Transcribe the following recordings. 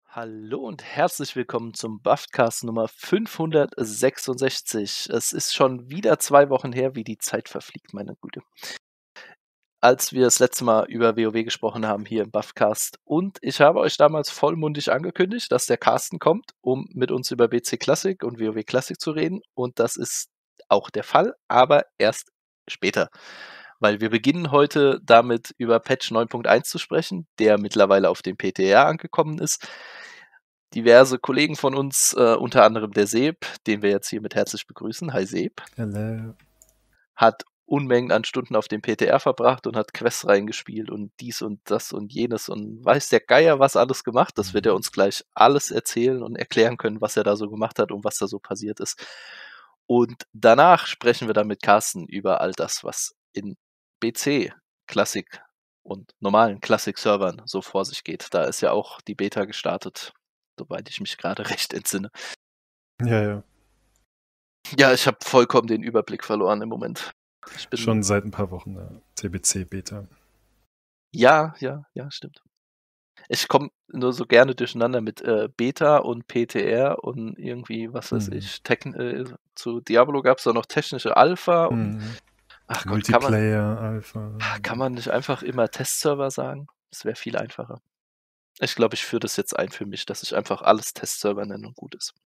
Hallo und herzlich willkommen zum Buffcast Nummer 566. Es ist schon wieder 2 Wochen her, wie die Zeit verfliegt, meine Güte. Als wir das letzte Mal über WoW gesprochen haben hier im Buffcast und ich habe euch damals vollmundig angekündigt, dass der Carsten kommt, um mit uns über BC Classic und WoW Classic zu reden, und das ist auch der Fall, aber erst später. Weil wir beginnen heute damit, über Patch 9.1 zu sprechen, der mittlerweile auf dem PTR angekommen ist. Diverse Kollegen von uns, unter anderem der Seb, den wir jetzt hiermit herzlich begrüßen. Hi Seb. Hello. Hat Unmengen an Stunden auf dem PTR verbracht und hat Quests reingespielt und dies und das und jenes und weiß der Geier was alles gemacht. Das wird er uns gleich alles erzählen und erklären können, was er da so gemacht hat und was da so passiert ist. Und danach sprechen wir dann mit Carsten über all das, was in BC Classic und normalen Classic-Servern so vor sich geht. Da ist ja auch die Beta gestartet, soweit ich mich gerade recht entsinne. Ja. Ja, ich habe vollkommen den Überblick verloren im Moment. Schon seit ein paar Wochen TBC-Beta. Ja, stimmt. Ich komme nur so gerne durcheinander mit Beta und PTR und irgendwie, was weiß ich, zu Diablo gab es da noch technische Alpha und ach Gott, Multiplayer, Alpha. Kann man nicht einfach immer Testserver sagen? Das wäre viel einfacher. Ich glaube, ich führe das jetzt ein für mich, dass ich einfach alles Testserver nenne und gut ist.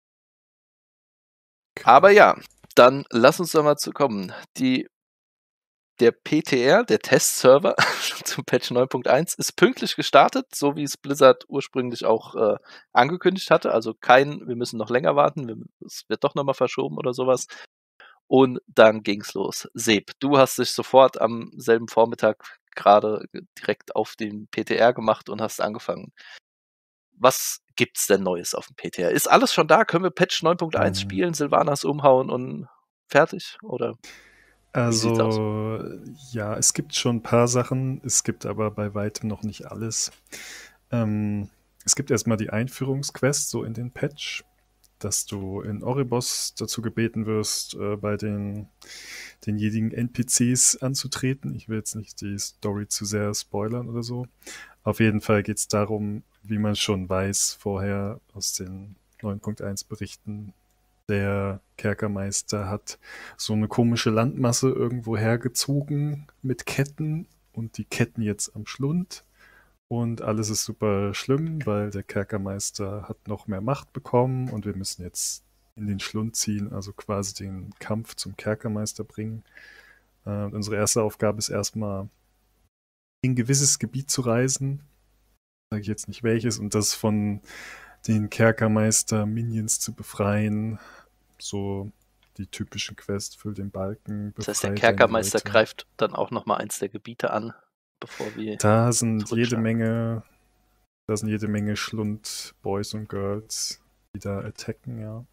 Aber ja, dann lass uns doch mal zu kommen. Der PTR, der Testserver zu Patch 9.1, ist pünktlich gestartet, so wie es Blizzard ursprünglich auch angekündigt hatte. Also wir müssen noch länger warten, es wird doch nochmal verschoben oder sowas. Und dann ging's los. Seb, du hast dich sofort am selben Vormittag gerade direkt auf den PTR gemacht und hast angefangen. Was gibt's denn Neues auf dem PTR? Ist alles schon da? Können wir Patch 9.1 spielen, Sylvanas umhauen und fertig? Oder wie sieht's aus? Also, ja, es gibt schon ein paar Sachen, es gibt aber bei weitem noch nicht alles. Es gibt erstmal die Einführungsquest so in den Patch, dass du in Oribos dazu gebeten wirst, bei denjenigen NPCs anzutreten. Ich will jetzt nicht die Story zu sehr spoilern oder so. Auf jeden Fall geht es darum, wie man schon weiß vorher aus den 9.1 Berichten, der Kerkermeister hat so eine komische Landmasse irgendwo hergezogen mit Ketten und die Ketten jetzt am Schlund. Und alles ist super schlimm, weil der Kerkermeister hat noch mehr Macht bekommen und wir müssen jetzt in den Schlund ziehen, also quasi den Kampf zum Kerkermeister bringen. Unsere erste Aufgabe ist erstmal, in ein gewisses Gebiet zu reisen. Sage ich jetzt nicht welches, und das von den Kerkermeister-Minions zu befreien. So die typischen Quests, füll den Balken, Das heißt, der befreit deine Kerkermeister Leute. greift dann auch nochmal eins der Gebiete an, bevor wir Da sind jede zurückschlagen. Menge Schlund-Boys und Girls, die da attacken, ja.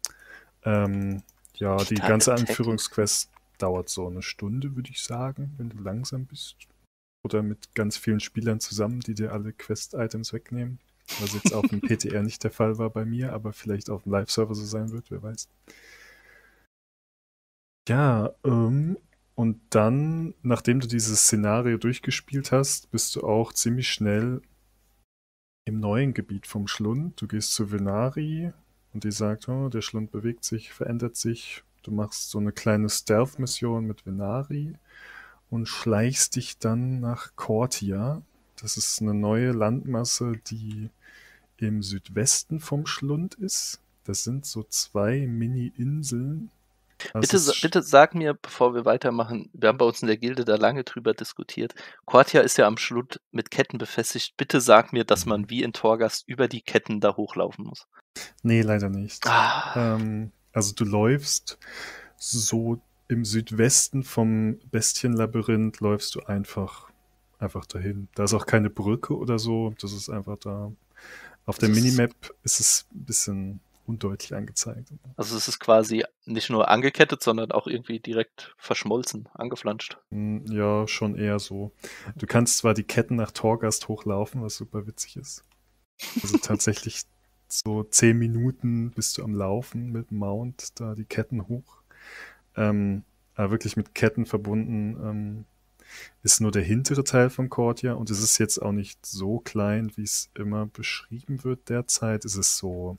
Ja, die Da ganze attacken. Anführungsquest dauert so eine Stunde, würde ich sagen, wenn du langsam bist. Oder mit ganz vielen Spielern zusammen, die dir alle Quest-Items wegnehmen. Was jetzt auf dem PTR nicht der Fall war bei mir, aber vielleicht auf dem Live-Server so sein wird, wer weiß. Ja, und dann, nachdem du dieses Szenario durchgespielt hast, bist du auch ziemlich schnell im neuen Gebiet vom Schlund. Du gehst zu Venari und die sagt, oh, der Schlund bewegt sich, verändert sich. Du machst so eine kleine Stealth-Mission mit Venari und schleichst dich dann nach Cortia. Das ist eine neue Landmasse, die im Südwesten vom Schlund ist. Das sind so 2 Mini-Inseln. Bitte sag mir, bevor wir weitermachen, wir haben bei uns in der Gilde da lange drüber diskutiert. Cortia ist ja am Schlund mit Ketten befestigt. Bitte sag mir, dass man wie in Torghast über die Ketten da hochlaufen muss. Nee, leider nicht. Also du läufst so im Südwesten vom Bestienlabyrinth, läufst du einfach dahin. Da ist auch keine Brücke oder so, das ist einfach da. Auf der Minimap ist es ein bisschen undeutlich angezeigt. Also es ist quasi nicht nur angekettet, sondern auch irgendwie direkt verschmolzen, angeflanscht. Ja, schon eher so. Du kannst zwar die Ketten nach Torghast hochlaufen, was super witzig ist. Also tatsächlich so 10 Minuten bist du am Laufen mit dem Mount, da die Ketten hoch. Aber wirklich mit Ketten verbunden. ist nur der hintere Teil von Cortia und es ist jetzt auch nicht so klein, wie es immer beschrieben wird derzeit. Es ist so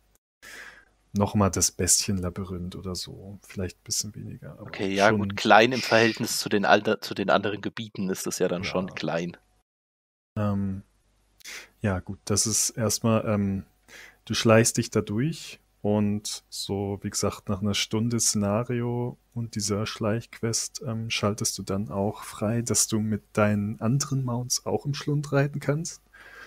nochmal das Bestienlabyrinth oder so. Vielleicht ein bisschen weniger, aber Okay, ja gut, schon, klein im Verhältnis zu den anderen Gebieten ist das ja dann schon ja. klein. Ähm, ja, gut, das ist erstmal, du schleichst dich da durch und so, wie gesagt, nach einer Stunde Szenario und dieser Schleichquest schaltest du dann auch frei, dass du mit deinen anderen Mounts auch im Schlund reiten kannst.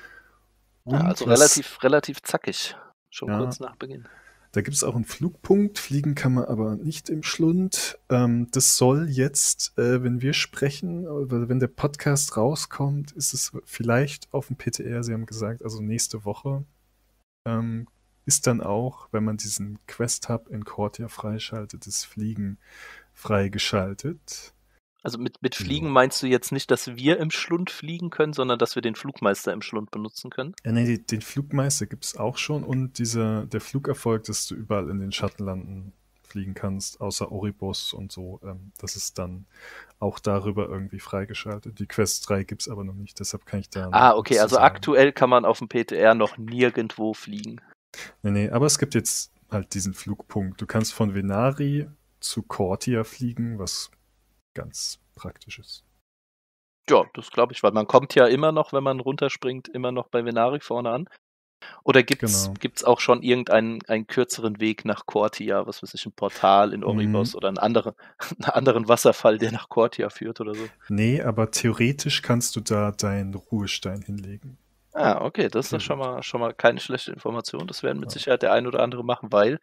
Ja, also Und was, relativ zackig, schon ja, kurz nach Beginn. da gibt es auch einen Flugpunkt, fliegen kann man aber nicht im Schlund. Das soll jetzt, wenn wir sprechen, oder wenn der Podcast rauskommt, ist es vielleicht auf dem PTR, Sie haben gesagt, also nächste Woche, ähm, ist dann auch, wenn man diesen Quest-Hub in Cortia freischaltet, das Fliegen freigeschaltet. Also mit Fliegen Ja. meinst du jetzt nicht, dass wir im Schlund fliegen können, sondern dass wir den Flugmeister im Schlund benutzen können? Nee, den Flugmeister gibt es auch schon und der Flugerfolg, dass du überall in den Schattenlanden fliegen kannst, außer Oribos und so, das ist dann auch darüber irgendwie freigeschaltet. Die Quest 3 gibt es aber noch nicht, deshalb kann ich da Ah, noch okay, nichts zu also sagen. aktuell kann man auf dem PTR noch nirgendwo fliegen. Nee, aber es gibt jetzt halt diesen Flugpunkt. Du kannst von Venari zu Cortia fliegen, was ganz praktisch ist. Ja, das glaube ich, weil man kommt ja immer noch, wenn man runterspringt, immer noch bei Venari vorne an. Oder Genau. gibt's auch schon einen kürzeren Weg nach Cortia, was weiß ich, ein Portal in Mm, Oribos oder 'n andere 'n anderen Wasserfall, der nach Cortia führt oder so? nee, aber theoretisch kannst du da deinen Ruhestein hinlegen. Ah, okay, das ist doch Theoretisch. schon mal keine schlechte Information. Das werden mit Ja. Sicherheit der ein oder andere machen, weil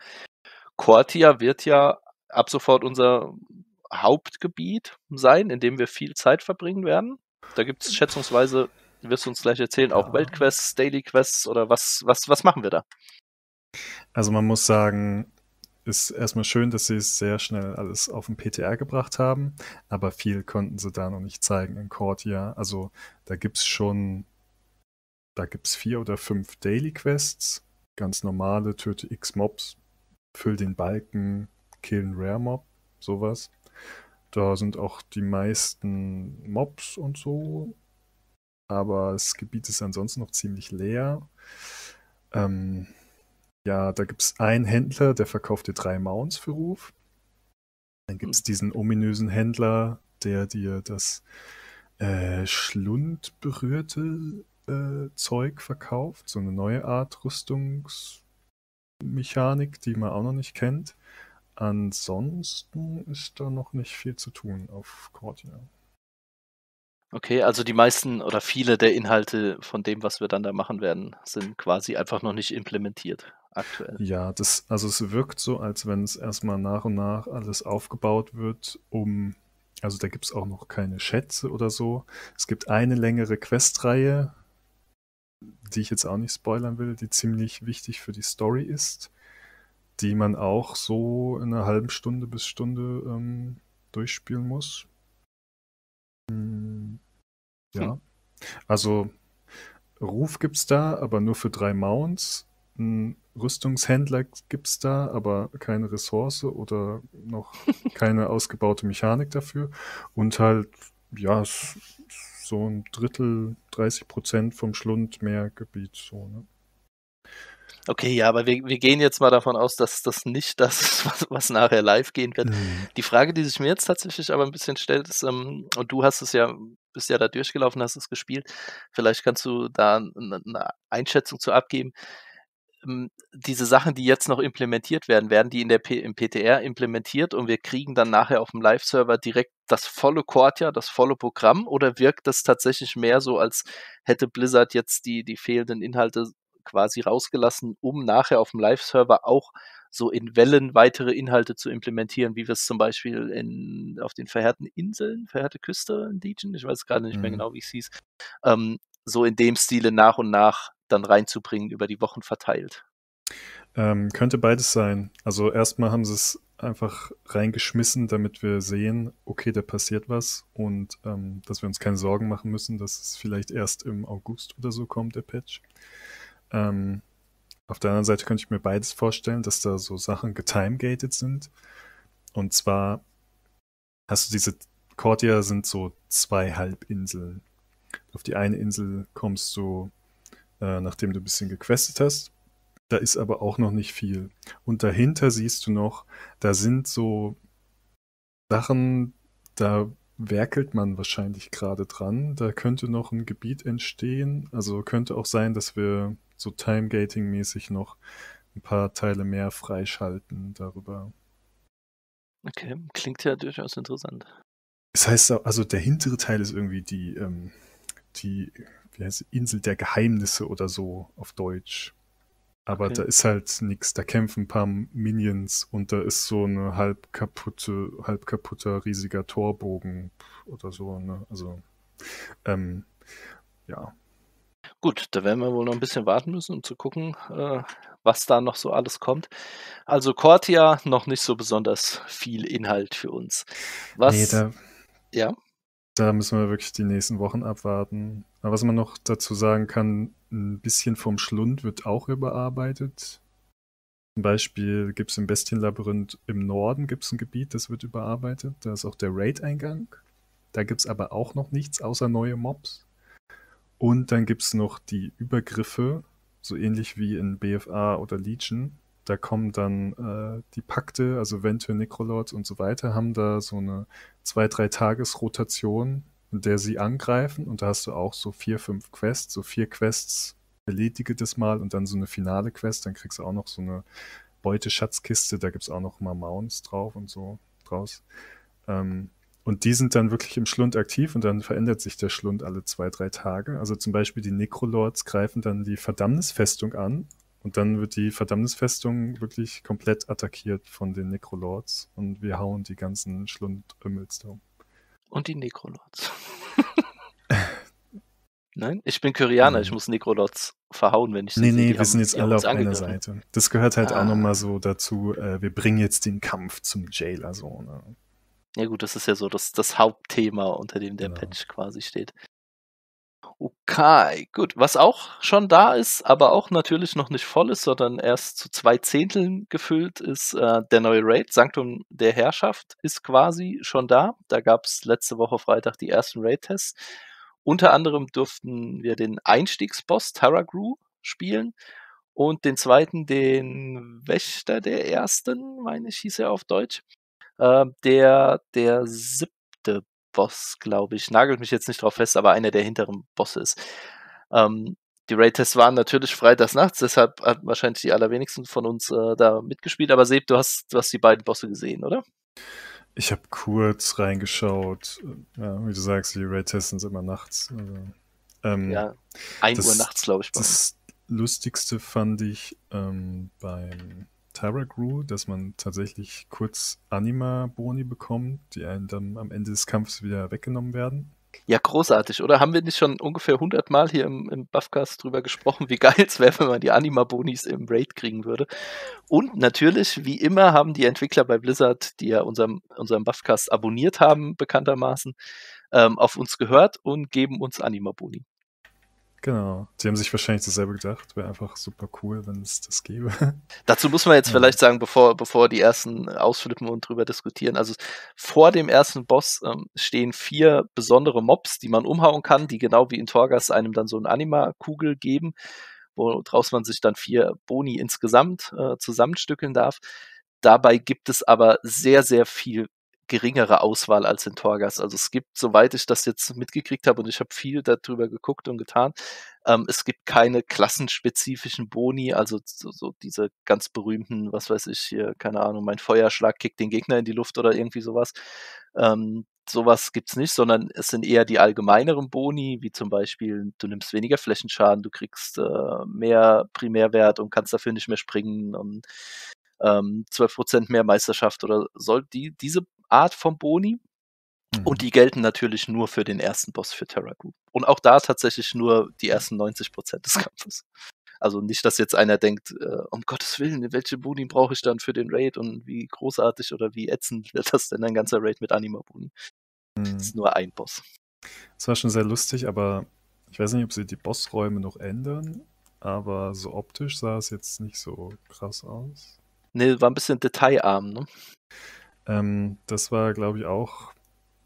Cortia wird ja ab sofort unser Hauptgebiet sein, in dem wir viel Zeit verbringen werden. Da gibt's schätzungsweise, wirst du uns gleich erzählen, auch Ja. Weltquests, Daily Quests oder was machen wir da? Also man muss sagen, ist erstmal schön, dass sie es sehr schnell alles auf den PTR gebracht haben, aber viel konnten sie da noch nicht zeigen in Cortia. Also da gibt's schon, da gibt's 4 oder 5 Daily Quests, ganz normale, töte X Mobs, füll den Balken, kill einen Rare Mob, sowas. Da sind auch die meisten Mobs und so, aber das Gebiet ist ansonsten noch ziemlich leer. Ähm, ja, da gibt es einen Händler, der verkauft dir 3 Mounts für Ruf. Dann gibt Hm, es diesen ominösen Händler, der dir das schlundberührte Zeug verkauft. So eine neue Art Rüstungsmechanik, die man auch noch nicht kennt. Ansonsten ist da noch nicht viel zu tun auf Cortina. okay, also die meisten oder viele der Inhalte von dem, was wir dann da machen werden, sind quasi einfach noch nicht implementiert aktuell. Ja, also es wirkt so, als wenn es erstmal nach und nach alles aufgebaut wird, also da gibt es auch noch keine Schätze oder so. Es gibt eine längere Questreihe, die ich jetzt auch nicht spoilern will, die ziemlich wichtig für die Story ist, die man auch so in einer halben Stunde bis Stunde durchspielen muss. Hm, Hm. ja, also Ruf gibt's da, aber nur für 3 Mounts. Ein Rüstungshändler gibt's da, aber keine Ressource oder noch keine ausgebaute Mechanik dafür. Und halt, ja, so ein Drittel, 30% vom Schlund mehr Gebiet, so, ne? Okay, ja, aber wir gehen jetzt mal davon aus, dass das nicht das ist, was nachher live gehen wird. Mhm. Die Frage, die sich mir jetzt tatsächlich aber ein bisschen stellt, ist, und du hast es ja bist ja da durchgelaufen, hast es gespielt. Vielleicht kannst du da 'ne Einschätzung zu abgeben. Diese Sachen, die jetzt noch implementiert werden, werden die in der im PTR implementiert und wir kriegen dann nachher auf dem Live-Server direkt das volle Cortia, das volle Programm, oder wirkt das tatsächlich mehr so, als hätte Blizzard jetzt die fehlenden Inhalte quasi rausgelassen, um nachher auf dem Live-Server auch so in Wellen weitere Inhalte zu implementieren, wie wir es zum Beispiel auf den Verheerten Inseln, Verheerte Küste in Legion, ich weiß gerade nicht mehr Mhm. genau, wie es hieß, so in dem Stile nach und nach dann reinzubringen, über die Wochen verteilt. Könnte beides sein. Also erstmal haben sie es einfach reingeschmissen, damit wir sehen, okay, da passiert was und dass wir uns keine Sorgen machen müssen, dass es vielleicht erst im August oder so kommt, der Patch. Ähm, auf der anderen Seite könnte ich mir beides vorstellen, dass da so Sachen getimegated sind. Und zwar hast du diese Cordia sind so 2 Halbinseln. Auf die eine Insel kommst du, nachdem du ein bisschen gequestet hast. Da ist aber auch noch nicht viel. Und dahinter siehst du noch, da sind so Sachen, da werkelt man wahrscheinlich gerade dran. Da könnte noch ein Gebiet entstehen. Also könnte auch sein, dass wir so Time-Gating-mäßig noch ein paar Teile mehr freischalten darüber. Okay, klingt ja durchaus interessant. Das heißt, also der hintere Teil ist irgendwie die wie heißt sie, Insel der Geheimnisse oder so auf Deutsch. Aber Okay. da ist halt nichts. Da kämpfen ein paar Minions und da ist so eine halb kaputter riesiger Torbogen oder so. Ne? Also, ja. Gut, da werden wir wohl noch ein bisschen warten müssen, um zu gucken, was da noch so alles kommt. Also Cortia noch nicht so besonders viel Inhalt für uns. Nee, Was ja? da müssen wir wirklich die nächsten Wochen abwarten. Aber was man noch dazu sagen kann, ein bisschen vom Schlund wird auch überarbeitet. Zum Beispiel gibt es im Bestienlabyrinth im Norden gibt's ein Gebiet, das wird überarbeitet. Da ist auch der Raid-Eingang. Da gibt es aber auch noch nichts außer neue Mobs. Und dann gibt es noch die Übergriffe, so ähnlich wie in BFA oder Legion. Da kommen dann die Pakte, also Venthyr, Necrolords und so weiter, haben da so eine 2-3 Tages-Rotation, in der sie angreifen. Und da hast du auch so 4, 5 Quests, so 4 Quests erledige das mal und dann so eine finale Quest. Dann kriegst du auch noch so eine Beuteschatzkiste, da gibt es auch noch mal Mounts drauf und so draus. Und die sind dann wirklich im Schlund aktiv und dann verändert sich der Schlund alle 2, 3 Tage. Also zum Beispiel die Necrolords greifen dann die Verdammnisfestung an und dann wird die Verdammnisfestung wirklich komplett attackiert von den Necrolords und wir hauen die ganzen Schlundömmels da um. Und die Necrolords. Nein? Ich bin Kyrianer, ich muss Necrolords verhauen, wenn ich sie sehe. Nee, Die wir haben sind jetzt die haben alle uns auf einer angegriffen. Seite. Das gehört halt auch nochmal Ah. so dazu, wir bringen jetzt den Kampf zum Jailer so. Ne? Ja gut, das ist ja so das Hauptthema, unter dem der Genau. Patch quasi steht. Okay, gut. Was auch schon da ist, aber auch natürlich noch nicht voll ist, sondern erst zu 2/10 gefüllt, ist, der neue Raid. Sanctum der Herrschaft ist quasi schon da. Da gab's letzte Woche Freitag die ersten Raid-Tests. Unter anderem durften wir den Einstiegsboss Tarragru spielen und den zweiten, den Wächter der Ersten, meine ich, hieß er auf Deutsch. Der 7. Boss, glaube ich. Nagelt mich jetzt nicht drauf fest, aber einer der hinteren Bosse ist. Die Raid-Tests waren natürlich freitags nachts, deshalb hatten wahrscheinlich die allerwenigsten von uns da mitgespielt. Aber Seb, du hast die beiden Bosse gesehen, oder? Ich habe kurz reingeschaut. Ja, wie du sagst, die Raid-Tests sind immer nachts. Also, Ja, 1 Uhr das, nachts, glaube ich, bei uns. das Lustigste fand ich beim Tarragru, dass man tatsächlich kurz Anima-Boni bekommt, die einem dann am Ende des Kampfes wieder weggenommen werden. Ja, großartig, oder? Haben wir nicht schon ungefähr 100 Mal hier im Buffcast drüber gesprochen, wie geil es wäre, wenn man die Anima-Bonis im Raid kriegen würde? Und natürlich, wie immer, haben die Entwickler bei Blizzard, die ja unseren Buffcast abonniert haben, bekanntermaßen, auf uns gehört und geben uns Anima-Boni. Genau. Die haben sich wahrscheinlich dasselbe gedacht. Wäre einfach super cool, wenn es das gäbe. Dazu muss man jetzt Ja. vielleicht sagen, bevor die ersten ausflippen und drüber diskutieren. Also vor dem ersten Boss stehen 4 besondere Mobs, die man umhauen kann, die genau wie in Torghast einem dann so eine Anima-Kugel geben, woraus man sich dann 4 Boni insgesamt zusammenstückeln darf. Dabei gibt es aber sehr, sehr viel geringere Auswahl als in Torghast. Also es gibt, soweit ich das jetzt mitgekriegt habe, und ich habe viel darüber geguckt und getan, es gibt keine klassenspezifischen Boni, also so diese ganz berühmten, was weiß ich hier, keine Ahnung, mein Feuerschlag kickt den Gegner in die Luft oder irgendwie sowas. Sowas gibt's nicht, sondern es sind eher die allgemeineren Boni, wie zum Beispiel, du nimmst weniger Flächenschaden, du kriegst mehr Primärwert und kannst dafür nicht mehr springen und 12% mehr Meisterschaft oder diese Art von Boni. Und die gelten natürlich nur für den ersten Boss für Tarragru. Und auch da tatsächlich nur die ersten 90% des Kampfes. Also nicht, dass jetzt einer denkt, um Gottes Willen, welche Boni brauche ich dann für den Raid und wie großartig oder wie ätzend wird das denn ein ganzer Raid mit Anima-Boni? Das ist nur ein Boss. Das war schon sehr lustig, aber ich weiß nicht, ob sie die Bossräume noch ändern, aber so optisch sah es jetzt nicht so krass aus. Ne, war ein bisschen detailarm, ne? Das war, glaube ich, auch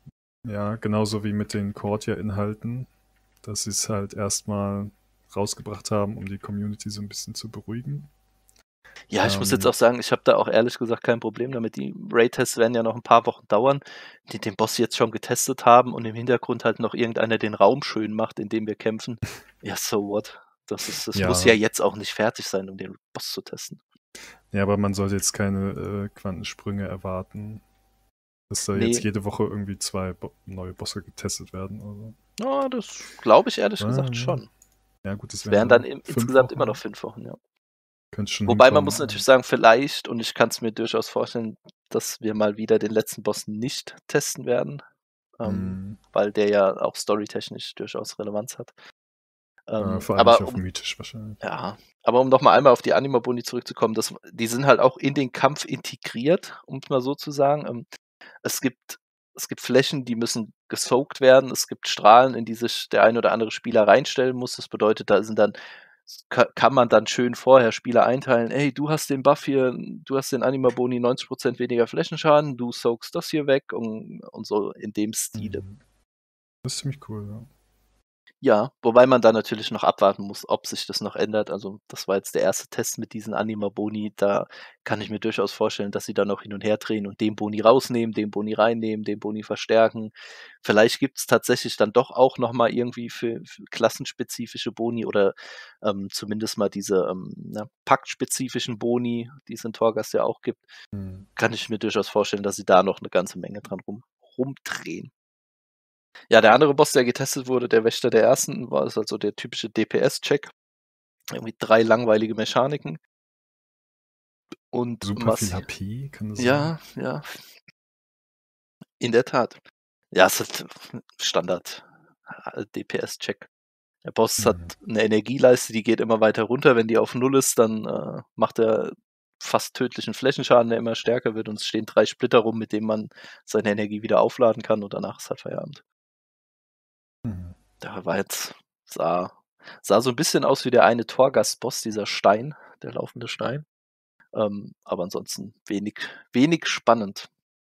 Ja, genauso wie mit den Cordia-Inhalten, dass sie es halt erstmal rausgebracht haben, um die Community so ein bisschen zu beruhigen. Ja, ich muss jetzt auch sagen, ich habe da auch ehrlich gesagt kein Problem damit. Die Raid-Tests werden ja noch ein paar Wochen dauern, die den Boss jetzt schon getestet haben und im Hintergrund halt noch irgendeiner den Raum schön macht, in dem wir kämpfen. Ja, so what? Das muss ja Ja, jetzt auch nicht fertig sein, um den Boss zu testen. ja, aber man sollte jetzt keine Quantensprünge erwarten, dass da jetzt Nee, jede Woche irgendwie 2 neue Bosse getestet werden oder so. ja, das glaube ich ehrlich gesagt Ja, schon. ja gut, das Es wären wären dann dann 5 insgesamt immer Wochen. noch 5 Wochen, ja. Könnte schon Wobei man hinkommen. muss natürlich sagen, vielleicht, und ich kann es mir durchaus vorstellen, dass wir mal wieder den letzten Boss nicht testen werden, Hm, weil der ja auch storytechnisch durchaus Relevanz hat. vor allem nicht Aber auf mythisch wahrscheinlich. um noch mal einmal auf die Anima-Boni zurückzukommen, die sind halt auch in den Kampf integriert, um es mal so zu sagen. Es gibt es gibt Flächen, die müssen gesoakt werden. Es gibt Strahlen, in die sich der ein oder andere Spieler reinstellen muss. Das bedeutet, da sind dann kann man dann schön vorher Spieler einteilen: „Ey, du hast den Buff hier, du hast den Anima-Boni 90% weniger Flächenschaden, du soakst das hier weg“, und so in dem Stile. Hm. Das ist ziemlich cool, ja. Ja, wobei man da natürlich noch abwarten muss, ob sich das noch ändert. Also, das war jetzt der erste Test mit diesen Anima-Boni. Da kann ich mir durchaus vorstellen, dass sie da noch hin und her drehen und den Boni rausnehmen, den Boni reinnehmen, den Boni verstärken. Vielleicht gibt's tatsächlich dann doch auch noch mal irgendwie für klassenspezifische Boni oder, zumindest mal diese, paktspezifischen Boni, die es in Torghast ja auch gibt. Hm. Kann ich mir durchaus vorstellen, dass sie da noch eine ganze Menge dran rumdrehen. Ja, der andere Boss, der getestet wurde, der Wächter der Ersten, war ist halt so der typische DPS-Check. Irgendwie 3 langweilige Mechaniken und Super viel HP, kann das sein? ja, ja, in der Tat. Ja, es ist halt Standard, DPS-Check. Der Boss hat Hm. 'ne Energieleiste, die geht immer weiter runter. Wenn die auf Null ist, dann, macht er fast tödlichen Flächenschaden, der immer stärker wird, und es stehen 3 Splitter rum, mit denen man seine Energie wieder aufladen kann, und danach ist halt Feierabend. Hm. Da war jetzt sah sah so 'n bisschen aus wie der eine Torghast-Boss, dieser Stein, der laufende Stein. Aber ansonsten wenig spannend.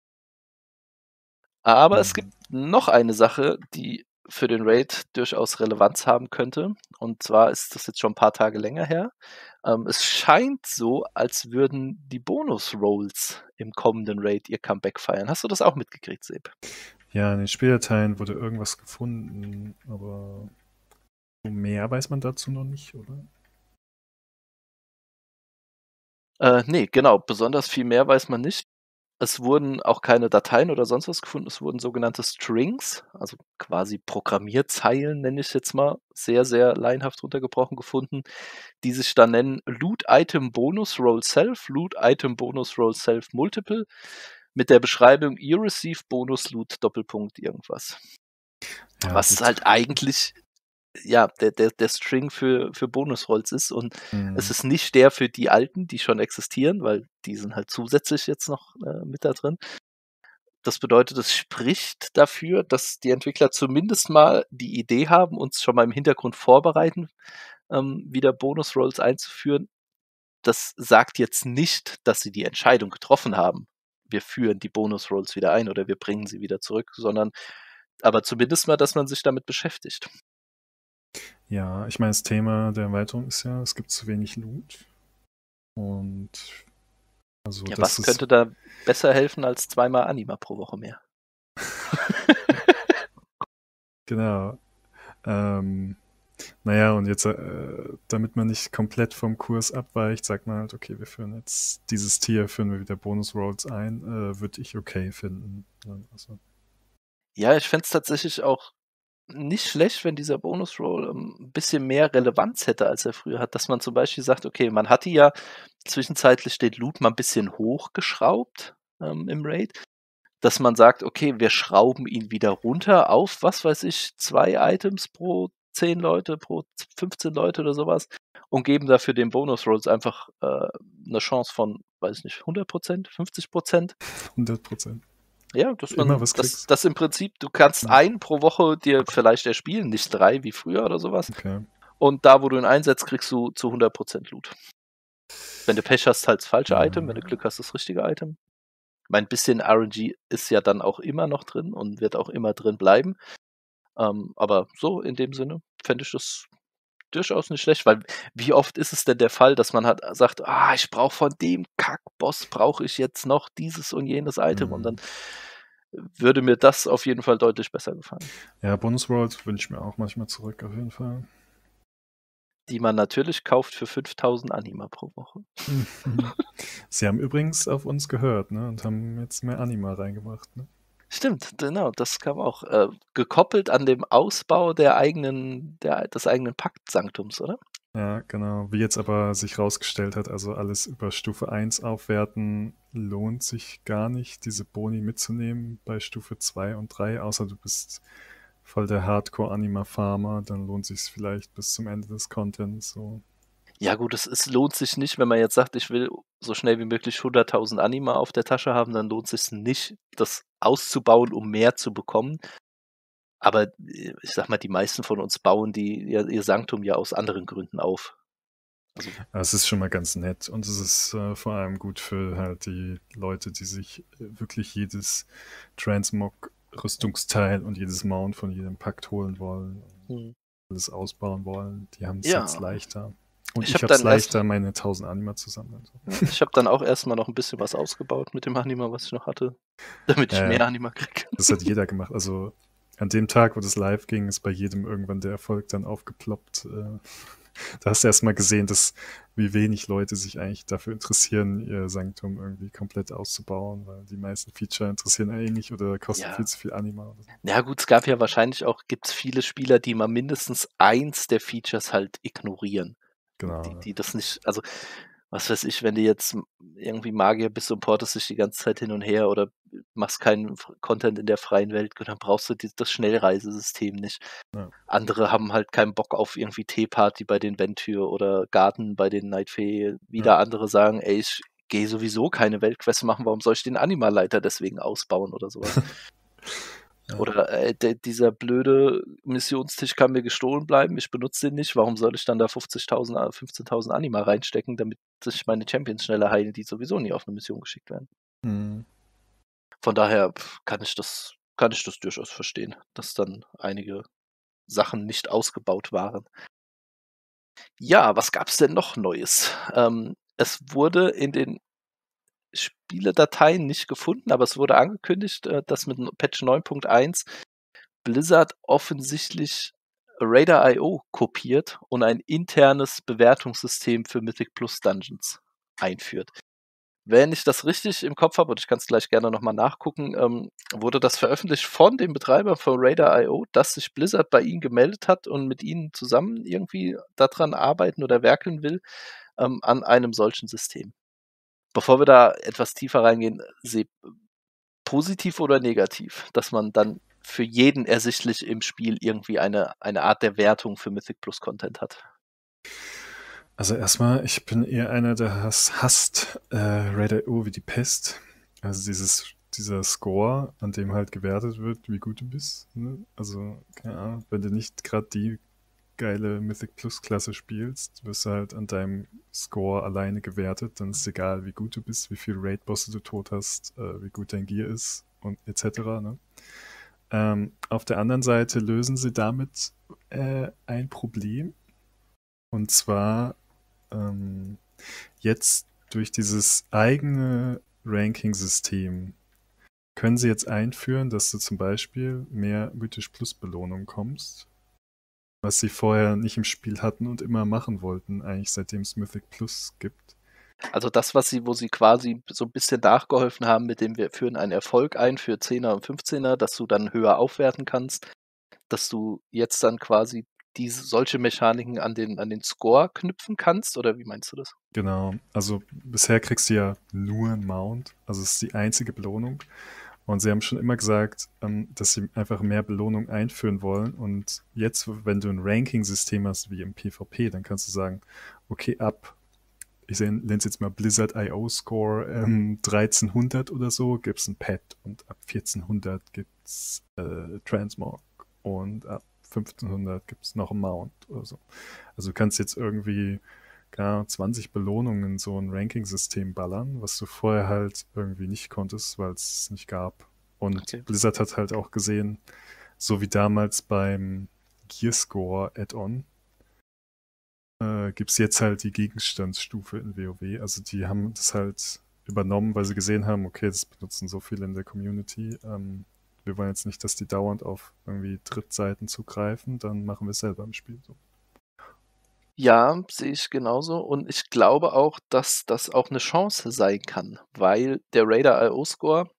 Aber es gibt Hm. noch eine Sache, die für den Raid durchaus Relevanz haben könnte. Und zwar ist das jetzt schon 'n paar Tage länger her. Es scheint so, als würden die Bonus-Rolls im kommenden Raid ihr Comeback feiern. Hast du das auch mitgekriegt, Seb? Ja, in den Spieldateien wurde irgendwas gefunden, aber mehr weiß man dazu noch nicht, oder? Ne, genau, besonders viel mehr weiß man nicht. Es wurden auch keine Dateien oder sonst was gefunden. Es wurden sogenannte Strings, also quasi Programmierzeilen, nenne ich's jetzt mal, sehr, sehr laienhaft runtergebrochen, gefunden, die sich dann nennen Loot Item Bonus Roll Self, Loot Item Bonus Roll Self Multiple, mit der Beschreibung You receive Bonus Loot Doppelpunkt irgendwas. Ja, Was gut. halt eigentlich, ja, der String für Bonus-Rolls ist, und es Hm. ist nicht der für die alten, die schon existieren, weil die sind halt zusätzlich jetzt noch, mit da drin. Das bedeutet, es spricht dafür, dass die Entwickler zumindest mal die Idee haben, uns schon mal im Hintergrund vorbereiten, wieder Bonus-Rolls einzuführen. Das sagt jetzt nicht, dass sie die Entscheidung getroffen haben: „Wir führen die Bonus-Rolls wieder ein oder wir bringen sie wieder zurück“, sondern aber zumindest mal, dass man sich damit beschäftigt. Ja, ich meine, das Thema der Erweiterung ist ja, es gibt zu wenig Loot. Und also Ja, das was ist könnte da besser helfen als zweimal Anima pro Woche mehr? genau. Ähm, naja, und jetzt, damit man nicht komplett vom Kurs abweicht, sagt man halt, okay, wir führen jetzt dieses Tier, führen wir wieder Bonus-Rolls ein, würde ich okay finden. Ja, also, Ja, ich fände es tatsächlich auch nicht schlecht, wenn dieser Bonus-Roll, 'n bisschen mehr Relevanz hätte, als er früher hat. Dass man zum Beispiel sagt: „Okay, man hatte ja zwischenzeitlich den Loot mal 'n bisschen hochgeschraubt, im Raid“, dass man sagt: „Okay, wir schrauben ihn wieder runter auf, was weiß ich, 2 Items pro 10 Leute, pro 15 Leute oder sowas, und geben dafür den Bonus-Rolls einfach, 'ne Chance von, weiß ich nicht, 100%, 50%. 100%. Ja, Immer was kriegst. im Prinzip, du kannst Ja, einen pro Woche dir vielleicht erspielen, nicht 3 wie früher oder sowas. okay. Und da, wo du ihn einsetzt, kriegst du zu 100% Loot. Wenn du Pech hast, halt das falsche Item, wenn du Ja, Glück hast, das richtige Item. Mein bisschen RNG ist ja dann auch immer noch drin und wird auch immer drin bleiben. Aber so in dem Sinne fände ich das durchaus nicht schlecht, weil wie oft ist es denn der Fall, dass man halt sagt, ich brauche von dem Kackboss brauche ich jetzt noch dieses und jenes Item und dann würde mir das auf jeden Fall deutlich besser gefallen. Ja, Bonus-World wünsche ich mir auch manchmal zurück, auf jeden Fall. Die man natürlich kauft für 5000 Anima pro Woche. Sie haben übrigens auf uns gehört, ne? Und haben jetzt mehr Anima reingebracht, ne? Stimmt, genau, das kam auch. Gekoppelt an dem Ausbau des eigenen Paktsanktums, oder? Ja, genau. Wie jetzt aber sich rausgestellt hat, also alles über Stufe 1 aufwerten, lohnt sich gar nicht, diese Boni mitzunehmen bei Stufe 2 und 3, außer du bist voll der Hardcore-Anima-Farmer, dann lohnt sich vielleicht bis zum Ende des Contents so. Ja gut, es lohnt sich nicht, wenn man jetzt sagt, ich will so schnell wie möglich 100.000 Anima auf der Tasche haben, dann lohnt sich's nicht, das auszubauen, um mehr zu bekommen. Aber, ich sage mal, die meisten von uns bauen ihr Sanktum ja aus anderen Gründen auf. Also Aber es ist schon mal ganz nett und es ist vor allem gut für halt die Leute, die sich wirklich jedes Transmog-Rüstungsteil und jedes Mount von jedem Pakt holen wollen und alles ausbauen wollen. Die haben es jetzt ja, leichter. Und ich ich habe habe es dann leichter, meine 1000 Anima zu sammeln. So. ich habe dann auch erst mal noch ein bisschen was ausgebaut mit dem Anima, was ich noch hatte, damit ich mehr Anima kriege. Das hat jeder gemacht. Also an dem Tag, wo das live ging, ist bei jedem irgendwann der Erfolg dann aufgeploppt. Da hast du erst mal gesehen, wie wenig Leute sich eigentlich dafür interessieren, ihr Sanktum irgendwie komplett auszubauen, weil die meisten Feature interessieren eigentlich nicht oder kosten viel zu viel Anima. Oder so. Ja gut, es gab ja wahrscheinlich auch gibt's viele Spieler, die mal mindestens eins der Features halt ignorieren. Genau. Die das nicht, also, was weiß ich, wenn du jetzt irgendwie Magier bist und portest dich die ganze Zeit hin und her oder machst keinen Content in der freien Welt, gut, dann brauchst du das Schnellreisesystem nicht. Ja. Andere haben halt keinen Bock auf irgendwie Teeparty bei den Ventür oder Garten bei den Nightfee. Wieder andere sagen, ey, ich gehe sowieso keine Weltquests machen, warum soll ich den Animaleiter deswegen ausbauen oder sowas? Ja. Oder dieser blöde Missionstisch kann mir gestohlen bleiben, ich benutze den nicht, warum soll ich dann da 15.000 Anima reinstecken, damit sich meine Champions schneller heilen, die sowieso nie auf eine Mission geschickt werden. Von daher kann ich das durchaus verstehen, dass dann einige Sachen nicht ausgebaut waren. Ja, was gab's denn noch Neues? Es wurde in den Spieledateien nicht gefunden, aber es wurde angekündigt, dass mit Patch 9.1 Blizzard offensichtlich Raider.io kopiert und ein internes Bewertungssystem für Mythic Plus Dungeons einführt. Wenn ich das richtig im Kopf habe, und ich kann es gleich gerne nochmal nachgucken, wurde das veröffentlicht von dem Betreiber von Raider.io, dass sich Blizzard bei ihnen gemeldet hat und mit ihnen zusammen irgendwie daran arbeiten oder werkeln will, an einem solchen System. Bevor wir da etwas tiefer reingehen, positiv oder negativ, dass man dann für jeden ersichtlich im Spiel irgendwie eine Art der Wertung für Mythic Plus Content hat. Also erstmal, ich bin eher einer, der hasst Raider.io wie die Pest. Also dieser Score, an dem halt gewertet wird, wie gut du bist. Ne? Also, keine Ahnung, wenn du nicht gerade die geile Mythic Plus Klasse spielst, wirst du halt an deinem Score alleine gewertet. Dann ist egal, wie gut du bist, wie viele Raid-Bosse du tot hast, wie gut dein Gear ist und etc. Ne? Auf der anderen Seite lösen sie damit ein Problem. Und zwar jetzt durch dieses eigene Ranking-System können sie jetzt einführen, dass du zum Beispiel mehr Mythisch Plus Belohnung kommst, was sie vorher nicht im Spiel hatten und immer machen wollten, eigentlich seitdem es Mythic Plus gibt. Also das, wo sie quasi so ein bisschen nachgeholfen haben, mit dem wir führen einen Erfolg ein für 10er und 15er, dass du dann höher aufwerten kannst, dass du jetzt dann quasi solche Mechaniken an den Score knüpfen kannst, oder wie meinst du das? Genau, also bisher kriegst du ja nur einen Mount, also es ist die einzige Belohnung. Und sie haben schon immer gesagt, dass sie einfach mehr Belohnung einführen wollen. Und jetzt, wenn du ein Ranking-System hast wie im PvP, dann kannst du sagen, okay, ich nenne es jetzt mal Blizzard IO Score 1300 oder so, gibt es ein Pad und ab 1400 gibt es Transmog und ab 1500 gibt es noch einen Mount oder so. Also du kannst jetzt irgendwie gar 20 Belohnungen in so ein Ranking-System ballern, was du vorher halt irgendwie nicht konntest, weil es nicht gab. Und Okay. Blizzard hat halt auch gesehen, so wie damals beim Gearscore Add-on, gibt es jetzt halt die Gegenstandsstufe in WoW. Also die haben das halt übernommen, weil sie gesehen haben, okay, das benutzen so viele in der Community. Wir wollen jetzt nicht, dass die dauernd auf irgendwie Drittseiten zugreifen, dann machen wir es selber im Spiel so. Ja, sehe ich genauso und ich glaube auch, dass das auch 'ne Chance sein kann, weil der Radar.io-Score,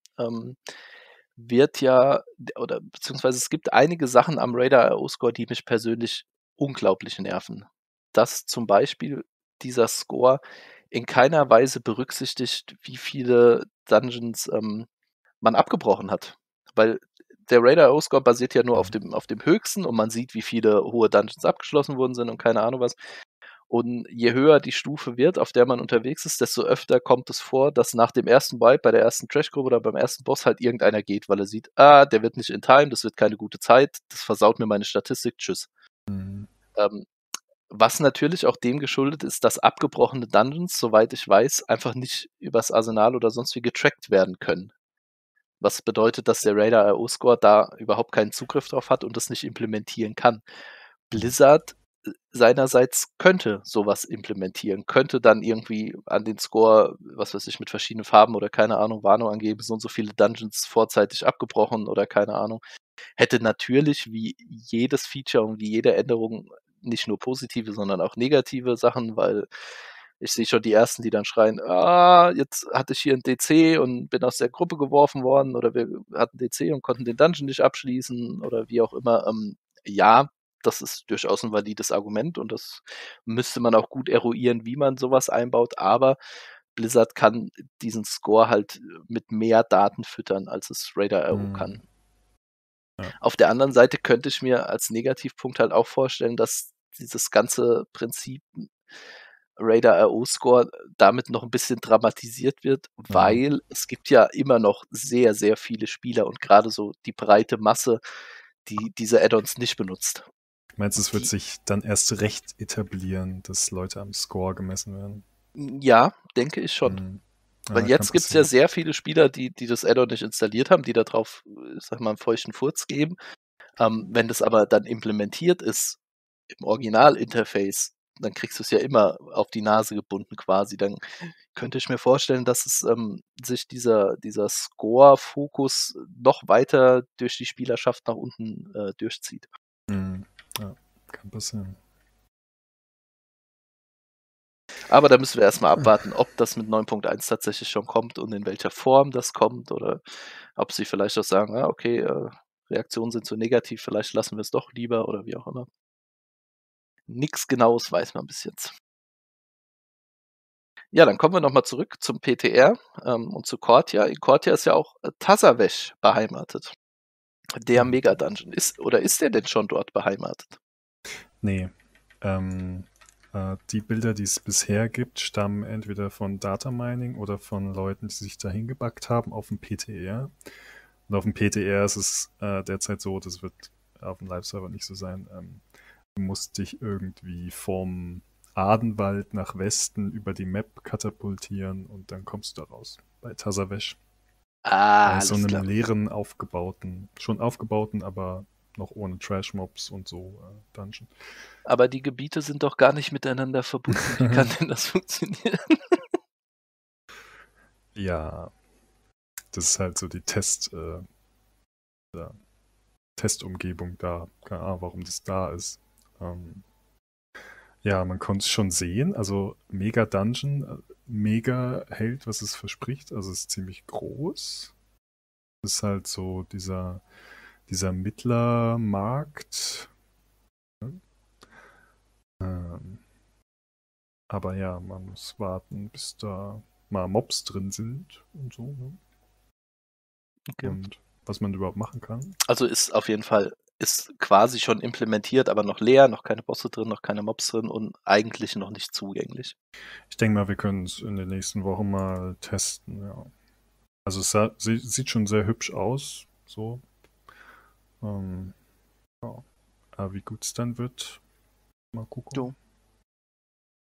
wird ja oder beziehungsweise es gibt einige Sachen am Radar.io-Score, die mich persönlich unglaublich nerven. Dass zum Beispiel dieser Score in keiner Weise berücksichtigt, wie viele Dungeons, man abgebrochen hat. Weil der Radar.io-Score basiert ja nur auf Mhm. dem Höchsten und man sieht, wie viele hohe Dungeons abgeschlossen worden sind und keine Ahnung was. Und je höher die Stufe wird, auf der man unterwegs ist, desto öfter kommt es vor, dass nach dem ersten Wipe, bei der ersten Trashgruppe oder beim ersten Boss halt irgendeiner geht, weil er sieht, der wird nicht in Time, das wird keine gute Zeit, das versaut mir meine Statistik, tschüss. Mhm. Ähm, was natürlich auch dem geschuldet ist, dass abgebrochene Dungeons, soweit ich weiß, einfach nicht übers Arsenal oder sonst wie getrackt werden können. Was bedeutet, dass der Radar.io-Score da überhaupt keinen Zugriff drauf hat und das nicht implementieren kann. Mhm. Blizzard seinerseits könnte sowas implementieren, könnte dann irgendwie an den Score, was weiß ich, mit verschiedenen Farben oder keine Ahnung, Warnung angeben, so und so viele Dungeons vorzeitig abgebrochen oder keine Ahnung. Hätte natürlich wie jedes Feature und wie jede Änderung nicht nur positive, sondern auch negative Sachen, weil ich sehe schon die Ersten, die dann schreien, jetzt hatte ich hier 'n DC und bin aus der Gruppe geworfen worden oder wir hatten DC und konnten den Dungeon nicht abschließen oder wie auch immer. Ja, das ist durchaus 'n valides Argument und das müsste man auch gut eruieren, wie man so was einbaut, aber Blizzard kann diesen Score halt mit mehr Daten füttern, als es Radar.io Mhm. kann. Ja. Auf der anderen Seite könnte ich mir als Negativpunkt halt auch vorstellen, dass dieses ganze Prinzip Radar.io-Score damit noch 'n bisschen dramatisiert wird, Mhm. weil es gibt ja immer noch sehr, sehr viele Spieler und grade so die breite Masse, die diese Add-ons nicht benutzt. Meinst du, es wird Die sich dann erst recht etablieren, dass Leute am Score gemessen werden? Ja, denke ich schon. Mhm. Weil Ja, kann jetzt gibt's ja passieren. sehr viele Spieler, die das Add-on nicht installiert haben, die da drauf, ich sage mal, 'n feuchten Furz geben. Wenn das aber dann implementiert ist im Originalinterface, dann kriegst du's ja immer auf die Nase gebunden quasi. Dann könnte ich mir vorstellen, dass es, sich dieser Score-Fokus noch weiter durch die Spielerschaft nach unten, durchzieht. Mhm. Ja, kann passieren. Aber da müssen wir erst mal abwarten, ob das mit 9.1 tatsächlich schon kommt und in welcher Form das kommt oder ob sie vielleicht auch sagen: „Ah, okay, Reaktionen sind zu negativ, vielleicht lassen wir's doch lieber“ oder wie auch immer. Nix Genaues weiß man bis jetzt. Ja, dann kommen wir noch mal zurück zum PTR, und zu Korthia. In Korthia ist ja auch, Tazavesh beheimatet. Der Mhm. Mega-Dungeon. Ist der denn schon dort beheimatet? Ne. Die Bilder, die es bisher gibt, stammen entweder von Data Mining oder von Leuten, die sich dahin gebackt haben auf dem PTR. Und auf dem PTR ist es derzeit so, das wird auf dem Live-Server nicht so sein. Du musst dich irgendwie vom Adenwald nach Westen über die Map katapultieren und dann kommst du da raus. Bei Tazavesh. Bei so Alles einem klar. leeren, schon aufgebauten, aber noch ohne Trash-Mobs und so Dungeon. Aber die Gebiete sind doch gar nicht miteinander verbunden. Wie kann denn das funktionieren? Ja, das ist halt so die ja, Testumgebung da. Keine Ahnung, warum das da ist. Ähm, ja, man konnte es schon sehen. Also mega Dungeon, mega hält, was es verspricht. Also es ist ziemlich groß. Es ist halt so dieser Mittlermarkt. Ne? Ähm, aber ja, man muss warten, bis da mal Mobs drin sind und so. Ne? Okay. Und was man überhaupt machen kann. Also, ist auf jeden Fall ist quasi schon implementiert, aber noch leer, noch keine Bosse drin, noch keine Mobs drin und eigentlich noch nicht zugänglich. Ich denke mal, wir können es in den nächsten Wochen mal testen, ja. Also es sieht schon sehr hübsch aus, so. Ähm, ja. Aber wie gut es dann wird, mal gucken. Jo.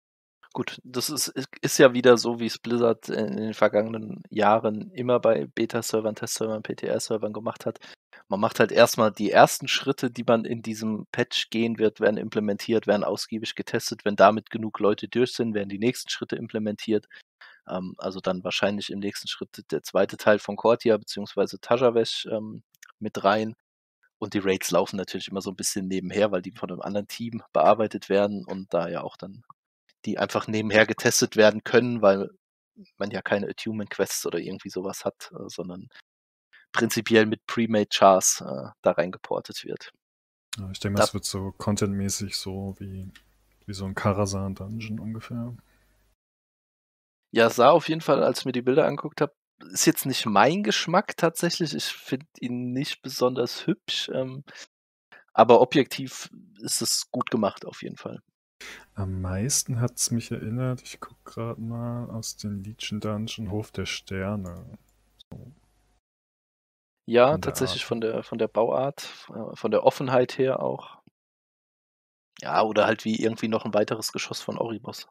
Gut, das ist ja wieder so, wie es Blizzard in den vergangenen Jahren immer bei Beta-Servern, Test-Servern, PTR-Servern gemacht hat. Man macht halt erstmal die ersten Schritte, die man in diesem Patch gehen wird, werden implementiert, werden ausgiebig getestet. Wenn damit genug Leute durch sind, werden die nächsten Schritte implementiert. Also dann wahrscheinlich im nächsten Schritt der zweite Teil von Cortia beziehungsweise Tajavesh mit rein. Und die Raids laufen natürlich immer so ein bisschen nebenher, weil die von einem anderen Team bearbeitet werden und da ja auch dann die einfach nebenher getestet werden können, weil man ja keine Attunement Quests oder irgendwie sowas hat, sondern prinzipiell mit Pre-Made Chars da reingeportet wird. Ja, ich denke mal, Da, es wird so contentmäßig so wie so ein Karazhan-Dungeon ungefähr. ja, sah auf jeden Fall, als ich mir die Bilder angeguckt habe, ist jetzt nicht mein Geschmack tatsächlich. Ich finde ihn nicht besonders hübsch, aber objektiv ist es gut gemacht auf jeden Fall. Am meisten hat es mich erinnert, ich gucke gerade mal, aus den Legion Dungeon Hof der Sterne. So Ja, in der tatsächlich Art. von der Bauart, von der Offenheit her auch. Ja, oder halt wie irgendwie noch ein weiteres Geschoss von Oribos.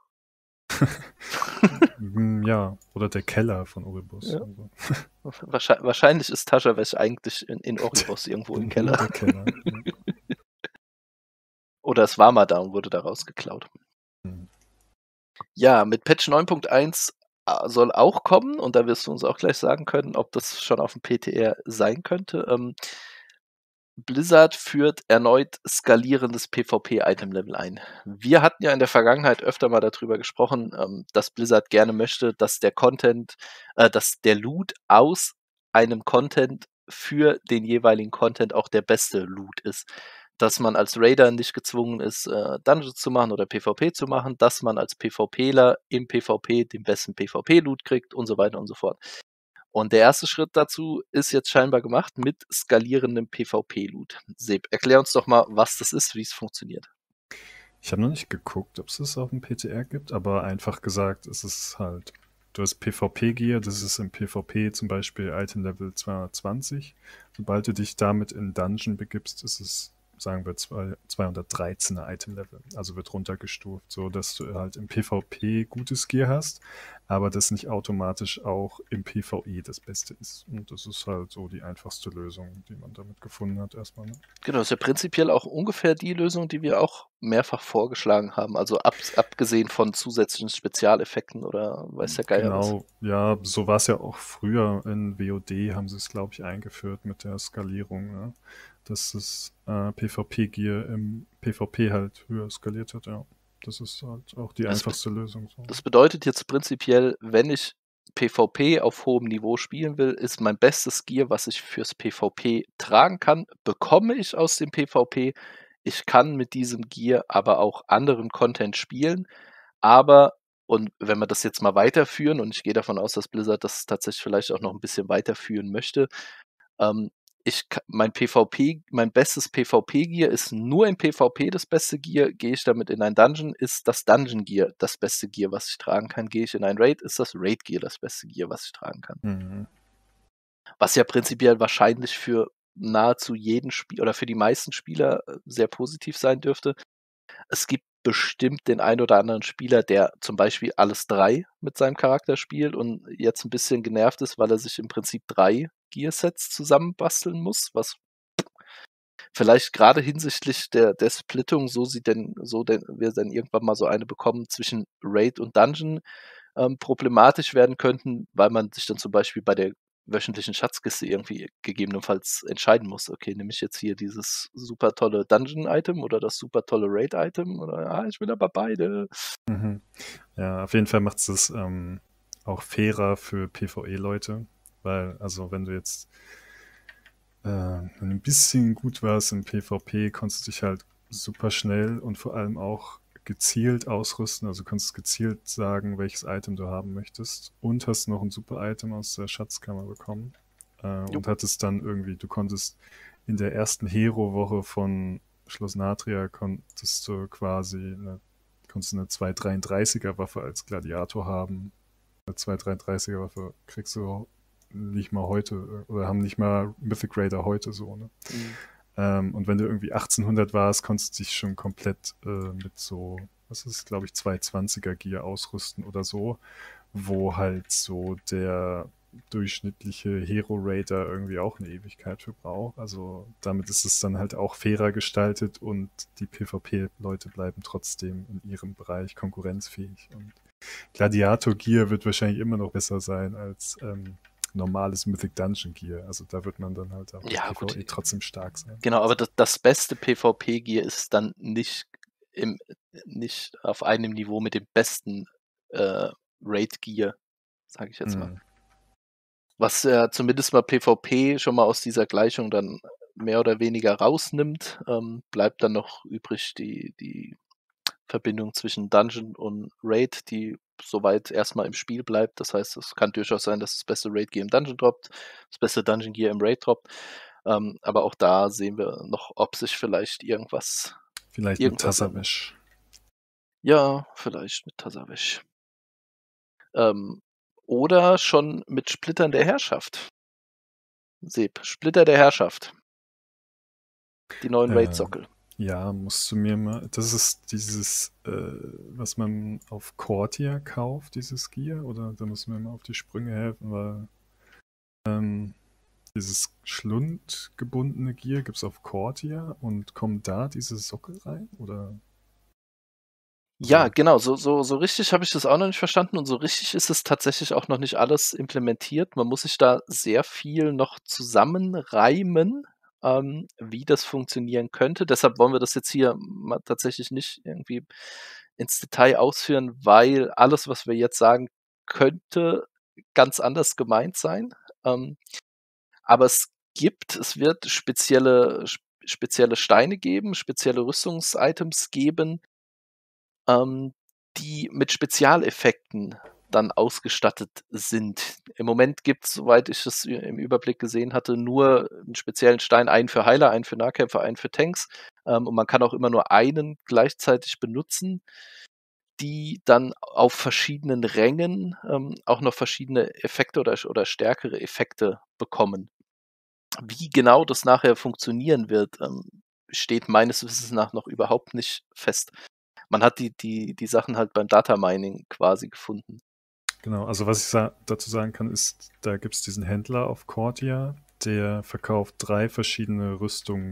Ja, oder der Keller von Oribus. Ja. Also. Wahrscheinlich ist Taschawäsch eigentlich in Oribos irgendwo im Nur Keller. der Keller. Ja. Oder es war mal da und wurde daraus geklaut. Hm. Ja, mit Patch 9.1 soll auch kommen, und da wirst du uns auch gleich sagen können, ob das schon auf dem PTR sein könnte. Blizzard führt erneut skalierendes PvP-Item-Level ein. Wir hatten ja in der Vergangenheit öfter mal darüber gesprochen, dass Blizzard gerne möchte, dass dass der Loot aus einem Content für den jeweiligen Content auch der beste Loot ist. Dass man als Raider nicht gezwungen ist, Dungeons zu machen oder PvP zu machen, dass man als PvPler im PvP den besten PvP-Loot kriegt und so weiter und so fort. Und der erste Schritt dazu ist jetzt scheinbar gemacht mit skalierendem PvP-Loot. Seb, erklär uns doch mal, was das ist, wie es funktioniert. Ich habe noch nicht geguckt, ob es das auf dem PTR gibt, aber einfach gesagt, es ist halt, du hast PvP-Gear, das ist im PvP zum Beispiel Item Level 220. Sobald du dich damit in Dungeon begibst, ist es, sagen wir, 213er Item Level. Also wird runtergestuft, so dass du halt im PvP gutes Gear hast, aber das nicht automatisch auch im PvE das Beste ist. Und das ist halt so die einfachste Lösung, die man damit gefunden hat erstmal. Ne? Genau, das ist ja prinzipiell auch ungefähr die Lösung, die wir auch mehrfach vorgeschlagen haben. Also abgesehen von zusätzlichen Spezialeffekten oder weiß der Geier was. Genau, ja, so war es ja auch früher in WoD, haben sie es, glaube ich, eingeführt mit der Skalierung, ne? Dass das PvP-Gear im PvP halt höher skaliert hat, ja. Das ist halt auch die Das, einfachste Lösung. So. das bedeutet jetzt prinzipiell, wenn ich PvP auf hohem Niveau spielen will, ist mein bestes Gear, was ich fürs PvP tragen kann, bekomme ich aus dem PvP. Ich kann mit diesem Gear aber auch anderen Content spielen, aber, und wenn wir das jetzt mal weiterführen, und ich gehe davon aus, dass Blizzard das tatsächlich vielleicht auch noch ein bisschen weiterführen möchte, ähm, mein bestes PvP-Gear ist nur im PvP das beste Gear. Gehe ich damit in ein Dungeon, ist das Dungeon-Gear das beste Gear, was ich tragen kann. Gehe ich in ein Raid, ist das Raid-Gear das beste Gear, was ich tragen kann. Mhm. Was ja prinzipiell wahrscheinlich für nahezu jeden Spieler oder für die meisten Spieler sehr positiv sein dürfte. Es gibt bestimmt den ein oder anderen Spieler, der zum Beispiel alles 3 mit seinem Charakter spielt und jetzt ein bisschen genervt ist, weil er sich im Prinzip 3 Gearsets zusammenbasteln muss, was vielleicht gerade hinsichtlich der Splittung, wir dann irgendwann mal so eine bekommen zwischen Raid und Dungeon, problematisch werden könnten, weil man sich dann zum Beispiel bei der wöchentlichen Schatzkiste irgendwie gegebenenfalls entscheiden muss: „Okay, nehme ich jetzt hier dieses super tolle Dungeon-Item oder das super tolle Raid-Item oder ich will aber beide.“ Mhm. Ja, auf jeden Fall macht es auch fairer für PvE-Leute, weil, also wenn du jetzt wenn du ein bisschen gut warst im PvP, konntest du dich halt super schnell und vor allem auch gezielt ausrüsten. Also du konntest gezielt sagen, welches Item du haben möchtest und hast noch ein super Item aus der Schatzkammer bekommen. Jo. Und hattest dann irgendwie, du konntest in der ersten Hero-Woche von Schloss Natria konntest du quasi konntest eine 233er Waffe als Gladiator haben. Eine 233er Waffe kriegst du nicht mal heute oder haben nicht mal Mythic Raider heute so. Ne? Mhm. Und wenn du irgendwie 1800 warst, konntest du dich schon komplett mit so was ist, glaube ich, 220er Gear ausrüsten oder so, wo halt so der durchschnittliche Hero Raider irgendwie auch eine Ewigkeit für braucht. Also damit ist es dann halt auch fairer gestaltet und die PvP-Leute bleiben trotzdem in ihrem Bereich konkurrenzfähig. Und Gladiator Gear wird wahrscheinlich immer noch besser sein als normales Mythic Dungeon Gear. Also da wird man dann halt auch im Ja, gut. PvE trotzdem stark sein. Genau, aber das beste PvP-Gear ist dann nicht auf einem Niveau mit dem besten Raid-Gear, sage ich jetzt mal. Was ja zumindest mal PvP schon mal aus dieser Gleichung dann mehr oder weniger rausnimmt, bleibt dann noch übrig die Verbindung zwischen Dungeon und Raid, die soweit erstmal im Spiel bleibt. Das heißt, es kann durchaus sein, dass das beste Raid-Gear im Dungeon droppt, das beste Dungeon-Gear im Raid droppt. Aber auch da sehen wir noch, ob sich vielleicht Vielleicht mit Tazawish. Ja, vielleicht mit Tazawish. Oder schon mit Splittern der Herrschaft. Seb, Splitter der Herrschaft. Die neuen Raid-Sockel. Ja, musst du mir mal. Das ist dieses, was man auf Cortia kauft, dieses Gear, oder da müssen wir mal auf die Sprünge helfen, weil dieses schlundgebundene Gear gibt es auf Cortia und kommen da diese Sockel rein? Oder? Ja, genau, so richtig habe ich das auch noch nicht verstanden und so richtig ist es tatsächlich auch noch nicht alles implementiert. Man muss sich da sehr viel noch zusammenreimen, wie das funktionieren könnte. Deshalb wollen wir das jetzt hier mal tatsächlich nicht irgendwie ins Detail ausführen, weil alles, was wir jetzt sagen, könnte ganz anders gemeint sein. Aber es wird spezielle Steine geben, spezielle Rüstungsitems geben, die mit Spezialeffekten dann ausgestattet sind. Im Moment gibt es, soweit ich es im Überblick gesehen hatte, nur einen speziellen Stein, einen für Heiler, einen für Nahkämpfer, einen für Tanks. Und man kann auch immer nur einen gleichzeitig benutzen, die dann auf verschiedenen Rängen auch noch verschiedene Effekte oder stärkere Effekte bekommen. Wie genau das nachher funktionieren wird, steht meines Wissens nach noch überhaupt nicht fest. Man hat die Sachen halt beim Data Mining quasi gefunden. Genau, also was ich dazu sagen kann, ist, da gibt es diesen Händler auf Cortia, der verkauft 3 verschiedene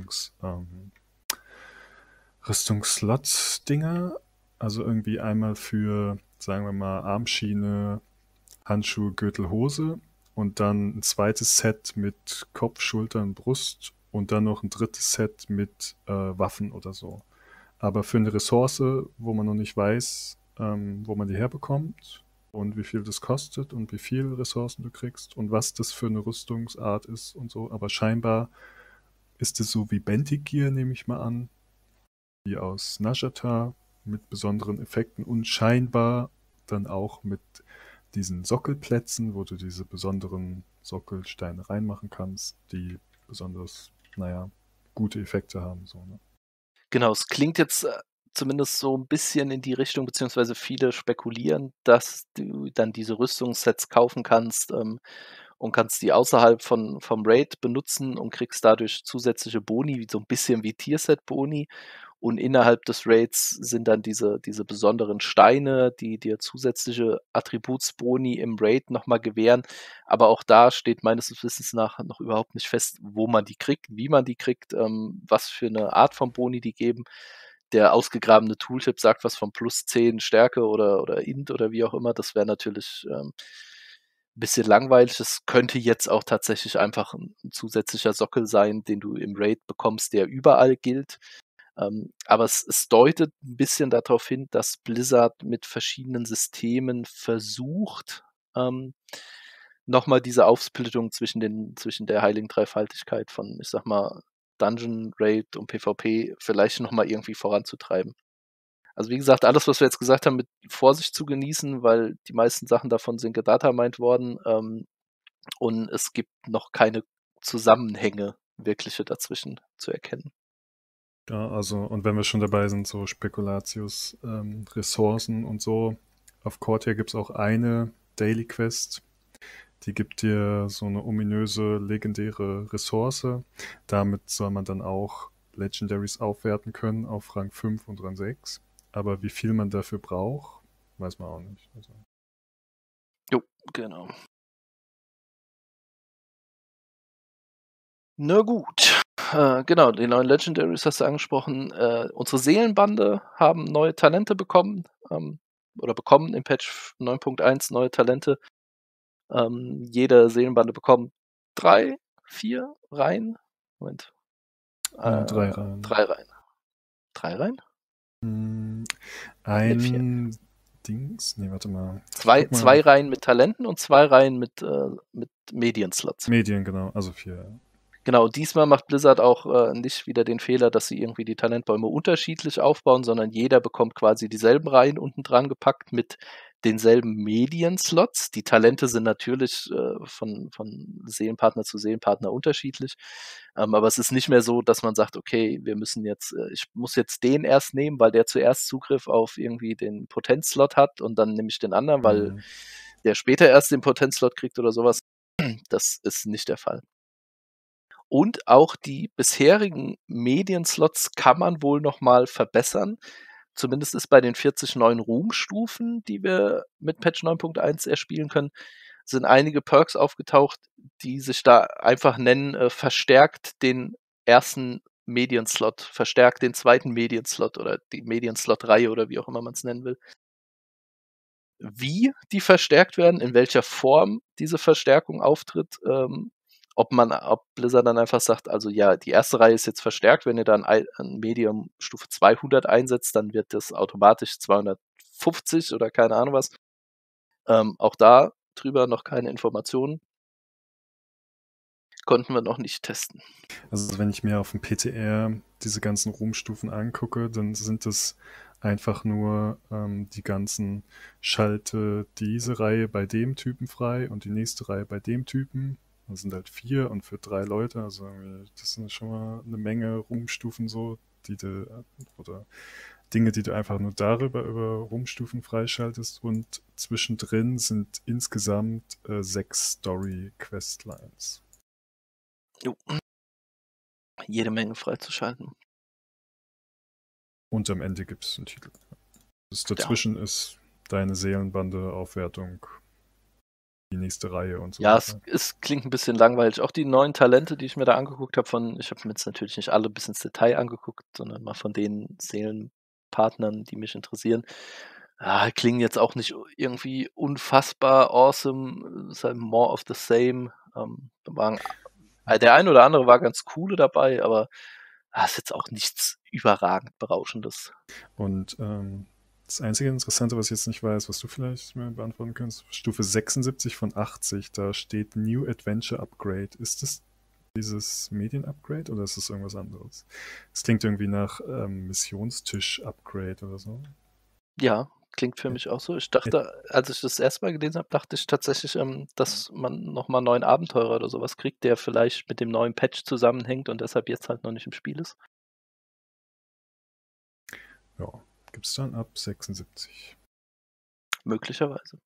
Rüstungslot-Dinger. Also irgendwie einmal für, sagen wir mal, Armschiene, Handschuhe, Gürtel, Hose und dann ein zweites Set mit Kopf, Schultern, Brust und dann noch ein drittes Set mit Waffen oder so. Aber für eine Ressource, wo man noch nicht weiß, wo man die herbekommt und wie viel das kostet und wie viele Ressourcen du kriegst und was das für eine Rüstungsart ist und so. Aber scheinbar ist es so wie Bentic Gear, nehme ich mal an, wie aus Najata mit besonderen Effekten und scheinbar dann auch mit diesen Sockelplätzen, wo du diese besonderen Sockelsteine reinmachen kannst, die besonders, naja, gute Effekte haben. So, ne? Genau, es klingt jetzt zumindest so ein bisschen in die Richtung, beziehungsweise viele spekulieren, dass du dann diese Rüstungssets kaufen kannst, und kannst die außerhalb vom Raid benutzen und kriegst dadurch zusätzliche Boni, wie so ein bisschen wie Tierset-Boni. Und innerhalb des Raids sind dann diese besonderen Steine, die dir zusätzliche Attributsboni im Raid noch mal gewähren. Aber auch da steht meines Wissens nach noch überhaupt nicht fest, wo man die kriegt, wie man die kriegt, was für eine Art von Boni die geben. Der ausgegrabene Tooltip sagt was von +10 Stärke oder Int oder wie auch immer. Das wäre natürlich, bisschen langweilig. Es könnte jetzt auch tatsächlich einfach ein zusätzlicher Sockel sein, den du im Raid bekommst, der überall gilt. Aber es deutet ein bisschen darauf hin, dass Blizzard mit verschiedenen Systemen versucht, noch mal diese Aufsplittung zwischen der heiligen Dreifaltigkeit von, ich sage mal, Dungeon, Raid und PvP vielleicht noch mal irgendwie voranzutreiben. Also, wie gesagt, alles, was wir jetzt gesagt haben, mit Vorsicht zu genießen, weil die meisten Sachen davon sind gedatamined worden, und es gibt noch keine Zusammenhänge wirkliche dazwischen zu erkennen. Ja, also, und wenn wir schon dabei sind, so Spekulatius, Ressourcen und so, auf Cortia gibt es auch eine Daily Quest, die gibt dir so eine ominöse, legendäre Ressource. Damit soll man dann auch Legendaries aufwerten können auf Rang 5 und Rang 6. aber wie viel man dafür braucht, weiß man auch nicht. Also. Jo, genau. Na gut. Genau, die neuen Legendaries hast du angesprochen. Unsere Seelenbande haben neue Talente bekommen, oder bekommen im Patch 9.1 neue Talente. Jede Seelenbande bekommt 3, 4 Reihen. Moment. 3 Reihen. 3 Reihen. 3 Reihen? Ein Dings? Nee, warte mal. Zwei Reihen mit Talenten und 2 Reihen mit Medienslots. Medien, genau. Also 4. Genau, diesmal macht Blizzard auch nicht wieder den Fehler, dass sie irgendwie die Talentbäume unterschiedlich aufbauen, sondern jeder bekommt quasi dieselben Reihen unten dran gepackt mit denselben Medienslots. Die Talente sind natürlich von Seelenpartner zu Seelenpartner unterschiedlich. Aber es ist nicht mehr so, dass man sagt, okay, ich muss jetzt den erst nehmen, weil der zuerst Zugriff auf irgendwie den Potenzslot hat und dann nehme ich den anderen, weil der später erst den Potenzslot kriegt oder sowas. Das ist nicht der Fall. Und auch die bisherigen Medienslots kann man wohl noch mal verbessern. Zumindest ist bei den 40 neuen Ruhmstufen, die wir mit Patch 9.1 erspielen können, sind einige Perks aufgetaucht, die sich da einfach nennen, verstärkt den ersten Medienslot, verstärkt den zweiten Medienslot oder die Medienslot-Reihe oder wie auch immer man es nennen will. Wie die verstärkt werden, in welcher Form diese Verstärkung auftritt, ob Blizzard dann einfach sagt, also ja, die erste Reihe ist jetzt verstärkt, wenn ihr dann ein Medium Stufe 200 einsetzt, dann wird das automatisch 250 oder keine Ahnung was. Auch da drüber noch keine Informationen. Konnten wir noch nicht testen. Also wenn ich mir auf dem PTR diese ganzen Ruhmstufen angucke, dann sind es einfach nur die ganzen Schalte diese Reihe bei dem Typen frei und die nächste Reihe bei dem Typen. Das sind halt 4 und für 3 Leute, also das sind schon mal eine Menge Ruhmstufen so, oder Dinge, die du einfach nur darüber über Ruhmstufen freischaltest, und zwischendrin sind insgesamt 6 Story-Questlines. Jo. Jede Menge freizuschalten. Und am Ende gibt es einen Titel. Das dazwischen ist deine Seelenbande-Aufwertung, die nächste Reihe und so weiter. Ja, es klingt ein bisschen langweilig. Auch die neuen Talente, die ich mir da angeguckt habe ich habe mir jetzt natürlich nicht alle bis ins Detail angeguckt, sondern mal von den Seelenpartnern, die mich interessieren. Klingen jetzt auch nicht irgendwie unfassbar awesome, ist halt more of the same. Der ein oder andere war ganz coole dabei, aber ist jetzt auch nichts überragend Berauschendes. Und das einzige Interessante, was ich jetzt nicht weiß, was du vielleicht mir beantworten kannst, Stufe 76 von 80, da steht New Adventure Upgrade. Ist das dieses Medien-Upgrade oder ist das irgendwas anderes? Es klingt irgendwie nach Missionstisch-Upgrade oder so. Ja, klingt für mich auch so. Ich dachte, als ich das erste Mal gelesen habe, dachte ich tatsächlich, dass man nochmal einen neuen Abenteurer oder sowas kriegt, der vielleicht mit dem neuen Patch zusammenhängt und deshalb jetzt halt noch nicht im Spiel ist. Ja, gibt es dann ab 76. Möglicherweise.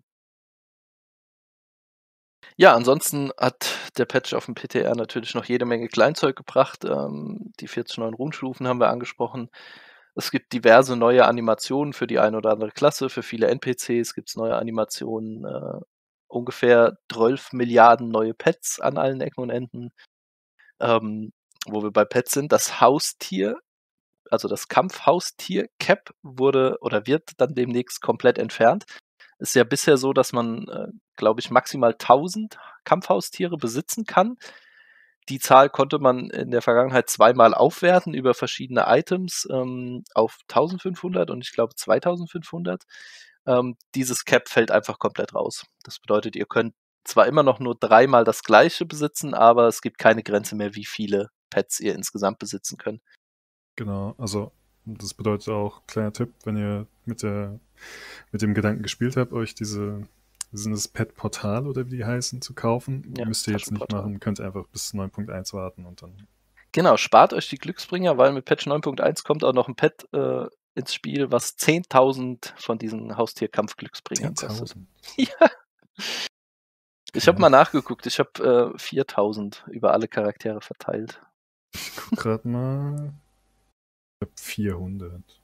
Ja, ansonsten hat der Patch auf dem PTR natürlich noch jede Menge Kleinzeug gebracht. Die 40 neuen Ruhmstufen haben wir angesprochen. Es gibt diverse neue Animationen für die eine oder andere Klasse. Für viele NPCs gibt es neue Animationen. Ungefähr 12 Milliarden neue Pets an allen Ecken und Enden. Wo wir bei Pets sind, das Haustier, also das Kampfhaustier-Cap wurde oder wird dann demnächst komplett entfernt. Ist ja bisher so, dass man, glaube ich, maximal 1000 Kampfhaustiere besitzen kann. Die Zahl konnte man in der Vergangenheit zweimal aufwerten über verschiedene Items auf 1500 und ich glaube 2500. Dieses Cap fällt einfach komplett raus. Das bedeutet, ihr könnt zwar immer noch nur 3-mal das gleiche besitzen, aber es gibt keine Grenze mehr, wie viele Pets ihr insgesamt besitzen könnt. Genau, also das bedeutet auch, kleiner Tipp, wenn ihr mit dem Gedanken gespielt habt, euch sind das Pet-Portal oder wie die heißen, zu kaufen, Ja, müsst ihr jetzt nicht machen, könnt einfach bis 9.1 warten und dann. Genau, spart euch die Glücksbringer, weil mit Patch 9.1 kommt auch noch ein Pet ins Spiel, was 10.000 von diesen Haustierkampf-Glücksbringern kostet. 10.000? Ja. Ich habe mal nachgeguckt, ich habe 4.000 über alle Charaktere verteilt. Ich guck gerade mal. Ich habe 400.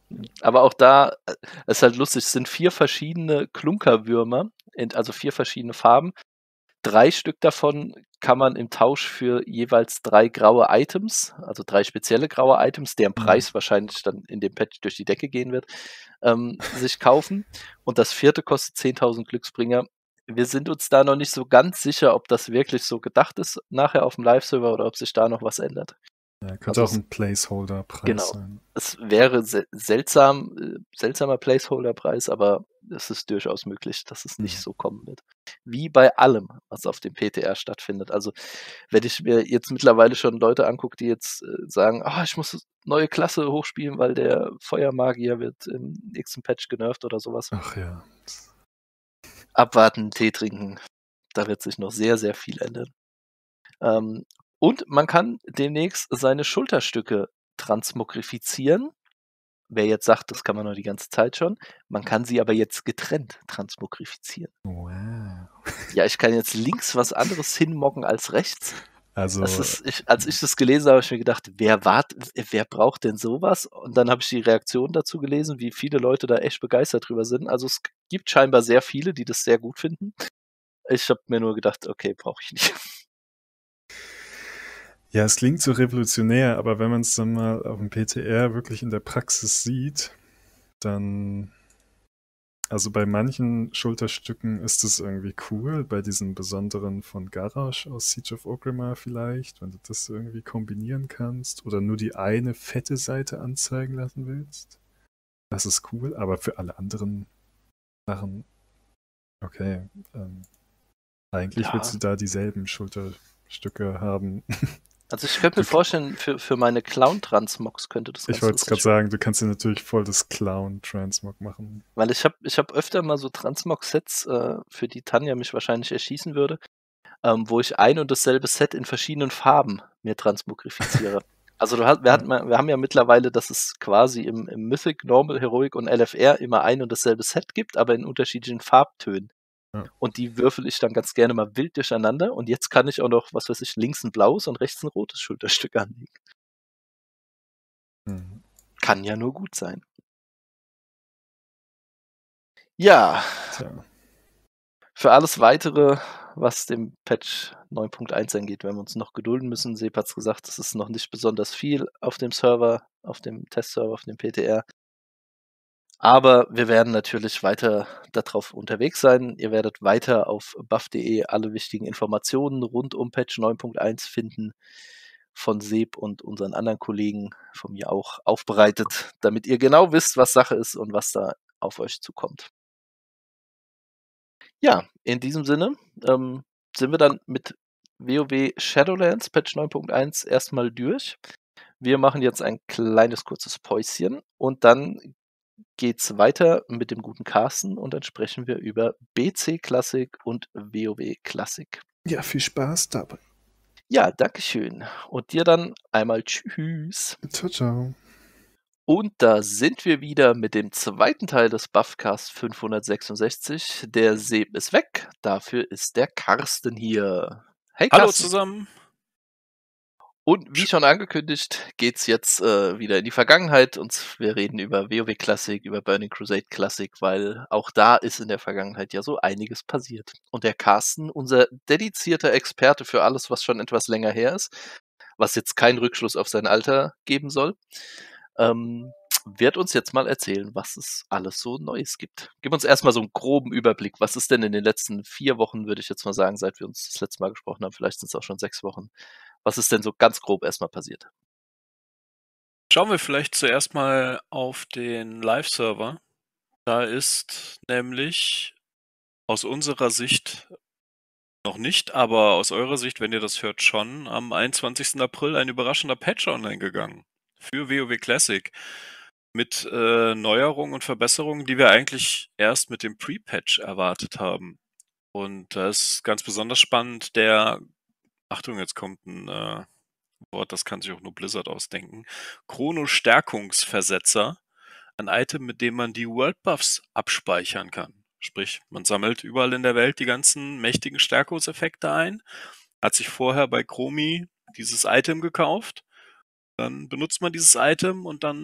Aber auch da ist halt lustig, es sind 4 verschiedene Klunkerwürmer, also 4 verschiedene Farben. 3 Stück davon kann man im Tausch für jeweils 3 graue Items, also 3 spezielle graue Items, deren Preis wahrscheinlich dann in dem Patch durch die Decke gehen wird, sich kaufen. Und das 4. kostet 10.000 Glücksbringer. Wir sind uns da noch nicht so ganz sicher, ob das wirklich so gedacht ist nachher auf dem Live-Server oder ob sich da noch was ändert. Ja, könnte auch ein Placeholder-Preis sein. Es wäre seltsamer Placeholder-Preis, aber es ist durchaus möglich, dass es nicht so kommen wird. Wie bei allem, was auf dem PTR stattfindet. Also, wenn ich mir jetzt mittlerweile schon Leute angucke, die jetzt sagen, ich muss neue Klasse hochspielen, weil der Feuermagier wird im nächsten Patch genervt oder sowas. Ach ja. Abwarten, Tee trinken. Da wird sich noch sehr, sehr viel ändern. Und man kann demnächst seine Schulterstücke transmogrifizieren. Wer jetzt sagt, das kann man noch die ganze Zeit schon, man kann sie aber jetzt getrennt transmogrifizieren. Wow. Ja, ich kann jetzt links was anderes hinmocken als rechts. Also, als ich das gelesen habe, habe ich mir gedacht, wer braucht denn sowas? Und dann habe ich die Reaktion dazu gelesen, wie viele Leute da echt begeistert drüber sind. Also es gibt scheinbar sehr viele, die das sehr gut finden. Ich habe mir nur gedacht, okay, brauche ich nicht. ja, es klingt so revolutionär, aber wenn man es dann mal auf dem PTR wirklich in der Praxis sieht, dann, also bei manchen Schulterstücken ist es irgendwie cool, bei diesen besonderen von Garrosh aus Siege of Orgrimmar vielleicht, wenn du das irgendwie kombinieren kannst oder nur die eine fette Seite anzeigen lassen willst. Das ist cool, aber für alle anderen Sachen, okay, eigentlich willst du da dieselben Schulterstücke haben. Also ich könnte mir vorstellen, für meine Clown-Transmogs könnte das Ich wollte es gerade sagen, du kannst dir natürlich voll das Clown-Transmog machen. Weil ich hab öfter mal so Transmog-Sets, für die Tanja mich wahrscheinlich erschießen würde, wo ich ein und dasselbe Set in verschiedenen Farben mir transmogrifiziere. Also wir haben ja mittlerweile, dass es quasi im Mythic, Normal, Heroic und LFR immer ein und dasselbe Set gibt, aber in unterschiedlichen Farbtönen. Ja. Und die würfel ich dann ganz gerne mal wild durcheinander. Und jetzt kann ich auch noch, was weiß ich, links ein blaues und rechts ein rotes Schulterstück anlegen. Kann ja nur gut sein. Ja. Tja. Für alles Weitere, was dem Patch 9.1 angeht, werden wir uns noch gedulden müssen. Sepp hat's gesagt, es ist noch nicht besonders viel auf dem Server, auf dem Testserver, auf dem PTR. Aber wir werden natürlich weiter darauf unterwegs sein. Ihr werdet weiter auf buff.de alle wichtigen Informationen rund um Patch 9.1 finden, von Sepp und unseren anderen Kollegen, von mir auch aufbereitet, damit ihr genau wisst, was Sache ist und was da auf euch zukommt. Ja, in diesem Sinne sind wir dann mit WoW Shadowlands Patch 9.1 erstmal durch. Wir machen jetzt ein kleines kurzes Päuschen und dann geht's weiter mit dem guten Carsten und dann sprechen wir über BC Classic und WoW Classic. Ja, viel Spaß dabei. Ja, dankeschön. Und dir dann einmal tschüss. Ciao, ciao. Und da sind wir wieder mit dem zweiten Teil des Buffcast 566. Der Sepp ist weg, dafür ist der Carsten hier. Hey Carsten. Hallo zusammen. Und wie schon angekündigt, geht's jetzt wieder in die Vergangenheit und wir reden über WoW Classic, über Burning Crusade Classic, weil auch da ist in der Vergangenheit ja so einiges passiert. Und der Carsten, unser dedizierter Experte für alles, was schon etwas länger her ist, was jetzt keinen Rückschluss auf sein Alter geben soll, wird uns jetzt mal erzählen, was es alles so Neues gibt. Gib uns erstmal so einen groben Überblick. Was ist denn in den letzten 4 Wochen, würde ich jetzt mal sagen, seit wir uns das letzte Mal gesprochen haben, vielleicht sind es auch schon 6 Wochen. Was ist denn so ganz grob erstmal passiert? Schauen wir vielleicht zuerst mal auf den Live-Server. Da ist nämlich aus unserer Sicht noch nicht, aber aus eurer Sicht, wenn ihr das hört, schon am 21. April ein überraschender Patch online gegangen für WoW Classic mit Neuerungen und Verbesserungen, die wir eigentlich erst mit dem Pre-Patch erwartet haben. Und das ist ganz besonders spannend, Achtung, jetzt kommt ein Wort, das kann sich auch nur Blizzard ausdenken. Chrono-Stärkungsversetzer. Ein Item, mit dem man die World Buffs abspeichern kann. Sprich, man sammelt überall in der Welt die ganzen mächtigen Stärkungseffekte ein, hat sich vorher bei Chromie dieses Item gekauft, dann benutzt man dieses Item und dann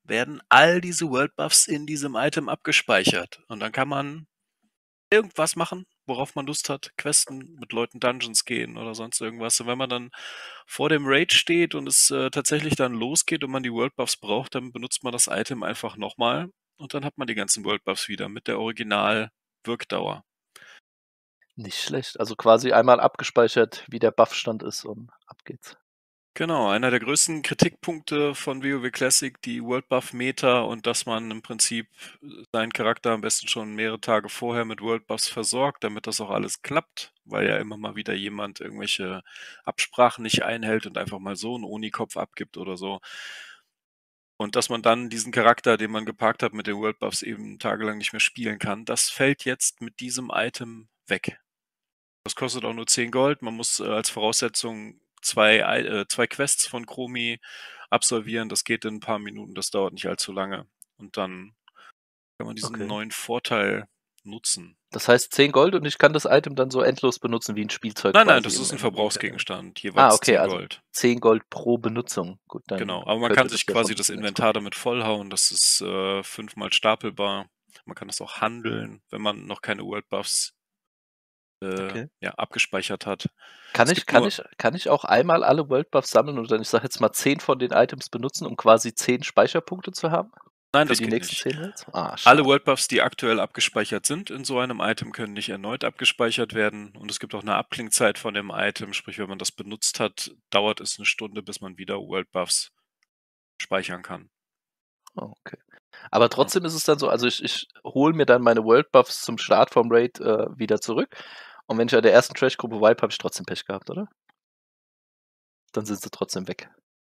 werden all diese World Buffs in diesem Item abgespeichert. Und dann kann man irgendwas machen, worauf man Lust hat. Questen, mit Leuten Dungeons gehen oder sonst irgendwas. Und wenn man dann vor dem Raid steht und es tatsächlich dann losgeht und man die World Buffs braucht, dann benutzt man das Item einfach nochmal und dann hat man die ganzen World Buffs wieder mit der Original-Wirkdauer. Nicht schlecht. Also quasi einmal abgespeichert, wie der Buffstand ist und ab geht's. Genau, einer der größten Kritikpunkte von WoW Classic, die World Buff Meta und dass man im Prinzip seinen Charakter am besten schon mehrere Tage vorher mit World Buffs versorgt, damit das auch alles klappt, weil ja immer mal wieder jemand irgendwelche Absprachen nicht einhält und einfach mal so einen Oni-Kopf abgibt oder so. Und dass man dann diesen Charakter, den man geparkt hat mit den World Buffs, eben tagelang nicht mehr spielen kann, das fällt jetzt mit diesem Item weg. Das kostet auch nur 10 Gold. Man muss als Voraussetzung zwei Quests von Chromie absolvieren. Das geht in ein paar Minuten, das dauert nicht allzu lange. Und dann kann man diesen neuen Vorteil nutzen. Das heißt 10 Gold und ich kann das Item dann so endlos benutzen wie ein Spielzeug. Nein, das ist ein Verbrauchsgegenstand. Jeweils 10 Gold. Also 10 Gold pro Benutzung. Gut, dann genau, aber man kann sich quasi das Inventar damit vollhauen. Das ist 5-mal stapelbar. Man kann das auch handeln, wenn man noch keine World Buffs abgespeichert hat. Kann ich auch einmal alle World Buffs sammeln und dann, ich sage jetzt mal, 10 von den Items benutzen, um quasi 10 Speicherpunkte zu haben? Nein, für das die geht nächsten nicht. 10 Raids? Alle World Buffs, die aktuell abgespeichert sind in so einem Item, können nicht erneut abgespeichert werden. Und es gibt auch eine Abklingzeit von dem Item. Sprich, wenn man das benutzt hat, dauert es eine Stunde, bis man wieder World Buffs speichern kann. Okay. Aber trotzdem ist es dann so, also ich hole mir dann meine World Buffs zum Start vom Raid wieder zurück. Und wenn ich an der ersten Trash-Gruppe wipe, habe ich trotzdem Pech gehabt, oder? Dann sind sie trotzdem weg.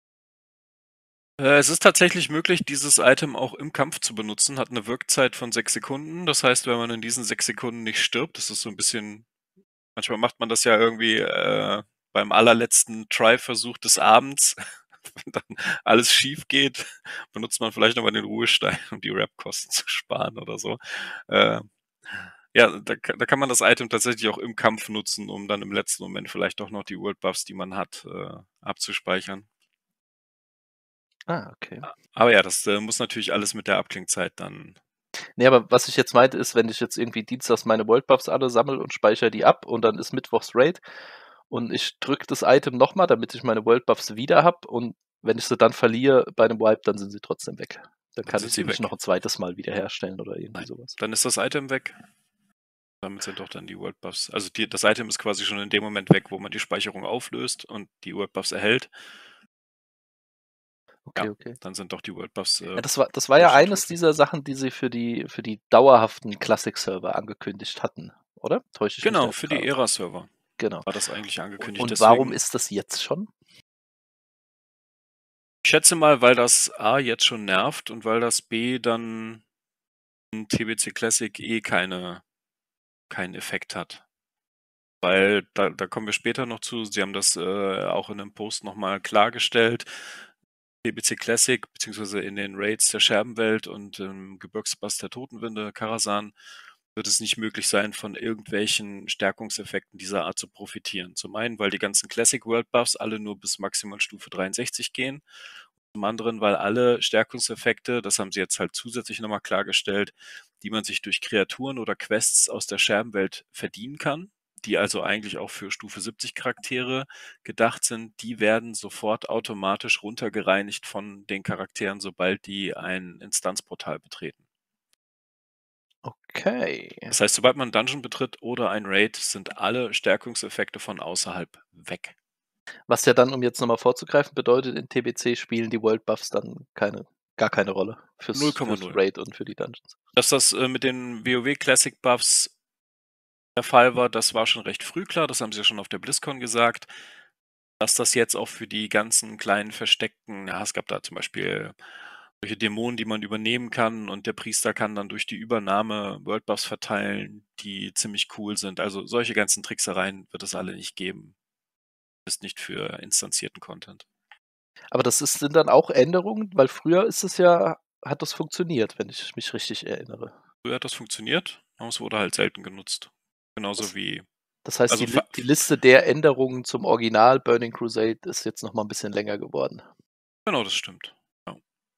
Es ist tatsächlich möglich, dieses Item auch im Kampf zu benutzen. Hat eine Wirkzeit von 6 Sekunden. Das heißt, wenn man in diesen 6 Sekunden nicht stirbt, das ist so ein bisschen. Manchmal macht man das ja irgendwie beim allerletzten Try-Versuch des Abends. Wenn dann alles schief geht, benutzt man vielleicht nochmal den Ruhestein, um die Rap-Kosten zu sparen oder so. Da kann man das Item tatsächlich auch im Kampf nutzen, um dann im letzten Moment vielleicht doch noch die World Buffs, die man hat, abzuspeichern. Okay. Aber ja, das muss natürlich alles mit der Abklingzeit dann. Nee, aber was ich jetzt meinte, ist, wenn ich jetzt irgendwie dienstags meine World Buffs alle sammle und speichere die ab und dann ist Mittwochs Raid und ich drücke das Item nochmal, damit ich meine World Buffs wieder habe und wenn ich sie dann verliere bei einem Wipe, dann sind sie trotzdem weg. Dann kann ich sie nicht noch ein zweites Mal wiederherstellen oder irgendwie sowas. Dann ist das Item weg. Damit sind doch dann die World Buffs. Also das Item ist quasi schon in dem Moment weg, wo man die Speicherung auflöst und die World Buffs erhält. Okay. Dann sind doch die World Buffs. Das war ja eines dieser Sachen, die sie für die dauerhaften Classic-Server angekündigt hatten, oder? Täusche ich mich? Genau, für die Era-Server. Genau. War das eigentlich angekündigt. Und warum ist das jetzt schon? Ich schätze mal, weil das A jetzt schon nervt und weil das B dann in TBC Classic keinen Effekt hat. Weil da kommen wir später noch zu. Sie haben das auch in einem Post nochmal klargestellt. TBC Classic, beziehungsweise in den Raids der Scherbenwelt und im Gebirgspass der Totenwinde, Karasan, wird es nicht möglich sein, von irgendwelchen Stärkungseffekten dieser Art zu profitieren. Zum einen, weil die ganzen Classic World Buffs alle nur bis maximal Stufe 63 gehen. Zum anderen, weil alle Stärkungseffekte, das haben sie jetzt halt zusätzlich nochmal klargestellt, die man sich durch Kreaturen oder Quests aus der Scherbenwelt verdienen kann, die also eigentlich auch für Stufe 70 Charaktere gedacht sind, die werden sofort automatisch runtergereinigt von den Charakteren, sobald die ein Instanzportal betreten. Okay. Das heißt, sobald man einen Dungeon betritt oder ein Raid, sind alle Stärkungseffekte von außerhalb weg. Was ja dann, um jetzt nochmal vorzugreifen, bedeutet, in TBC spielen die World Buffs dann gar keine Rolle fürs 0,0. Raid und für die Dungeons. Dass das mit den WoW Classic Buffs der Fall war, das war schon recht früh klar, das haben sie ja schon auf der BlizzCon gesagt, dass das jetzt auch für die ganzen kleinen versteckten, es gab da zum Beispiel solche Dämonen, die man übernehmen kann und der Priester kann dann durch die Übernahme World Buffs verteilen, die ziemlich cool sind. Also solche ganzen Tricksereien wird es alle nicht geben. Ist nicht für instanzierten Content. Aber das sind dann auch Änderungen, weil früher hat das funktioniert, wenn ich mich richtig erinnere. Früher hat das funktioniert, aber es wurde halt selten genutzt. Genauso wie. Das heißt, die Liste der Änderungen zum Original Burning Crusade ist jetzt nochmal ein bisschen länger geworden. Genau, das stimmt. Ja.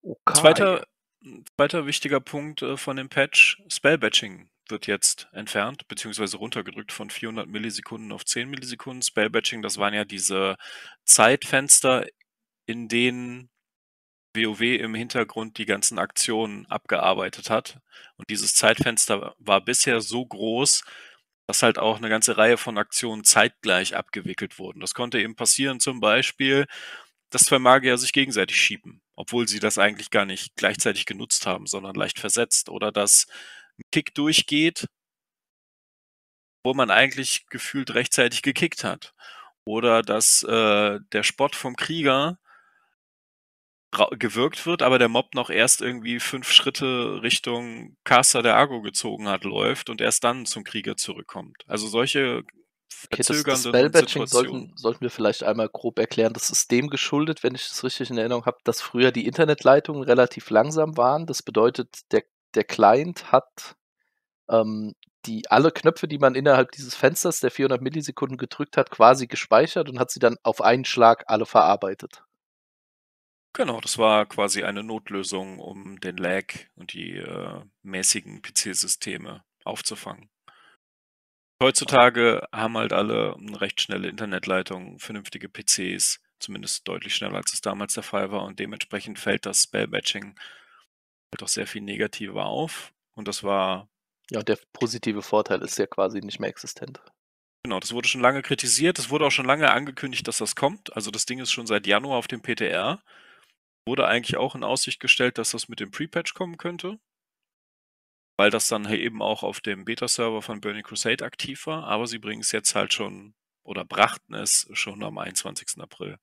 Okay. Zweiter wichtiger Punkt von dem Patch, Spellbatching wird jetzt entfernt, beziehungsweise runtergedrückt von 400 Millisekunden auf 10 Millisekunden. Spellbatching, das waren ja diese Zeitfenster, in denen WoW im Hintergrund die ganzen Aktionen abgearbeitet hat. Und dieses Zeitfenster war bisher so groß, dass halt auch eine ganze Reihe von Aktionen zeitgleich abgewickelt wurden. Das konnte eben passieren, zum Beispiel, dass zwei Magier sich gegenseitig schieben, obwohl sie das eigentlich gar nicht gleichzeitig genutzt haben, sondern leicht versetzt. Oder dass ein Kick durchgeht, wo man eigentlich gefühlt rechtzeitig gekickt hat. Oder dass der Spott vom Krieger gewirkt wird, aber der Mob noch erst irgendwie 5 Schritte Richtung Caster der Argo gezogen hat, läuft und erst dann zum Krieger zurückkommt. Also solche Okay, das verzögernden Spellbatching Situationen. sollten wir vielleicht einmal grob erklären. Das ist dem geschuldet, wenn ich das richtig in Erinnerung habe, dass früher die Internetleitungen relativ langsam waren. Das bedeutet, der Client hat alle Knöpfe, die man innerhalb dieses Fensters der 400 Millisekunden gedrückt hat, quasi gespeichert und hat sie dann auf einen Schlag alle verarbeitet. Genau, das war quasi eine Notlösung, um den Lag und die mäßigen PC-Systeme aufzufangen. Heutzutage haben halt alle eine recht schnelle Internetleitung, vernünftige PCs, zumindest deutlich schneller, als es damals der Fall war. Und dementsprechend fällt das Spellbatching halt auch sehr viel negativer auf. Und das war, Ja, der positive Vorteil ist ja quasi nicht mehr existent. genau, das wurde schon lange kritisiert. Es wurde auch schon lange angekündigt, dass das kommt. Also das Ding ist schon seit Januar auf dem PTR. Wurde eigentlich auch in Aussicht gestellt, dass das mit dem Pre-Patch kommen könnte, weil das dann eben auch auf dem Beta-Server von Burning Crusade aktiv war, aber sie bringen es jetzt halt schon oder brachten es schon am 21. April.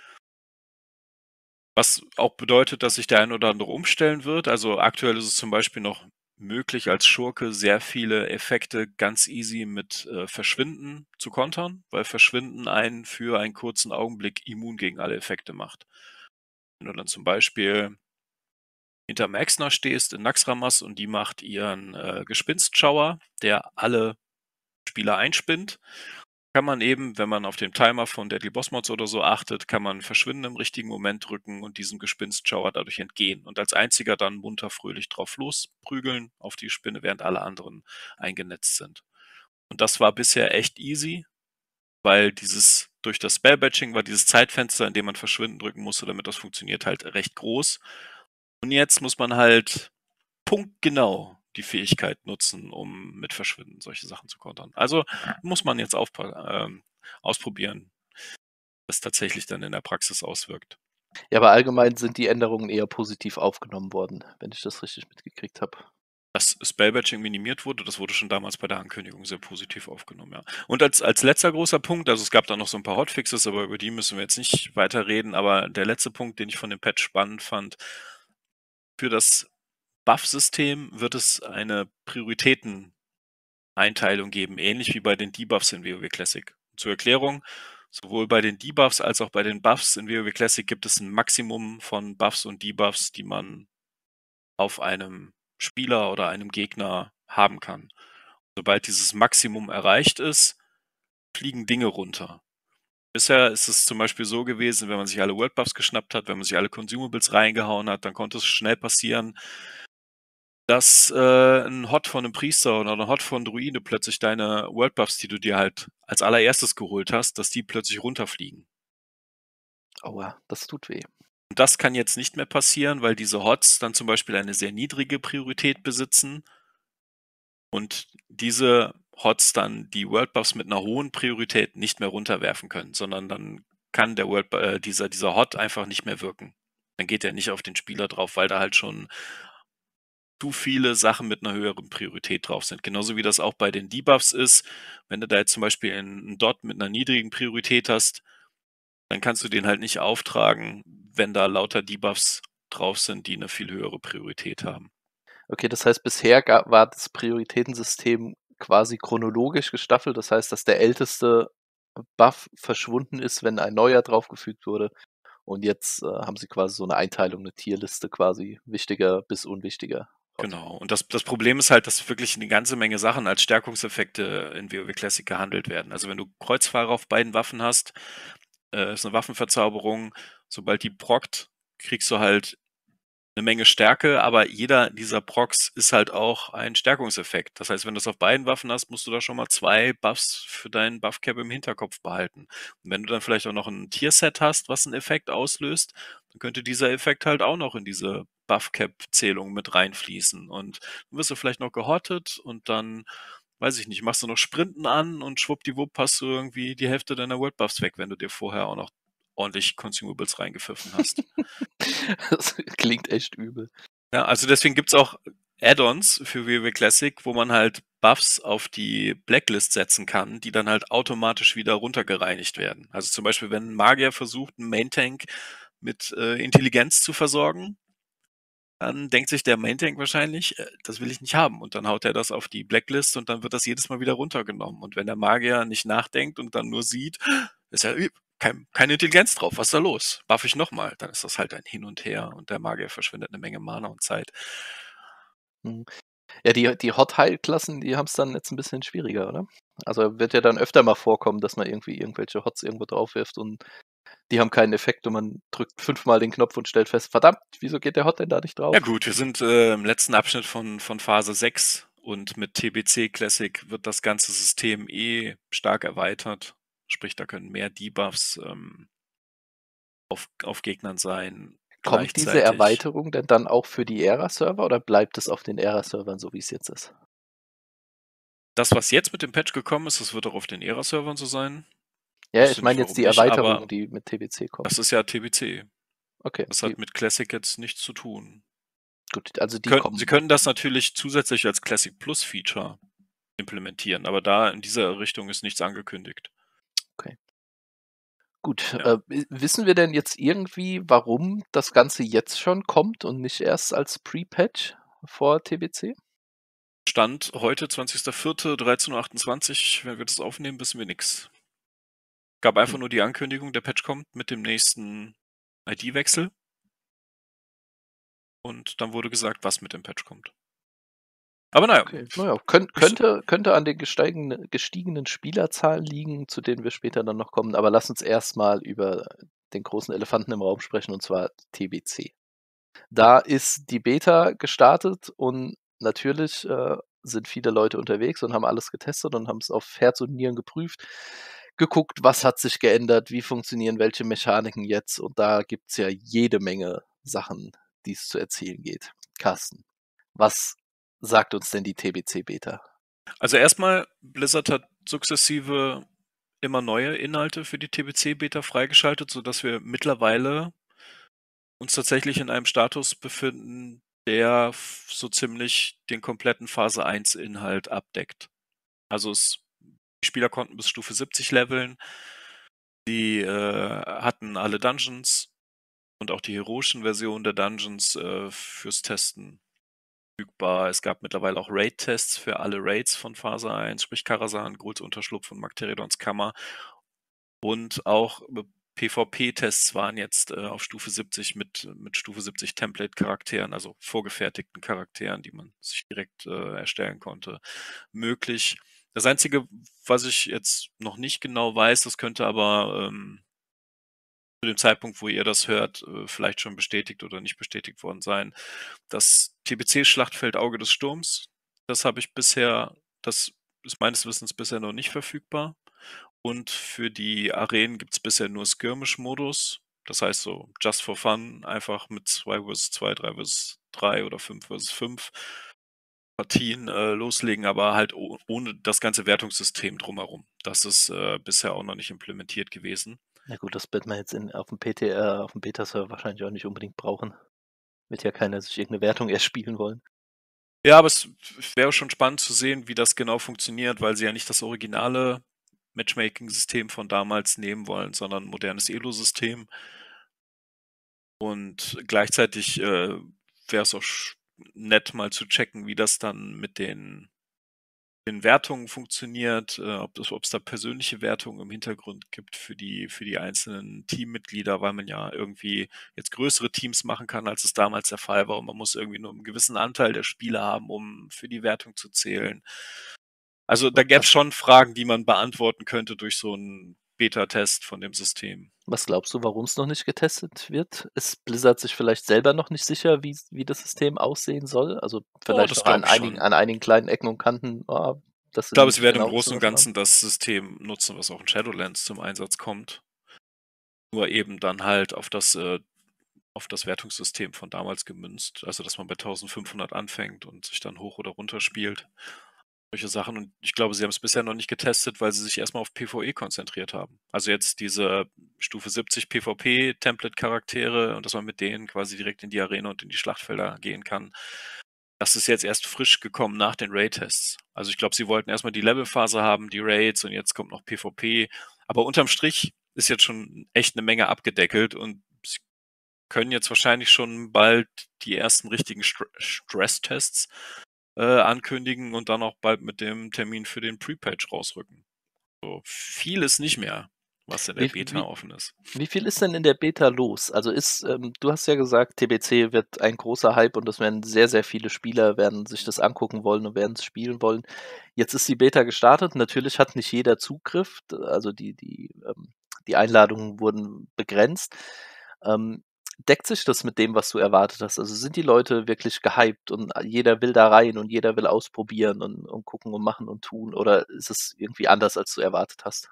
Was auch bedeutet, dass sich der ein oder andere umstellen wird. Also aktuell ist es zum Beispiel noch möglich, als Schurke sehr viele Effekte ganz easy mit Verschwinden zu kontern, weil Verschwinden einen für einen kurzen Augenblick immun gegen alle Effekte macht. Wenn du dann zum Beispiel hinterm Exner stehst in Naxxramas und die macht ihren Gespinstschauer, der alle Spieler einspinnt, kann man eben, wenn man auf den Timer von Deadly Boss Mods oder so achtet, kann man Verschwinden im richtigen Moment drücken und diesem Gespinstschauer dadurch entgehen und als einziger dann munter fröhlich drauf losprügeln auf die Spinne, während alle anderen eingenetzt sind. Und das war bisher echt easy, weil durch das Spellbatching war dieses Zeitfenster, in dem man Verschwinden drücken musste, damit das funktioniert, halt recht groß. Und jetzt muss man halt punktgenau die Fähigkeit nutzen, um mit Verschwinden solche Sachen zu kontern. Also muss man jetzt ausprobieren, was tatsächlich dann in der Praxis auswirkt. Ja, aber allgemein sind die Änderungen eher positiv aufgenommen worden, wenn ich das richtig mitgekriegt habe. Dass Spellbatching minimiert wurde, das wurde schon damals bei der Ankündigung sehr positiv aufgenommen, ja. Und als letzter großer Punkt, also es gab da noch so ein paar Hotfixes, aber über die müssen wir jetzt nicht weiter reden, aber der letzte Punkt, den ich von dem Patch spannend fand, für das Buff-System wird es eine Prioritäteneinteilung geben, ähnlich wie bei den Debuffs in WoW Classic. Zur Erklärung, sowohl bei den Debuffs als auch bei den Buffs in WoW Classic gibt es ein Maximum von Buffs und Debuffs, die man auf einem Spieler oder einem Gegner haben kann. Sobald dieses Maximum erreicht ist, fliegen Dinge runter. Bisher ist es zum Beispiel so gewesen, wenn man sich alle World Buffs geschnappt hat, wenn man sich alle Consumables reingehauen hat, dann konnte es schnell passieren, dass ein Hot von einem Priester oder ein Hot von Druide plötzlich deine World Buffs, die du dir halt als allererstes geholt hast, dass die plötzlich runterfliegen. Aua, das tut weh. Und das kann jetzt nicht mehr passieren, weil diese Hots dann zum Beispiel eine sehr niedrige Priorität besitzen und diese Hots dann die World Buffs mit einer hohen Priorität nicht mehr runterwerfen können, sondern dann kann der dieser Hot einfach nicht mehr wirken. Dann geht er nicht auf den Spieler drauf, weil da halt schon zu viele Sachen mit einer höheren Priorität drauf sind. Genauso wie das auch bei den Debuffs ist. Wenn du da jetzt zum Beispiel einen Dot mit einer niedrigen Priorität hast, dann kannst du den halt nicht auftragen, wenn da lauter Debuffs drauf sind, die eine viel höhere Priorität haben. Okay, das heißt, bisher war das Prioritätensystem quasi chronologisch gestaffelt. Das heißt, dass der älteste Buff verschwunden ist, wenn ein neuer draufgefügt wurde. Und jetzt haben sie quasi so eine Einteilung, eine Tierliste quasi, wichtiger bis unwichtiger. Genau. Und das Problem ist halt, dass wirklich eine ganze Menge Sachen als Stärkungseffekte in WoW Classic gehandelt werden. Also wenn du Kreuzfahrer auf beiden Waffen hast, ist eine Waffenverzauberung, sobald die prockt, kriegst du halt eine Menge Stärke, aber jeder dieser Procs ist halt auch ein Stärkungseffekt. Das heißt, wenn du es auf beiden Waffen hast, musst du da schon mal 2 Buffs für deinen Buff-Cap im Hinterkopf behalten. Und wenn du dann vielleicht auch noch ein Tierset hast, was einen Effekt auslöst, dann könnte dieser Effekt halt auch noch in diese Buff-Cap-Zählung mit reinfließen. Und dann wirst du vielleicht noch gehottet und dann, weiß ich nicht, machst du noch Sprinten an und schwuppdiwupp hast du irgendwie die Hälfte deiner World Buffs weg, wenn du dir vorher auch noch ordentlich Consumables reingepfiffen hast. Das klingt echt übel. Ja, also deswegen gibt's auch Add-ons für WoW Classic, wo man halt Buffs auf die Blacklist setzen kann, die dann halt automatisch wieder runtergereinigt werden. Also zum Beispiel, wenn ein Magier versucht, einen Main-Tank mit Intelligenz zu versorgen, dann denkt sich der Main-Tank wahrscheinlich, das will ich nicht haben. Und dann haut er das auf die Blacklist und dann wird das jedes Mal wieder runtergenommen. Und wenn der Magier nicht nachdenkt und dann nur sieht, ist ja keine Intelligenz drauf, was ist da los? Buff ich nochmal, dann ist das halt ein Hin und Her und der Magier verschwendet eine Menge Mana und Zeit. Mhm. Ja, die Hot-Heil-Klassen, die haben es dann jetzt ein bisschen schwieriger, oder? Also wird ja dann öfter mal vorkommen, dass man irgendwie irgendwelche Hots irgendwo drauf wirft und die haben keinen Effekt und man drückt 5-mal den Knopf und stellt fest, verdammt, wieso geht der Hot denn da nicht drauf? Ja gut, wir sind im letzten Abschnitt von Phase 6 und mit TBC Classic wird das ganze System stark erweitert. Sprich, da können mehr Debuffs auf Gegnern sein. Kommt diese Gleichzeitig. Erweiterung denn dann auch für die Era-Server oder bleibt es auf den Era-Servern so, wie es jetzt ist? Das, was jetzt mit dem Patch gekommen ist, das wird auch auf den Era-Servern so sein. Ja, Wüsste ich meine nicht, jetzt die warum nicht, aber Erweiterung, die mit TBC kommt. das ist ja TBC. Okay, Das hat mit Classic jetzt nichts zu tun. gut, also die kommen. Sie können das natürlich zusätzlich als Classic Plus Feature implementieren, aber da in dieser Richtung ist nichts angekündigt. Gut, Ja. wissen wir denn jetzt irgendwie, warum das Ganze jetzt schon kommt und nicht erst als Pre-Patch vor TBC? Stand heute, 20.04., 13:28 Uhr, wenn wir das aufnehmen, wissen wir nichts. Gab einfach nur die Ankündigung, der Patch kommt mit dem nächsten ID-Wechsel. Und dann wurde gesagt, was mit dem Patch kommt. Aber naja. Okay. Naja, könnte an den gestiegenen Spielerzahlen liegen, zu denen wir später dann noch kommen. Aber lass uns erstmal über den großen Elefanten im Raum sprechen, und zwar TBC. Da ist die Beta gestartet und natürlich sind viele Leute unterwegs und haben alles getestet und haben es auf Herz und Nieren geprüft, geguckt, was hat sich geändert, wie funktionieren welche Mechaniken jetzt. Und da gibt es ja jede Menge Sachen, die es zu erzählen geht. Carsten, was sagt uns denn die TBC-Beta? Also erstmal, Blizzard hat sukzessive immer neue Inhalte für die TBC-Beta freigeschaltet, sodass wir mittlerweile uns tatsächlich in einem Status befinden, der so ziemlich den kompletten Phase 1 Inhalt abdeckt. Also die Spieler konnten bis Stufe 70 leveln, die hatten alle Dungeons und auch die heroischen Versionen der Dungeons fürs Testen verfügbar. Es gab mittlerweile auch Raid-Tests für alle Raids von Phase 1, sprich Karasan, Ghouls Unterschlupf und Magteridons Kammer. Und auch PvP-Tests waren jetzt auf Stufe 70 mit Stufe 70 Template-Charakteren, also vorgefertigten Charakteren, die man sich direkt erstellen konnte, möglich. Das Einzige, was ich jetzt noch nicht genau weiß, das könnte aber zu dem Zeitpunkt, wo ihr das hört, vielleicht schon bestätigt oder nicht bestätigt worden sein. Das TBC-Schlachtfeld Auge des Sturms, das ist meines Wissens bisher noch nicht verfügbar. Und für die Arenen gibt es bisher nur Skirmish-Modus. Das heißt so, just for fun, einfach mit 2 vs 2, 3 vs 3 oder 5 vs 5 Partien loslegen, aber halt ohne das ganze Wertungssystem drumherum. Das ist bisher auch noch nicht implementiert gewesen. Na gut, das wird man jetzt auf dem Beta-Server wahrscheinlich auch nicht unbedingt brauchen. Wird ja keiner sich irgendeine Wertung erst spielen wollen. Ja, aber es wäre schon spannend zu sehen, wie das genau funktioniert, weil sie ja nicht das originale Matchmaking-System von damals nehmen wollen, sondern ein modernes Elo-System. Und gleichzeitig wäre es auch nett mal zu checken, wie das dann mit den Wertungen funktioniert, ob es da persönliche Wertungen im Hintergrund gibt für die einzelnen Teammitglieder, weil man ja irgendwie jetzt größere Teams machen kann, als es damals der Fall war. Und man muss irgendwie nur einen gewissen Anteil der Spieler haben, um für die Wertung zu zählen. Also da gäbe es schon Fragen, die man beantworten könnte durch so ein Beta-Test von dem System. Was glaubst du, warum es noch nicht getestet wird? Ist Blizzard sich vielleicht selber noch nicht sicher, wie das System aussehen soll? Also vielleicht Das noch an glaube ich schon. einigen kleinen Ecken und Kanten, dass Ich sie glaube, nicht sie werden im genau Großen wissen, und was sie machen? Ganzen das System nutzen, was auch in Shadowlands zum Einsatz kommt. Nur eben dann halt auf das Wertungssystem von damals gemünzt. Also, dass man bei 1500 anfängt und sich dann hoch oder runter spielt. Solche Sachen. Und ich glaube, sie haben es bisher noch nicht getestet, weil sie sich erstmal auf PvE konzentriert haben. Also jetzt diese Stufe 70 PvP-Template-Charaktere und dass man mit denen quasi direkt in die Arena und in die Schlachtfelder gehen kann. Das ist jetzt erst frisch gekommen nach den Raid-Tests. Also ich glaube, sie wollten erstmal die Levelphase haben, die Raids und jetzt kommt noch PvP. Aber unterm Strich ist jetzt schon echt eine Menge abgedeckelt und sie können jetzt wahrscheinlich schon bald die ersten richtigen Stress-Tests ankündigen und dann auch bald mit dem Termin für den Pre-Patch rausrücken. So viel ist nicht mehr, was in der Wie Beta wie offen ist. wie viel ist denn in der Beta los? Also du hast ja gesagt, TBC wird ein großer Hype und es werden sehr, sehr viele Spieler werden sich das angucken wollen und werden es spielen wollen. Jetzt ist die Beta gestartet. Natürlich hat nicht jeder Zugriff, also die Einladungen wurden begrenzt. Ähm, deckt sich das mit dem, was du erwartet hast? Also sind die Leute wirklich gehypt und jeder will da rein und jeder will ausprobieren und gucken und machen und tun? Oder ist es irgendwie anders, als du erwartet hast?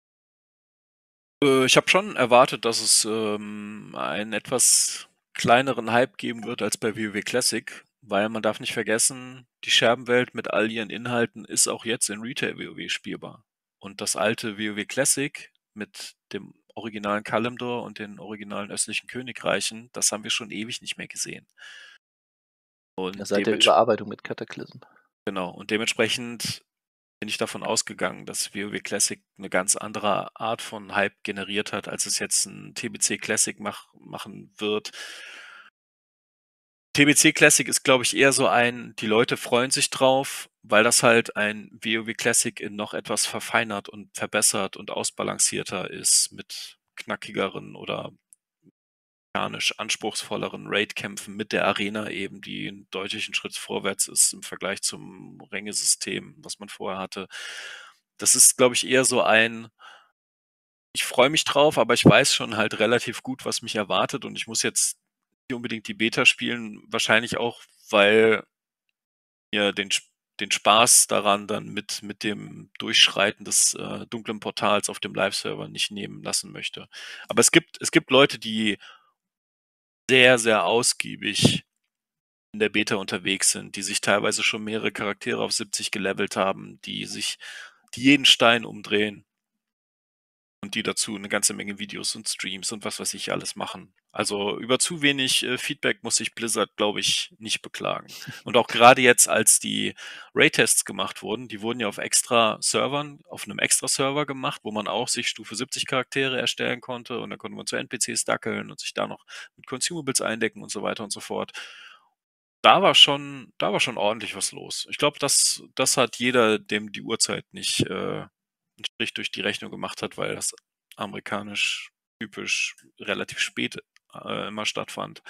Ich habe schon erwartet, dass es einen etwas kleineren Hype geben wird als bei WoW Classic, weil man darf nicht vergessen, die Scherbenwelt mit all ihren Inhalten ist auch jetzt in Retail WoW spielbar. Und das alte WoW Classic mit dem originalen Kalimdor und den originalen östlichen Königreichen, das haben wir schon ewig nicht mehr gesehen. Und Seit der Überarbeitung mit Cataclysm. genau, und dementsprechend bin ich davon ausgegangen, dass WoW Classic eine ganz andere Art von Hype generiert hat, als es jetzt ein TBC Classic machen wird. TBC Classic ist, glaube ich, eher so die Leute freuen sich drauf, weil das halt ein WoW Classic in noch etwas verfeinert und verbessert und ausbalancierter ist mit knackigeren oder mechanisch anspruchsvolleren Raid-Kämpfen mit der Arena eben, die einen deutlichen Schritt vorwärts ist im Vergleich zum Rängesystem, was man vorher hatte. Das ist, glaube ich, eher so ich freue mich drauf, aber ich weiß schon halt relativ gut, was mich erwartet und ich muss jetzt nicht unbedingt die Beta spielen, wahrscheinlich auch, weil mir den Spaß daran dann mit dem Durchschreiten des dunklen Portals auf dem Live-Server nicht nehmen lassen möchte. Aber es gibt Leute, die sehr, sehr ausgiebig in der Beta unterwegs sind, die sich teilweise schon mehrere Charaktere auf 70 gelevelt haben, die jeden Stein umdrehen und die dazu eine ganze Menge Videos und Streams und was weiß ich alles machen. Also über zu wenig Feedback muss sich Blizzard, glaube ich, nicht beklagen. Und auch gerade jetzt, als die Raid-Tests gemacht wurden, die wurden ja auf einem extra Server gemacht, wo man auch sich Stufe 70 Charaktere erstellen konnte und dann konnte man zu NPCs dackeln und sich da noch mit Consumables eindecken und so weiter und so fort. Da war schon ordentlich was los. Ich glaube, das hat jeder, dem die Uhrzeit nicht einen Strich durch die Rechnung gemacht hat, weil das amerikanisch typisch relativ spät immer stattfand.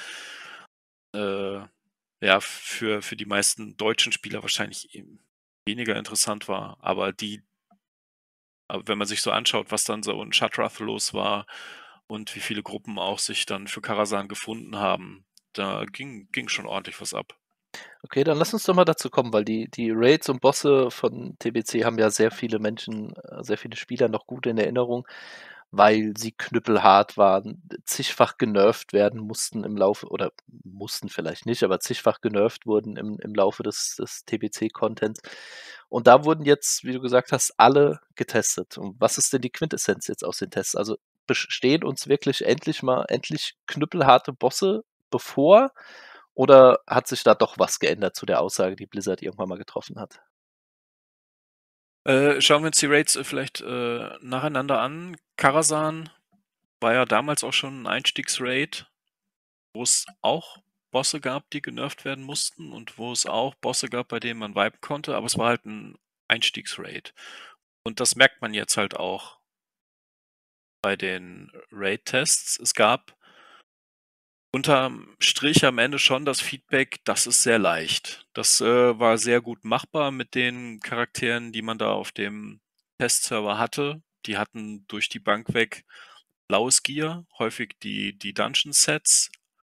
Ja, für die meisten deutschen Spieler wahrscheinlich eben weniger interessant war. Aber wenn man sich so anschaut, was dann so in Shattrath los war und wie viele Gruppen auch sich dann für Karazhan gefunden haben, da ging schon ordentlich was ab. Okay, dann lass uns doch mal dazu kommen, weil die Raids und Bosse von TBC haben ja sehr viele Menschen, sehr viele Spieler noch gut in Erinnerung, weil sie knüppelhart waren, zigfach genervt werden mussten im Laufe oder mussten vielleicht nicht, aber zigfach genervt wurden im Laufe des TBC-Contents. Und da wurden jetzt, wie du gesagt hast, alle getestet. Und was ist denn die Quintessenz jetzt aus den Tests? Also bestehen uns wirklich endlich knüppelharte Bosse bevor? Oder hat sich da doch was geändert zu der Aussage, die Blizzard irgendwann mal getroffen hat? Schauen wir uns die Raids vielleicht nacheinander an. Karazhan war ja damals auch schon ein Einstiegsraid, wo es auch Bosse gab, die genervt werden mussten und wo es auch Bosse gab, bei denen man viben konnte, aber es war halt ein Einstiegsraid. Und das merkt man jetzt halt auch bei den Raid-Tests. Es gab unterm Strich am Ende schon das Feedback, das ist sehr leicht. Das war sehr gut machbar mit den Charakteren, die man da auf dem Testserver hatte. die hatten durch die Bank weg blaues Gear, häufig die Dungeon-Sets.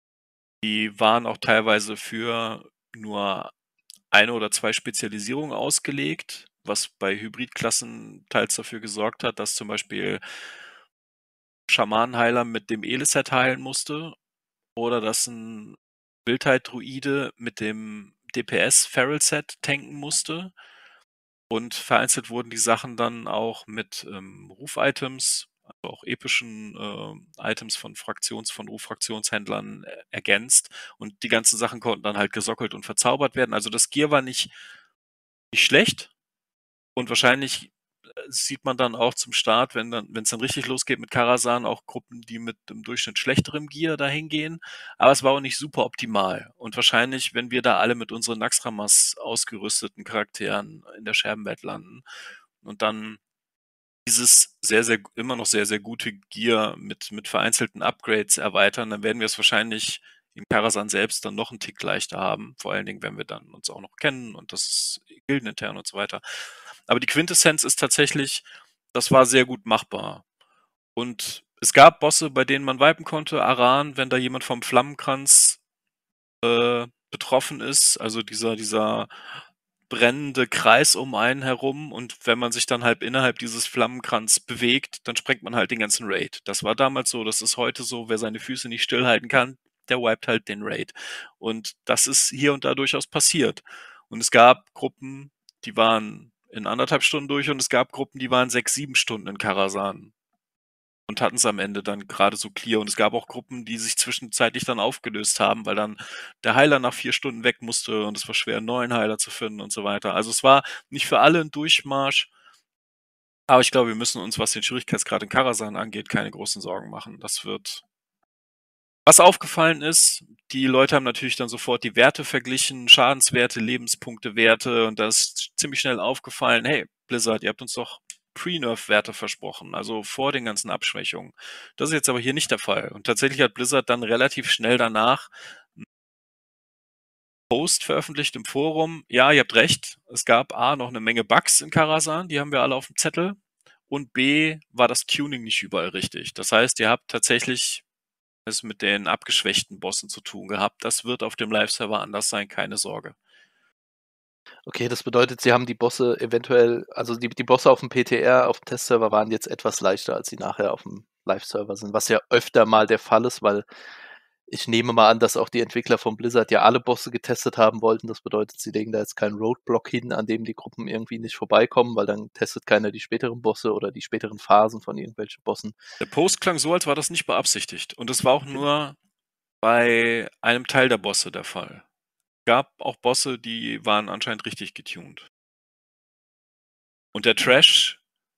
Die waren auch teilweise für nur 1 oder 2 Spezialisierungen ausgelegt, was bei Hybridklassen teils dafür gesorgt hat, dass zum Beispiel Schamanenheiler mit dem Ele-Set heilen musste oder dass ein Wildheit-Druide mit dem DPS-Feral-Set tanken musste. Und vereinzelt wurden die Sachen dann auch mit Ruf-Items, also auch epischen Items von Ruffraktionshändlern ergänzt. Und die ganzen Sachen konnten dann halt gesockelt und verzaubert werden. Also das Gear war nicht schlecht. Und wahrscheinlich sieht man dann auch zum Start, wenn es dann richtig losgeht mit Karazhan, auch Gruppen, die mit im Durchschnitt schlechterem Gear dahin gehen. Aber es war auch nicht super optimal. Und wahrscheinlich, wenn wir da alle mit unseren Naxxramas ausgerüsteten Charakteren in der Scherbenwelt landen und dann dieses immer noch sehr, sehr gute Gear mit vereinzelten Upgrades erweitern, dann werden wir es wahrscheinlich in Karazhan selbst dann noch einen Tick leichter haben. Vor allen Dingen, wenn wir dann uns auch noch kennen und das ist gildenintern und so weiter. Aber die Quintessenz ist tatsächlich, das war sehr gut machbar. Und es gab Bosse, bei denen man wipen konnte. Aran, wenn da jemand vom Flammenkranz betroffen ist, also dieser brennende Kreis um einen herum, und wenn man sich dann halt innerhalb dieses Flammenkranz bewegt, dann sprengt man halt den ganzen Raid. Das war damals so, das ist heute so, wer seine Füße nicht stillhalten kann, der wiped halt den Raid. Und das ist hier und da durchaus passiert. Und es gab Gruppen, die waren in 1,5 Stunden durch, und es gab Gruppen, die waren 6, 7 Stunden in Karazhan und hatten es am Ende dann gerade so clear. Und es gab auch Gruppen, die sich zwischenzeitlich dann aufgelöst haben, weil dann der Heiler nach 4 Stunden weg musste und es war schwer, einen neuen Heiler zu finden und so weiter. Also es war nicht für alle ein Durchmarsch, aber ich glaube, wir müssen uns, was den Schwierigkeitsgrad in Karazhan angeht, keine großen Sorgen machen. Das wird. Was aufgefallen ist, die Leute haben natürlich dann sofort die Werte verglichen, Schadenswerte, Lebenspunktewerte, und da ist ziemlich schnell aufgefallen, hey, Blizzard, ihr habt uns doch Pre-Nerf-Werte versprochen, also vor den ganzen Abschwächungen. Das ist jetzt aber hier nicht der Fall. Und tatsächlich hat Blizzard dann relativ schnell danach einen Post veröffentlicht im Forum. Ja, ihr habt recht, es gab A, noch eine Menge Bugs in Karazhan, die haben wir alle auf dem Zettel. Und B, war das Tuning nicht überall richtig. Das heißt, ihr habt tatsächlich es mit den abgeschwächten Bossen zu tun gehabt. Das wird auf dem Live-Server anders sein, keine Sorge. Okay, das bedeutet, sie haben die Bosse eventuell, also die Bosse auf dem PTR, auf dem Testserver waren jetzt etwas leichter, als sie nachher auf dem Live-Server sind, was ja öfter mal der Fall ist, weil ich nehme mal an, dass auch die Entwickler von Blizzard ja alle Bosse getestet haben wollten. Das bedeutet, sie legen da jetzt keinen Roadblock hin, an dem die Gruppen irgendwie nicht vorbeikommen, weil dann testet keiner die späteren Bosse oder die späteren Phasen von irgendwelchen Bossen. Der Post klang so, als war das nicht beabsichtigt. Und es war auch nur bei einem Teil der Bosse der Fall. Es gab auch Bosse, die waren anscheinend richtig getuned. Und der Trash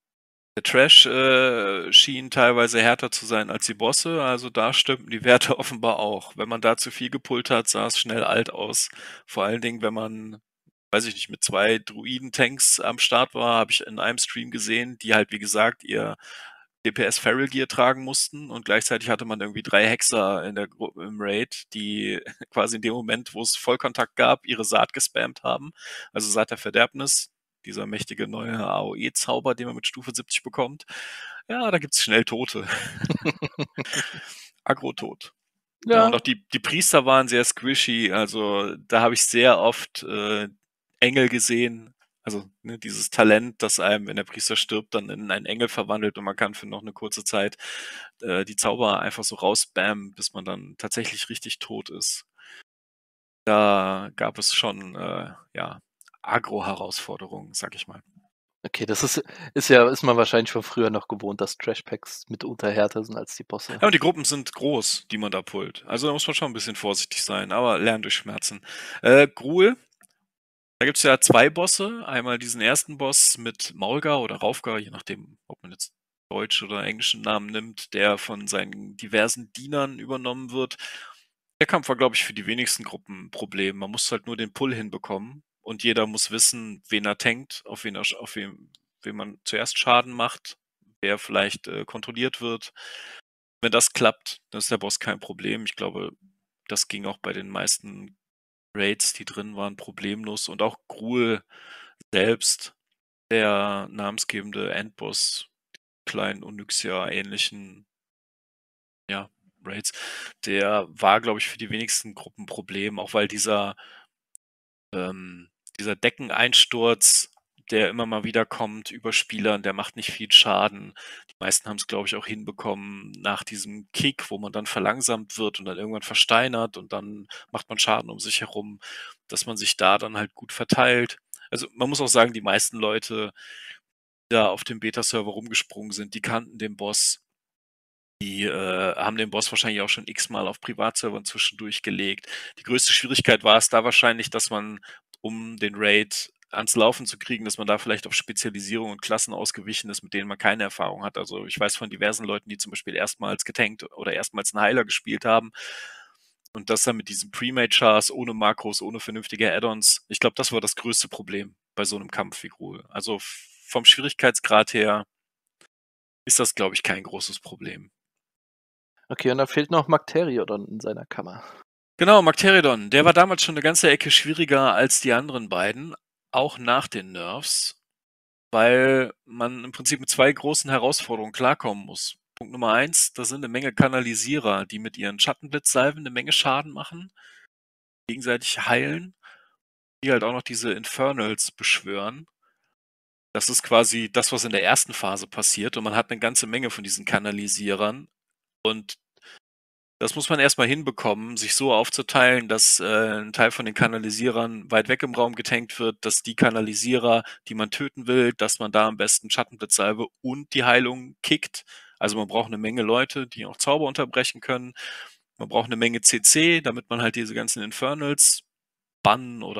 schien teilweise härter zu sein als die Bosse, also da stimmten die Werte offenbar auch. Wenn man da zu viel gepullt hat, sah es schnell alt aus. Vor allen Dingen, wenn man, weiß ich nicht, mit 2 Druiden-Tanks am Start war, habe ich in einem Stream gesehen, die halt, wie gesagt, ihr DPS Feral Gear tragen mussten, und gleichzeitig hatte man irgendwie 3 Hexer in der Gruppe im Raid, die quasi in dem Moment, wo es Vollkontakt gab, ihre Saat gespammt haben. Also Saat der Verderbnis, dieser mächtige neue AOE-Zauber, den man mit Stufe 70 bekommt. Ja, da gibt's schnell Tote. Agro-Tot. Ja, und auch die Priester waren sehr squishy, also da habe ich sehr oft Engel gesehen, also ne, dieses Talent, das einem, wenn der Priester stirbt, dann in einen Engel verwandelt, und man kann für noch eine kurze Zeit die Zauber einfach so rausspammen, bis man dann tatsächlich richtig tot ist. Da gab es schon ja, Agro-Herausforderungen, sag ich mal. Okay, das ist man wahrscheinlich von früher noch gewohnt, dass Trashpacks mitunter härter sind als die Bosse. Ja, und die Gruppen sind groß, die man da pullt. Also da muss man schon ein bisschen vorsichtig sein, aber lernen durch Schmerzen. Gruul, da gibt's ja 2 Bosse. Einmal diesen ersten Boss mit Maulgar oder Raufgar, je nachdem, ob man jetzt deutsch oder englischen Namen nimmt, der von seinen diversen Dienern übernommen wird. Der Kampf war, glaube ich, für die wenigsten Gruppen ein Problem. Man muss halt nur den Pull hinbekommen, und jeder muss wissen, wen er tankt, auf wen man zuerst Schaden macht, wer vielleicht kontrolliert wird. Wenn das klappt, dann ist der Boss kein Problem. Ich glaube, das ging auch bei den meisten Raids, die drin waren, problemlos. Und auch Gruul selbst, der namensgebende Endboss, kleinen Onyxia-ähnlichen Raids, der war, glaube ich, für die wenigsten Gruppen ein Problem, auch weil dieser Deckeneinsturz, der immer mal wieder kommt über Spielern, der macht nicht viel Schaden. Die meisten haben es, glaube ich, auch hinbekommen nach diesem Kick, wo man dann verlangsamt wird und dann irgendwann versteinert und dann macht man Schaden um sich herum, dass man sich da dann halt gut verteilt. Also man muss auch sagen, die meisten Leute, die da auf dem Beta-Server rumgesprungen sind, die kannten den Boss. Die haben den Boss wahrscheinlich auch schon x-mal auf Privatservern zwischendurch gelegt. Die größte Schwierigkeit war es da wahrscheinlich, dass man, um den Raid ans Laufen zu kriegen, dass man da vielleicht auf Spezialisierung und Klassen ausgewichen ist, mit denen man keine Erfahrung hat. Also ich weiß von diversen Leuten, die zum Beispiel erstmals getankt oder erstmals einen Heiler gespielt haben und das dann mit diesen Pre-Made-Chars ohne Makros, ohne vernünftige Add-ons. Ich glaube, das war das größte Problem bei so einem Kampf wie Gruul. Also vom Schwierigkeitsgrad her ist das, glaube ich, kein großes Problem. Okay, und dann fehlt noch Magteriodon in seiner Kammer. Genau, Magteridon, der war damals schon eine ganze Ecke schwieriger als die anderen beiden, auch nach den Nerfs, weil man im Prinzip mit 2 großen Herausforderungen klarkommen muss. Punkt Nummer 1, da sind eine Menge Kanalisierer, die mit ihren Schattenblitzsalven eine Menge Schaden machen, gegenseitig heilen, die halt auch noch diese Infernals beschwören. Das ist quasi das, was in der ersten Phase passiert und man hat eine ganze Menge von diesen Kanalisierern und das muss man erstmal hinbekommen, sich so aufzuteilen, dass 'n Teil von den Kanalisierern weit weg im Raum getankt wird, dass die Kanalisierer, die man töten will, dass man da am besten Schattenblitzsalve und die Heilung kickt. Also, man braucht eine Menge Leute, die auch Zauber unterbrechen können. Man braucht eine Menge CC, damit man halt diese ganzen Infernals bannen oder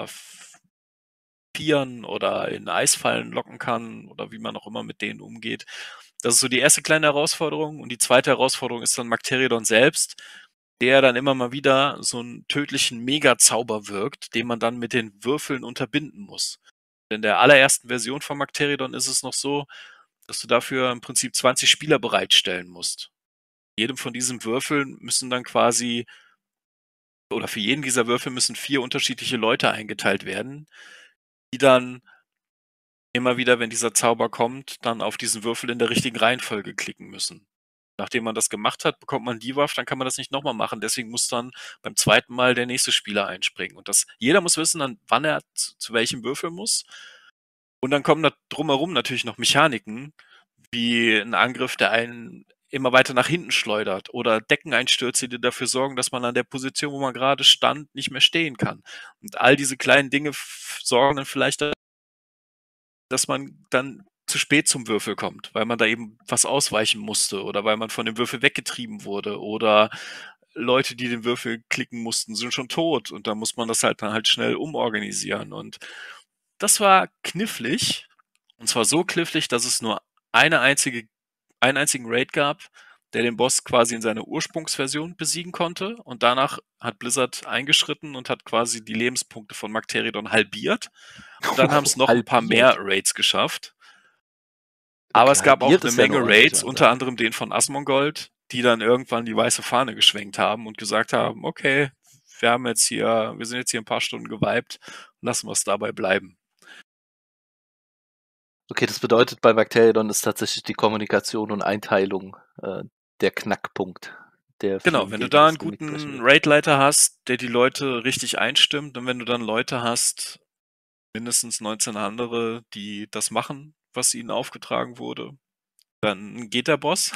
oder in Eisfallen locken kann oder wie man auch immer mit denen umgeht. Das ist so die erste kleine Herausforderung und die zweite Herausforderung ist dann Magteridon selbst, der dann immer mal wieder so einen tödlichen Megazauber wirkt, den man dann mit den Würfeln unterbinden muss. In der allerersten Version von Magteridon ist es noch so, dass du dafür im Prinzip 20 Spieler bereitstellen musst. Jedem von diesen Würfeln müssen dann quasi oder für jeden dieser Würfel müssen 4 unterschiedliche Leute eingeteilt werden, die dann immer wieder, wenn dieser Zauber kommt, dann auf diesen Würfel in der richtigen Reihenfolge klicken müssen. Nachdem man das gemacht hat, bekommt man Debuff, dann kann man das nicht nochmal machen. Deswegen muss dann beim zweiten Mal der nächste Spieler einspringen. Und jeder muss wissen, dann, wann er zu welchem Würfel muss. Und dann kommen da drumherum natürlich noch Mechaniken, wie ein Angriff, der einen immer weiter nach hinten schleudert oder Deckeneinstürze, die dafür sorgen, dass man an der Position, wo man gerade stand, nicht mehr stehen kann. Und all diese kleinen Dinge sorgen dann vielleicht, dass man dann zu spät zum Würfel kommt, weil man da eben was ausweichen musste oder weil man von dem Würfel weggetrieben wurde oder Leute, die den Würfel klicken mussten, sind schon tot und da muss man das halt dann halt schnell umorganisieren und das war knifflig und zwar so knifflig, dass es nur einen einzigen Raid gab, der den Boss quasi in seiner Ursprungsversion besiegen konnte und danach hat Blizzard eingeschritten und hat quasi die Lebenspunkte von Magteridon halbiert und dann haben es noch ein paar mehr Raids geschafft. Aber es gab auch eine Menge Raids, unter anderem den von Asmongold, die dann irgendwann die weiße Fahne geschwenkt haben und gesagt haben, okay, wir sind jetzt hier ein paar Stunden gewiped, lassen wir es dabei bleiben. Okay, das bedeutet, bei Magteridon ist tatsächlich die Kommunikation und Einteilung der Knackpunkt. Genau, wenn du da einen guten Raidleiter hast, der die Leute richtig einstimmt und wenn du dann Leute hast, mindestens 19 andere, die das machen, was ihnen aufgetragen wurde, dann geht der Boss.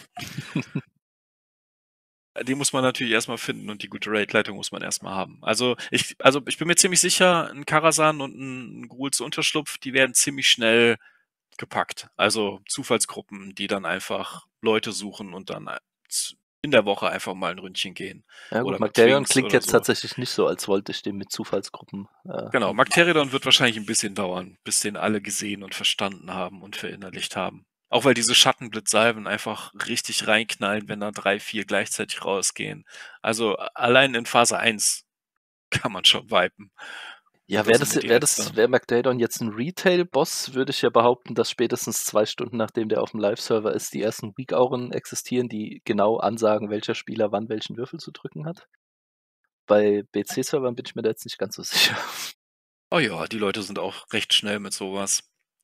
Den muss man natürlich erstmal finden und die gute Raid-Leitung muss man erstmal haben. Also ich bin mir ziemlich sicher, ein Karasan und ein Gruuls Unterschlupf, die werden ziemlich schnell gepackt. Also Zufallsgruppen, die dann einfach Leute suchen und dann in der Woche einfach mal ein Ründchen gehen. Ja gut, oder Magteridon klingt jetzt tatsächlich nicht so, als wollte ich den mit Zufallsgruppen. Genau, Magteridon wird wahrscheinlich ein bisschen dauern, bis den alle gesehen und verstanden haben und verinnerlicht haben. Auch weil diese Schattenblitzsalven einfach richtig reinknallen, wenn da 3, 4 gleichzeitig rausgehen. Also allein in Phase 1 kann man schon vipen. Ja, wäre Magteridon jetzt ein Retail-Boss, würde ich ja behaupten, dass spätestens 2 Stunden, nachdem der auf dem Live-Server ist, die ersten Weak-Auren existieren, die genau ansagen, welcher Spieler wann welchen Würfel zu drücken hat. Bei BC-Servern bin ich mir da jetzt nicht ganz so sicher. Oh ja, die Leute sind auch recht schnell mit sowas.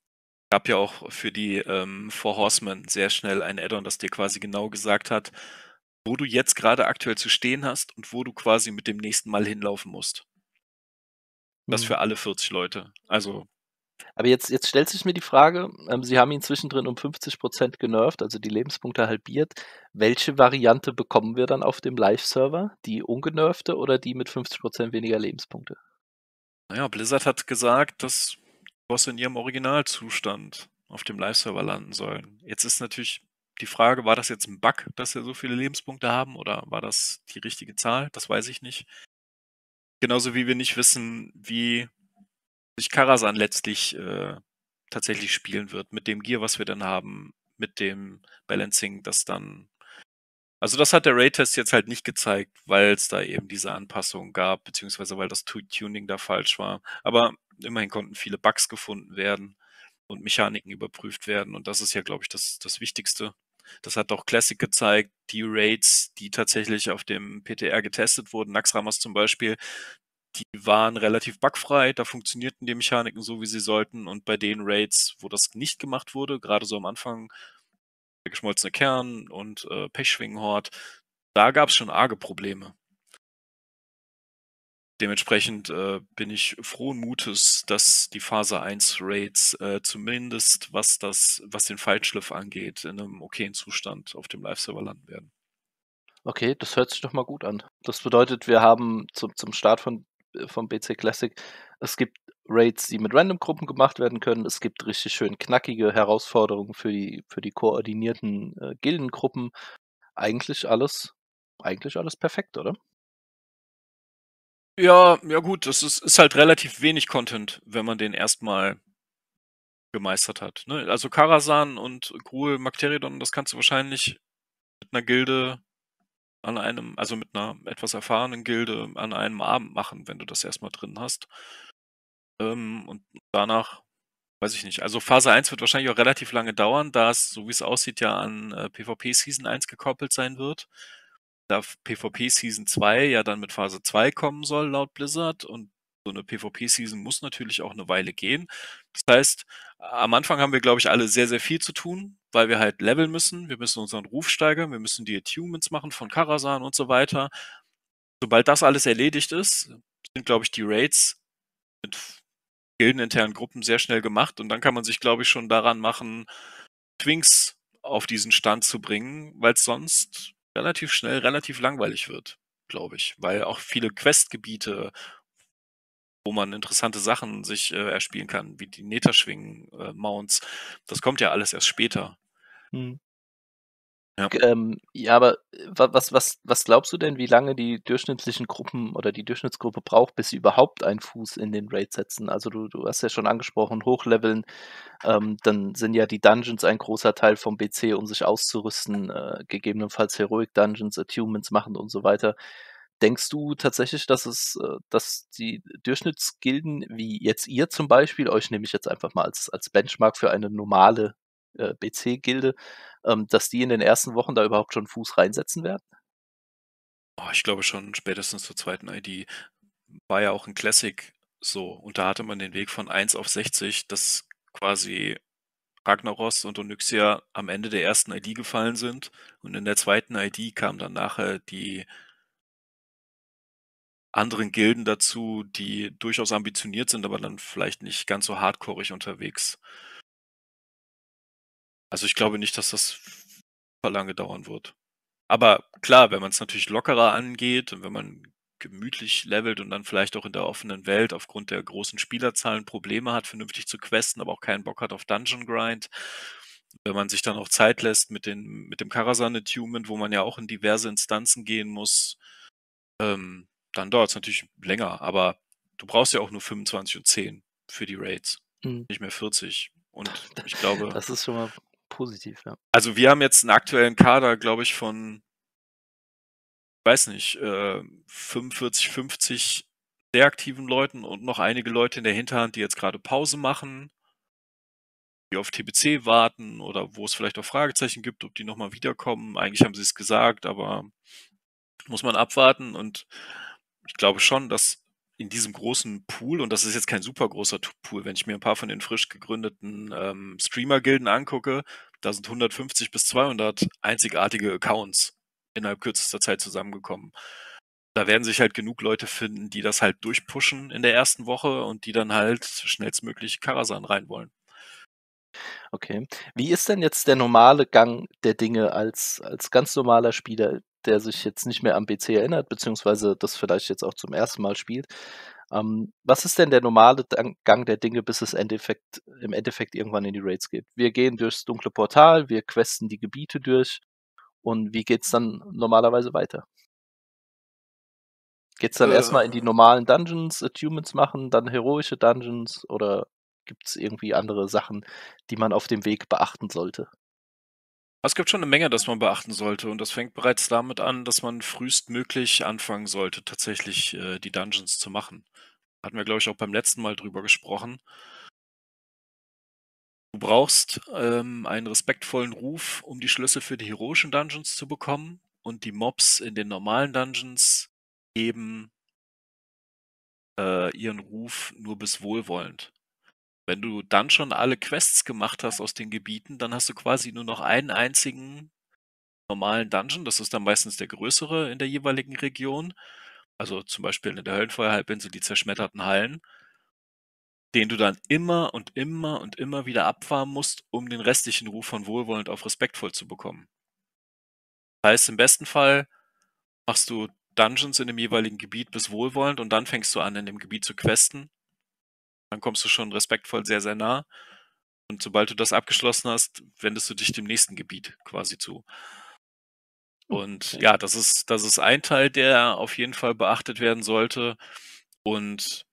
gab ja auch für die Four Horsemen sehr schnell ein Add-on, das dir quasi genau gesagt hat, wo du jetzt gerade aktuell zu stehen hast und wo du quasi mit dem nächsten Mal hinlaufen musst. Das für alle 40 Leute. Also, Aber jetzt stellt sich mir die Frage, Sie haben ihn zwischendrin um 50% genervt, also die Lebenspunkte halbiert. Welche Variante bekommen wir dann auf dem Live-Server? Die ungenervte oder die mit 50% weniger Lebenspunkte? naja, Blizzard hat gesagt, dass Bosse in ihrem Originalzustand auf dem Live-Server landen sollen. Jetzt ist natürlich die Frage, war das jetzt ein Bug, dass wir so viele Lebenspunkte haben, oder war das die richtige Zahl? Das weiß ich nicht. Genauso wie wir nicht wissen, wie sich Karazhan letztlich tatsächlich spielen wird, mit dem Gear, was wir dann haben, mit dem Balancing, das dann. Also das hat der Raytest jetzt halt nicht gezeigt, weil es da eben diese Anpassungen gab, beziehungsweise weil das Tuning da falsch war. Aber immerhin konnten viele Bugs gefunden werden und Mechaniken überprüft werden. Und das ist ja, glaube ich, das Wichtigste. Das hat auch Classic gezeigt, die Raids, die tatsächlich auf dem PTR getestet wurden, Naxxramas zum Beispiel, die waren relativ bugfrei, da funktionierten die Mechaniken so, wie sie sollten. Und bei den Raids, wo das nicht gemacht wurde, gerade so am Anfang, der geschmolzene Kern und Pechschwingenhort, da gab es schon arge Probleme. Dementsprechend bin ich frohen Mutes, dass die Phase 1 Raids zumindest was den Fallschliff angeht, in einem okayen Zustand auf dem Live-Server landen werden. Okay, das hört sich doch mal gut an. Das bedeutet, wir haben zum Start vom BC Classic, es gibt Raids, die mit Random-Gruppen gemacht werden können. Es gibt richtig schön knackige Herausforderungen für die koordinierten Gildengruppen. Eigentlich alles perfekt, oder? Ja, ja gut, das ist halt relativ wenig Content, wenn man den erstmal gemeistert hat. Ne? Also Karazhan und Gruul Magteridon, das kannst du wahrscheinlich mit einer Gilde also mit einer etwas erfahrenen Gilde an einem Abend machen, wenn du das erstmal drin hast. Und danach, weiß ich nicht. Also Phase 1 wird wahrscheinlich auch relativ lange dauern, da es, so wie es aussieht, ja an PvP Season 1 gekoppelt sein wird. Da PvP Season 2 ja dann mit Phase 2 kommen soll, laut Blizzard. Und so eine PvP Season muss natürlich auch eine Weile gehen. Das heißt, am Anfang haben wir, glaube ich, alle sehr, sehr viel zu tun, weil wir halt leveln müssen. Wir müssen unseren Ruf steigern, wir müssen die Attunements machen von Karazhan und so weiter. Sobald das alles erledigt ist, sind, glaube ich, die Raids mit gildeninternen Gruppen sehr schnell gemacht. Und dann kann man sich, glaube ich, schon daran machen, Twinks auf diesen Stand zu bringen, weil es sonst relativ schnell relativ langweilig wird, glaube ich. Weil auch viele Questgebiete, wo man interessante Sachen sich erspielen kann, wie die Netherschwingen-Mounts, das kommt ja alles erst später. Mhm. Ja. Ja, aber was glaubst du denn, wie lange die durchschnittlichen Gruppen oder die Durchschnittsgruppe braucht, bis sie überhaupt einen Fuß in den Raid setzen? Also, du hast ja schon angesprochen, hochleveln, dann sind ja die Dungeons ein großer Teil vom BC, um sich auszurüsten, gegebenenfalls Heroic Dungeons, Attunements machen und so weiter. Denkst du tatsächlich, dass die Durchschnittsgilden, wie jetzt ihr zum Beispiel, euch nehme ich jetzt einfach mal als Benchmark für eine normale, BC-Gilde, dass die in den ersten Wochen da überhaupt schon Fuß reinsetzen werden? Oh, ich glaube schon, spätestens zur zweiten ID war ja auch ein Classic so. Und da hatte man den Weg von 1 auf 60, dass quasi Ragnaros und Onyxia am Ende der ersten ID gefallen sind. Und in der zweiten ID kamen dann nachher die anderen Gilden dazu, die durchaus ambitioniert sind, aber dann vielleicht nicht ganz so hardcoreig unterwegs. Also ich glaube nicht, dass das super lange dauern wird. Aber klar, wenn man es natürlich lockerer angeht und wenn man gemütlich levelt und dann vielleicht auch in der offenen Welt aufgrund der großen Spielerzahlen Probleme hat, vernünftig zu questen, aber auch keinen Bock hat auf Dungeon Grind. Wenn man sich dann auch Zeit lässt mit dem Karazhan-Attunement, wo man ja auch in diverse Instanzen gehen muss, dann dauert es natürlich länger. Aber du brauchst ja auch nur 25 und 10 für die Raids, Mhm. nicht mehr 40. Und ich glaube, Das ist schon mal positiv, ja. also wir haben jetzt einen aktuellen Kader, glaube ich, von, weiß nicht, 45, 50 sehr aktiven Leuten und noch einige Leute in der Hinterhand, die jetzt gerade Pause machen, die auf TBC warten oder wo es vielleicht auch Fragezeichen gibt, ob die nochmal wiederkommen. Eigentlich haben sie es gesagt, aber muss man abwarten. Und ich glaube schon, dass in diesem großen Pool, und das ist jetzt kein super großer Pool, wenn ich mir ein paar von den frisch gegründeten Streamer-Gilden angucke, da sind 150 bis 200 einzigartige Accounts innerhalb kürzester Zeit zusammengekommen. Da werden sich halt genug Leute finden, die das halt durchpushen in der ersten Woche und die dann halt schnellstmöglich Karazhan rein wollen. Okay. Wie ist denn jetzt der normale Gang der Dinge als ganz normaler Spieler, der sich jetzt nicht mehr am BC erinnert, beziehungsweise das vielleicht jetzt auch zum ersten Mal spielt? Was ist denn der normale Gang der Dinge, bis es im Endeffekt irgendwann in die Raids geht? Wir gehen durchs dunkle Portal, wir questen die Gebiete durch und wie geht's dann normalerweise weiter? Geht's dann erstmal in die normalen Dungeons, Achievements machen, dann heroische Dungeons oder gibt's irgendwie andere Sachen, die man auf dem Weg beachten sollte? Es gibt schon eine Menge, das man beachten sollte, und das fängt bereits damit an, dass man frühestmöglich anfangen sollte, tatsächlich die Dungeons zu machen. Hatten wir, glaube ich, auch beim letzten Mal drüber gesprochen. Du brauchst einen respektvollen Ruf, um die Schlüssel für die heroischen Dungeons zu bekommen, und die Mobs in den normalen Dungeons geben ihren Ruf nur bis wohlwollend. Wenn du dann schon alle Quests gemacht hast aus den Gebieten, dann hast du quasi nur noch einen einzigen normalen Dungeon. Das ist dann meistens der größere in der jeweiligen Region. Also zum Beispiel in der Höllenfeuerhalbinsel die zerschmetterten Hallen, den du dann immer und immer und immer wieder abfarmen musst, um den restlichen Ruf von wohlwollend auf respektvoll zu bekommen. Das heißt, im besten Fall machst du Dungeons in dem jeweiligen Gebiet bis wohlwollend und dann fängst du an, in dem Gebiet zu questen. Dann kommst du schon respektvoll sehr, sehr nah. Und sobald du das abgeschlossen hast, wendest du dich dem nächsten Gebiet quasi zu. Und Okay. ja, das ist ein Teil, der auf jeden Fall beachtet werden sollte. Und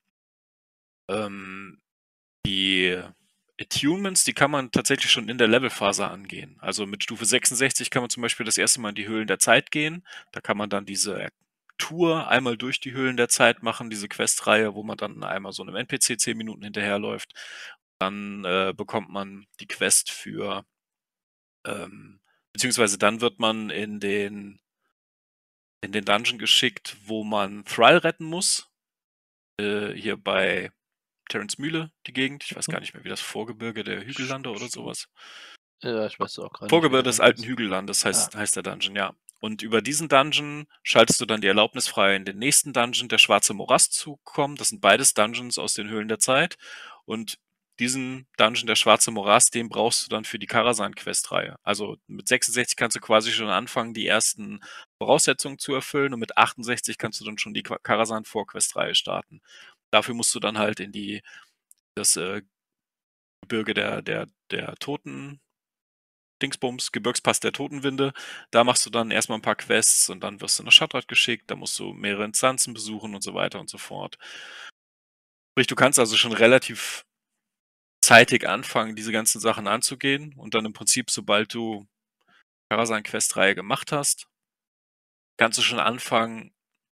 die Attunements, die kann man tatsächlich schon in der Levelphase angehen. Also mit Stufe 66 kann man zum Beispiel das erste Mal in die Höhlen der Zeit gehen. Da kann man dann diese Tour einmal durch die Höhlen der Zeit machen, diese Questreihe, wo man dann einmal so einem NPC 10 Minuten hinterherläuft. Dann bekommt man die Quest für, beziehungsweise dann wird man in den Dungeon geschickt, wo man Thrall retten muss. Hier bei Terence Mühle, die Gegend. Ich weiß gar nicht mehr, wie das Vorgebirge der Hügellande oder sowas. Ja, ich weiß auch gerade nicht, wie Vorgebirge der des Name alten ist. Hügellandes heißt der Dungeon, ja. Und über diesen Dungeon schaltest du dann die Erlaubnis frei, in den nächsten Dungeon, der Schwarze Morast, zu kommen. Das sind beides Dungeons aus den Höhlen der Zeit. Und diesen Dungeon, der Schwarze Morast, den brauchst du dann für die Karazhan-Questreihe. Also mit 66 kannst du quasi schon anfangen, die ersten Voraussetzungen zu erfüllen, und mit 68 kannst du dann schon die Karazhan-Vorquestreihe starten. Dafür musst du dann halt in das Gebirge der Toten, Dingsbums, Gebirgspass der Totenwinde. Da machst du dann erstmal ein paar Quests und dann wirst du nach Shattrath geschickt. Da musst du mehrere Instanzen besuchen und so weiter und so fort. Sprich, du kannst also schon relativ zeitig anfangen, diese ganzen Sachen anzugehen, und dann im Prinzip, sobald du Karazhan-Questreihe gemacht hast, kannst du schon anfangen,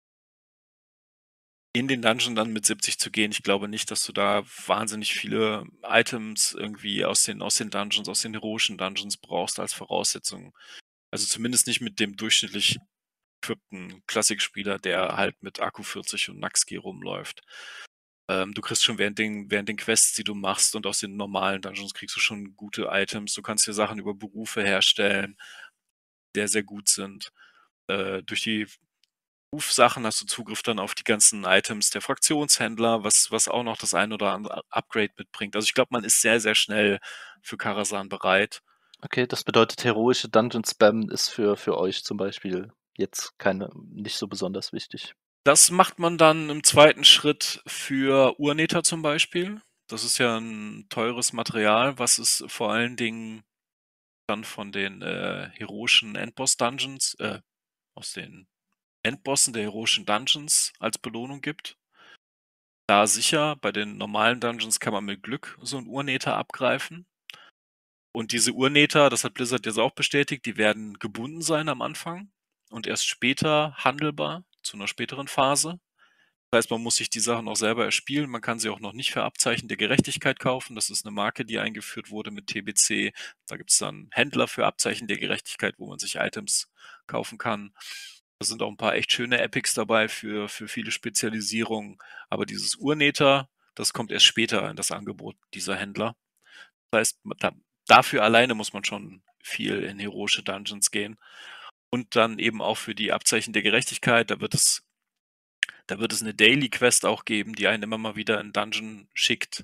in den Dungeon dann mit 70 zu gehen. Ich glaube nicht, dass du da wahnsinnig viele Items irgendwie aus den Dungeons, aus den heroischen Dungeons brauchst als Voraussetzung. Also zumindest nicht mit dem durchschnittlich equippten Klassikspieler, der halt mit Akku 40 und Naxki rumläuft. Du kriegst schon während den Quests, die du machst, und aus den normalen Dungeons kriegst du schon gute Items. Du kannst dir Sachen über Berufe herstellen, die sehr, sehr gut sind. Durch die Berufssachen hast du Zugriff dann auf die ganzen Items der Fraktionshändler, was auch noch das ein oder andere Upgrade mitbringt. Also ich glaube, man ist sehr, sehr schnell für Karazhan bereit. Okay, das bedeutet, heroische Dungeon-Spam ist für euch zum Beispiel jetzt nicht so besonders wichtig. Das macht man dann im zweiten Schritt für Urneter zum Beispiel. Das ist ja ein teures Material, was es vor allen Dingen dann von den heroischen Endboss-Dungeons, aus den Endbossen der heroischen Dungeons als Belohnung gibt. Da sicher, bei den normalen Dungeons kann man mit Glück so einen Urneter abgreifen. Und diese Urneter, das hat Blizzard jetzt auch bestätigt, die werden gebunden sein am Anfang und erst später handelbar, zu einer späteren Phase. Das heißt, man muss sich die Sachen auch selber erspielen. Man kann sie auch noch nicht für Abzeichen der Gerechtigkeit kaufen. Das ist eine Marke, die eingeführt wurde mit TBC. Da gibt es dann Händler für Abzeichen der Gerechtigkeit, wo man sich Items kaufen kann. Da sind auch ein paar echt schöne Epics dabei für viele Spezialisierungen. Aber dieses Urnether, das kommt erst später in das Angebot dieser Händler. Das heißt, dafür alleine muss man schon viel in heroische Dungeons gehen. Und dann eben auch für die Abzeichen der Gerechtigkeit, da wird es eine Daily Quest auch geben, die einen immer mal wieder in Dungeon schickt.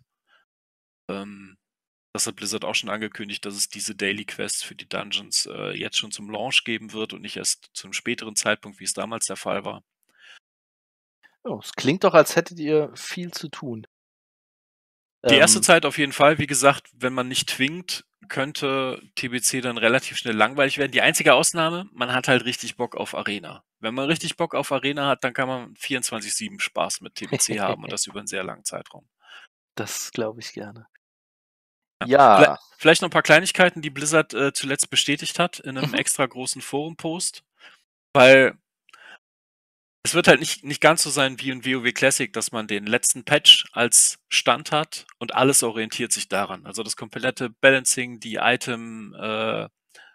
Das hat Blizzard auch schon angekündigt, dass es diese Daily Quests für die Dungeons jetzt schon zum Launch geben wird und nicht erst zum späteren Zeitpunkt, wie es damals der Fall war. Oh, es klingt doch, als hättet ihr viel zu tun. Die erste Zeit auf jeden Fall. Wie gesagt, wenn man nicht twingt, könnte TBC dann relativ schnell langweilig werden. Die einzige Ausnahme, man hat halt richtig Bock auf Arena. Wenn man richtig Bock auf Arena hat, dann kann man 24/7 Spaß mit TBC haben und das über einen sehr langen Zeitraum. Das glaube ich gerne. Ja. Ja. Vielleicht noch ein paar Kleinigkeiten, die Blizzard zuletzt bestätigt hat in einem extra großen Forum-Post. Weil es wird halt nicht ganz so sein wie in WoW Classic, dass man den letzten Patch als Stand hat und alles orientiert sich daran. Also das komplette Balancing, der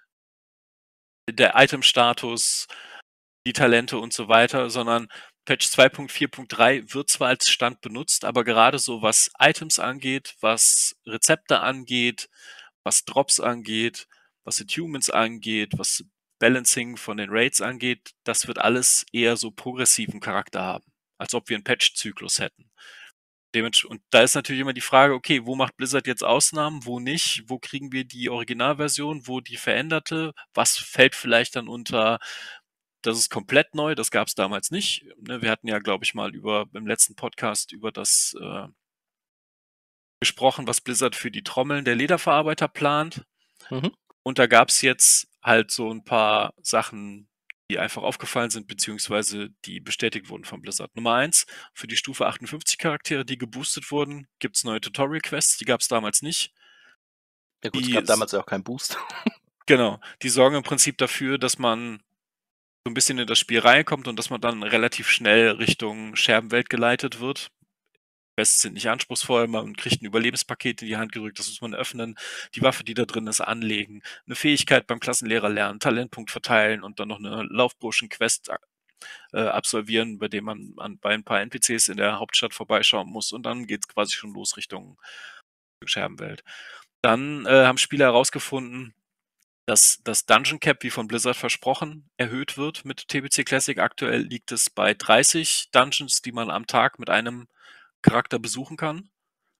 Item-Status, die Talente und so weiter, sondern Patch 2.4.3 wird zwar als Stand benutzt, aber gerade so was Items angeht, was Rezepte angeht, was Drops angeht, was Attunements angeht, was Balancing von den Raids angeht, das wird alles eher so progressiven Charakter haben, als ob wir einen Patch-Zyklus hätten. Und da ist natürlich immer die Frage, okay, wo macht Blizzard jetzt Ausnahmen, wo nicht, wo kriegen wir die Originalversion, wo die veränderte, was fällt vielleicht dann unter, das ist komplett neu, das gab es damals nicht. Wir hatten ja, glaube ich, mal im letzten Podcast über das gesprochen, was Blizzard für die Trommeln der Lederverarbeiter plant. Mhm. Und da gab es jetzt halt so ein paar Sachen, die einfach aufgefallen sind, beziehungsweise die bestätigt wurden von Blizzard. Nummer 1, für die Stufe 58 Charaktere, die geboostet wurden, gibt es neue Tutorial-Quests, die gab es damals nicht. Ja gut, es gab damals ja auch keinen Boost. Genau, die sorgen im Prinzip dafür, dass man so ein bisschen in das Spiel reinkommt und dass man dann relativ schnell Richtung Scherbenwelt geleitet wird. Quests sind nicht anspruchsvoll, man kriegt ein Überlebenspaket in die Hand gerückt, das muss man öffnen, die Waffe, die da drin ist, anlegen, eine Fähigkeit beim Klassenlehrer lernen, Talentpunkt verteilen und dann noch eine Laufburschen-Quest absolvieren, bei dem man bei ein paar NPCs in der Hauptstadt vorbeischauen muss und dann geht es quasi schon los Richtung Scherbenwelt. Dann haben Spieler herausgefunden, dass das Dungeon Cap, wie von Blizzard versprochen, erhöht wird mit TBC Classic. Aktuell liegt es bei 30 Dungeons, die man am Tag mit einem Charakter besuchen kann.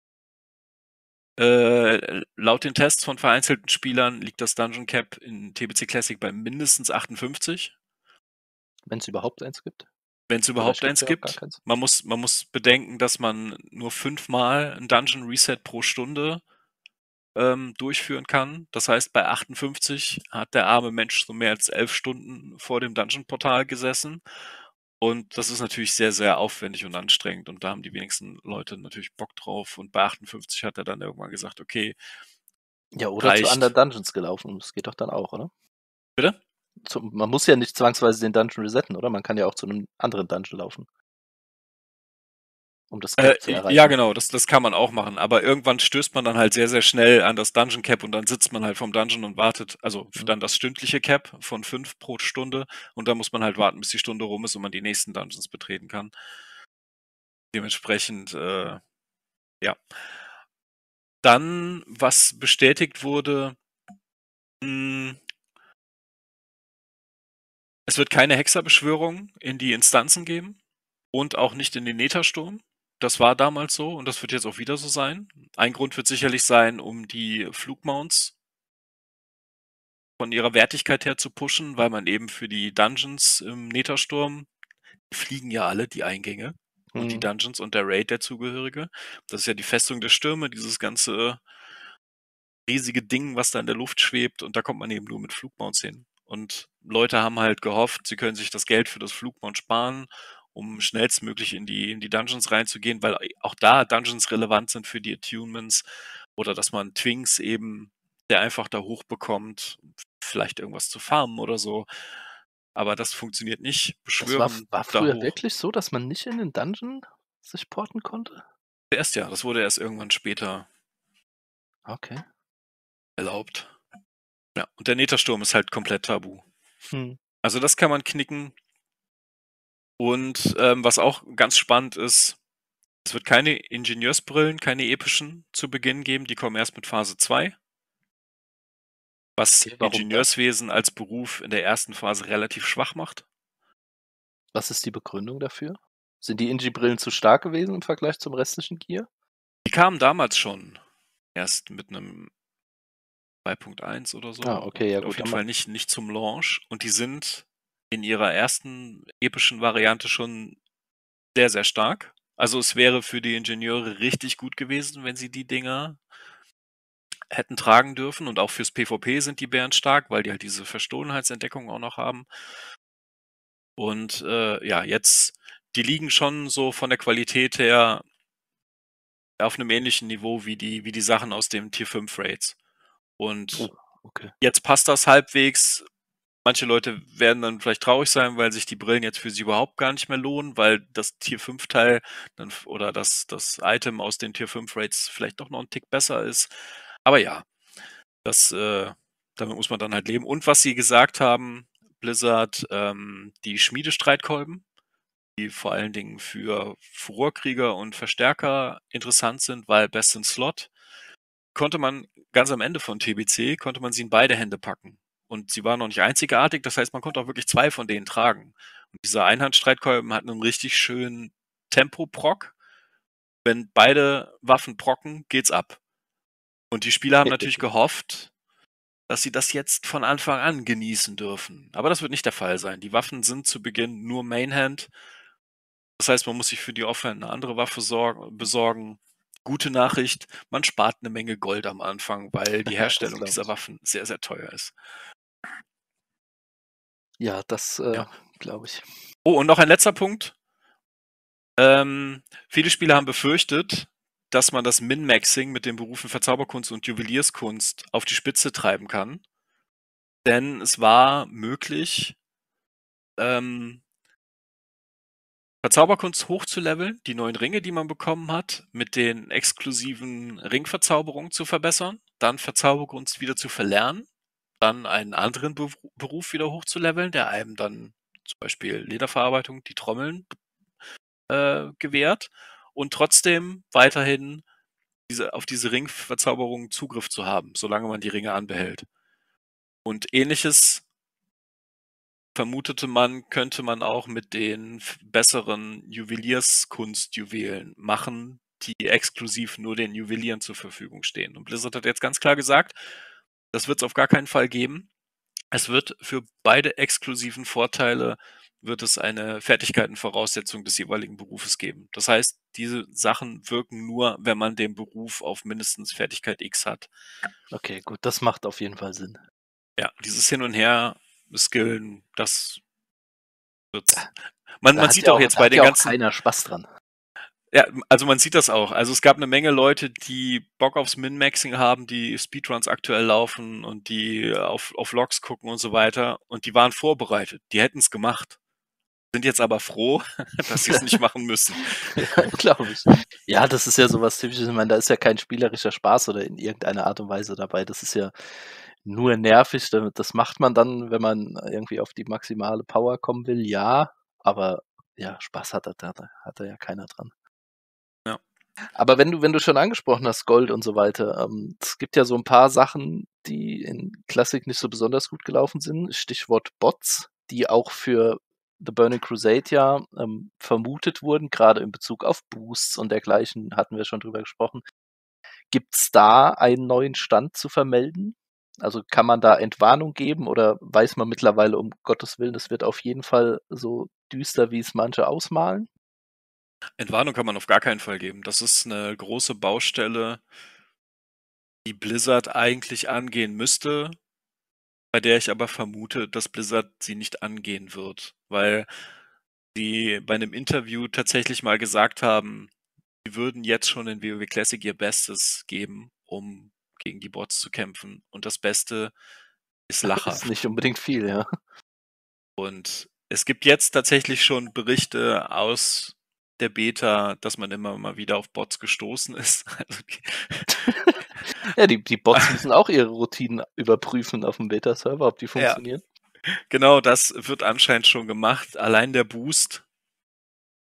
Laut den Tests von vereinzelten Spielern liegt das Dungeon Cap in TBC Classic bei mindestens 58. Wenn es überhaupt eins gibt. Wenn es überhaupt eins gibt. Man muss bedenken, dass man nur 5-mal ein Dungeon Reset pro Stunde durchführen kann. Das heißt, bei 58 hat der arme Mensch so mehr als 11 Stunden vor dem Dungeon-Portal gesessen. Und das ist natürlich sehr, sehr aufwendig und anstrengend. Und da haben die wenigsten Leute natürlich Bock drauf. Und bei 58 hat er dann irgendwann gesagt, okay. Ja, oder zu anderen Dungeons gelaufen. Das geht doch dann auch, oder? Bitte? Man muss ja nicht zwangsweise den Dungeon resetten, oder? Man kann ja auch zu einem anderen Dungeon laufen. Um das Cap zu erreichen. Ja, genau, das kann man auch machen. Aber irgendwann stößt man dann halt sehr, sehr schnell an das Dungeon Cap und dann sitzt man halt vom Dungeon und wartet, also dann das stündliche Cap von 5 pro Stunde und dann muss man halt warten, bis die Stunde rum ist und man die nächsten Dungeons betreten kann. Dementsprechend, ja. Dann, was bestätigt wurde, es wird keine Hexerbeschwörung in die Instanzen geben und auch nicht in den Nethersturm. Das war damals so und das wird jetzt auch wieder so sein. Ein Grund wird sicherlich sein, um die Flugmounts von ihrer Wertigkeit her zu pushen, weil man eben für die Dungeons im Nethersturm, die fliegen ja alle, die Eingänge und die Dungeons und der Raid, der zugehörige. Das ist ja die Festung der Stürme, dieses ganze riesige Ding, was da in der Luft schwebt und da kommt man eben nur mit Flugmounts hin. Und Leute haben halt gehofft, sie können sich das Geld für das Flugmount sparen, um schnellstmöglich in die Dungeons reinzugehen, weil auch da Dungeons relevant sind für die Attunements oder dass man Twinks eben, der einfach da hochbekommt, vielleicht irgendwas zu farmen oder so. Aber das funktioniert nicht. Das war früher wirklich so, dass man nicht in den Dungeon sich porten konnte? Erst ja, das wurde erst irgendwann später erlaubt. Ja, und der Nethersturm ist halt komplett tabu. Also das kann man knicken. Und was auch ganz spannend ist, es wird keine Ingenieursbrillen, keine epischen zu Beginn geben, die kommen erst mit Phase 2. Was Okay, warum das? Ingenieurswesen als Beruf in der ersten Phase relativ schwach macht. Was ist die Begründung dafür? Sind die Ingi-Brillen zu stark gewesen im Vergleich zum restlichen Gear? Die kamen damals schon erst mit einem 2.1 oder so. Okay, ja Auf gut. jeden Fall nicht zum Launch. Und die sind in ihrer ersten epischen Variante schon sehr, sehr stark. Also es wäre für die Ingenieure richtig gut gewesen, wenn sie die Dinger hätten tragen dürfen. Und auch fürs PvP sind die Bären stark, weil die halt diese Verstohlenheitsentdeckung auch noch haben. Und ja, jetzt, die liegen schon so von der Qualität her auf einem ähnlichen Niveau wie die Sachen aus dem Tier 5 Raids. Und Okay. jetzt passt das halbwegs. Manche Leute werden dann vielleicht traurig sein, weil sich die Brillen jetzt für sie überhaupt gar nicht mehr lohnen, weil das Tier 5 Teil dann, oder das Item aus den Tier 5 Raids vielleicht doch noch ein Tick besser ist. Aber ja, das, damit muss man dann halt leben. Und was sie gesagt haben, Blizzard, die Schmiedestreitkolben, die vor allen Dingen für Furorkrieger und Verstärker interessant sind, weil Best in Slot konnte man ganz am Ende von TBC, konnte man sie in beide Hände packen. Und sie waren noch nicht einzigartig, das heißt, man konnte auch wirklich 2 von denen tragen. Und dieser Einhandstreitkolben hat einen richtig schönen Tempo-Proc. Wenn beide Waffen procken, geht's ab. Und die Spieler haben natürlich gehofft, dass sie das jetzt von Anfang an genießen dürfen. Aber das wird nicht der Fall sein. Die Waffen sind zu Beginn nur Mainhand. Das heißt, man muss sich für die Offhand eine andere Waffe besorgen. Gute Nachricht, man spart eine Menge Gold am Anfang, weil die Herstellung dieser Waffen sehr, sehr teuer ist. Ja, das glaube ich. Oh, und noch ein letzter Punkt. Viele Spieler haben befürchtet, dass man das Min-Maxing mit den Berufen für Zauberkunst und Juwelierskunst auf die Spitze treiben kann. Denn es war möglich, Verzauberkunst hochzuleveln, die neuen Ringe, die man bekommen hat, mit den exklusiven Ringverzauberungen zu verbessern, dann Verzauberkunst wieder zu verlernen, dann einen anderen Beruf wieder hochzuleveln, der einem dann zum Beispiel Lederverarbeitung, die Trommeln gewährt und trotzdem weiterhin auf diese Ringverzauberungen Zugriff zu haben, solange man die Ringe anbehält. Und Ähnliches vermutete man, könnte man auch mit den besseren Juwelierskunstjuwelen machen, die exklusiv nur den Juwelieren zur Verfügung stehen. Und Blizzard hat jetzt ganz klar gesagt, das wird es auf gar keinen Fall geben. Es wird für beide exklusiven Vorteile wird es eine Fertigkeitenvoraussetzung des jeweiligen Berufes geben. Das heißt, diese Sachen wirken nur, wenn man den Beruf auf mindestens Fertigkeit X hat. Okay, gut, das macht auf jeden Fall Sinn. Ja, dieses Hin und Her Skillen, das wird's. Man sieht auch jetzt bei den ganzen. Da hat keiner Spaß dran. Ja, also man sieht das auch. Also es gab eine Menge Leute, die Bock aufs Min-Maxing haben, die Speedruns aktuell laufen und die auf Logs gucken und so weiter. Und die waren vorbereitet. Die hätten es gemacht. Sind jetzt aber froh, dass sie es nicht machen müssen. Ja, glaube ich. Ja, das ist ja sowas Typisches. Ich meine, da ist ja kein spielerischer Spaß oder in irgendeiner Art und Weise dabei. Das ist ja nur nervig. Das macht man dann, wenn man irgendwie auf die maximale Power kommen will, ja. Aber ja, Spaß hat da ja keiner dran. Ja. Aber wenn du schon angesprochen hast, Gold und so weiter, es gibt ja so ein paar Sachen, die in Classic nicht so besonders gut gelaufen sind. Stichwort Bots, die auch für The Burning Crusade ja vermutet wurden, gerade in Bezug auf Boosts und dergleichen, hatten wir schon drüber gesprochen. Gibt es da einen neuen Stand zu vermelden? Also kann man da Entwarnung geben oder weiß man mittlerweile, um Gottes Willen, es wird auf jeden Fall so düster, wie es manche ausmalen? Entwarnung kann man auf gar keinen Fall geben. Das ist eine große Baustelle, die Blizzard eigentlich angehen müsste, bei der ich aber vermute, dass Blizzard sie nicht angehen wird, weil sie bei einem Interview tatsächlich mal gesagt haben, sie würden jetzt schon in WoW Classic ihr Bestes geben, um gegen die Bots zu kämpfen. Und das Beste ist lachhaft. Ist nicht unbedingt viel, ja. Und es gibt jetzt tatsächlich schon Berichte aus der Beta, dass man immer mal wieder auf Bots gestoßen ist. Also ja, die Bots müssen auch ihre Routinen überprüfen auf dem Beta-Server, ob die funktionieren. Ja, genau, das wird anscheinend schon gemacht. Allein der Boost,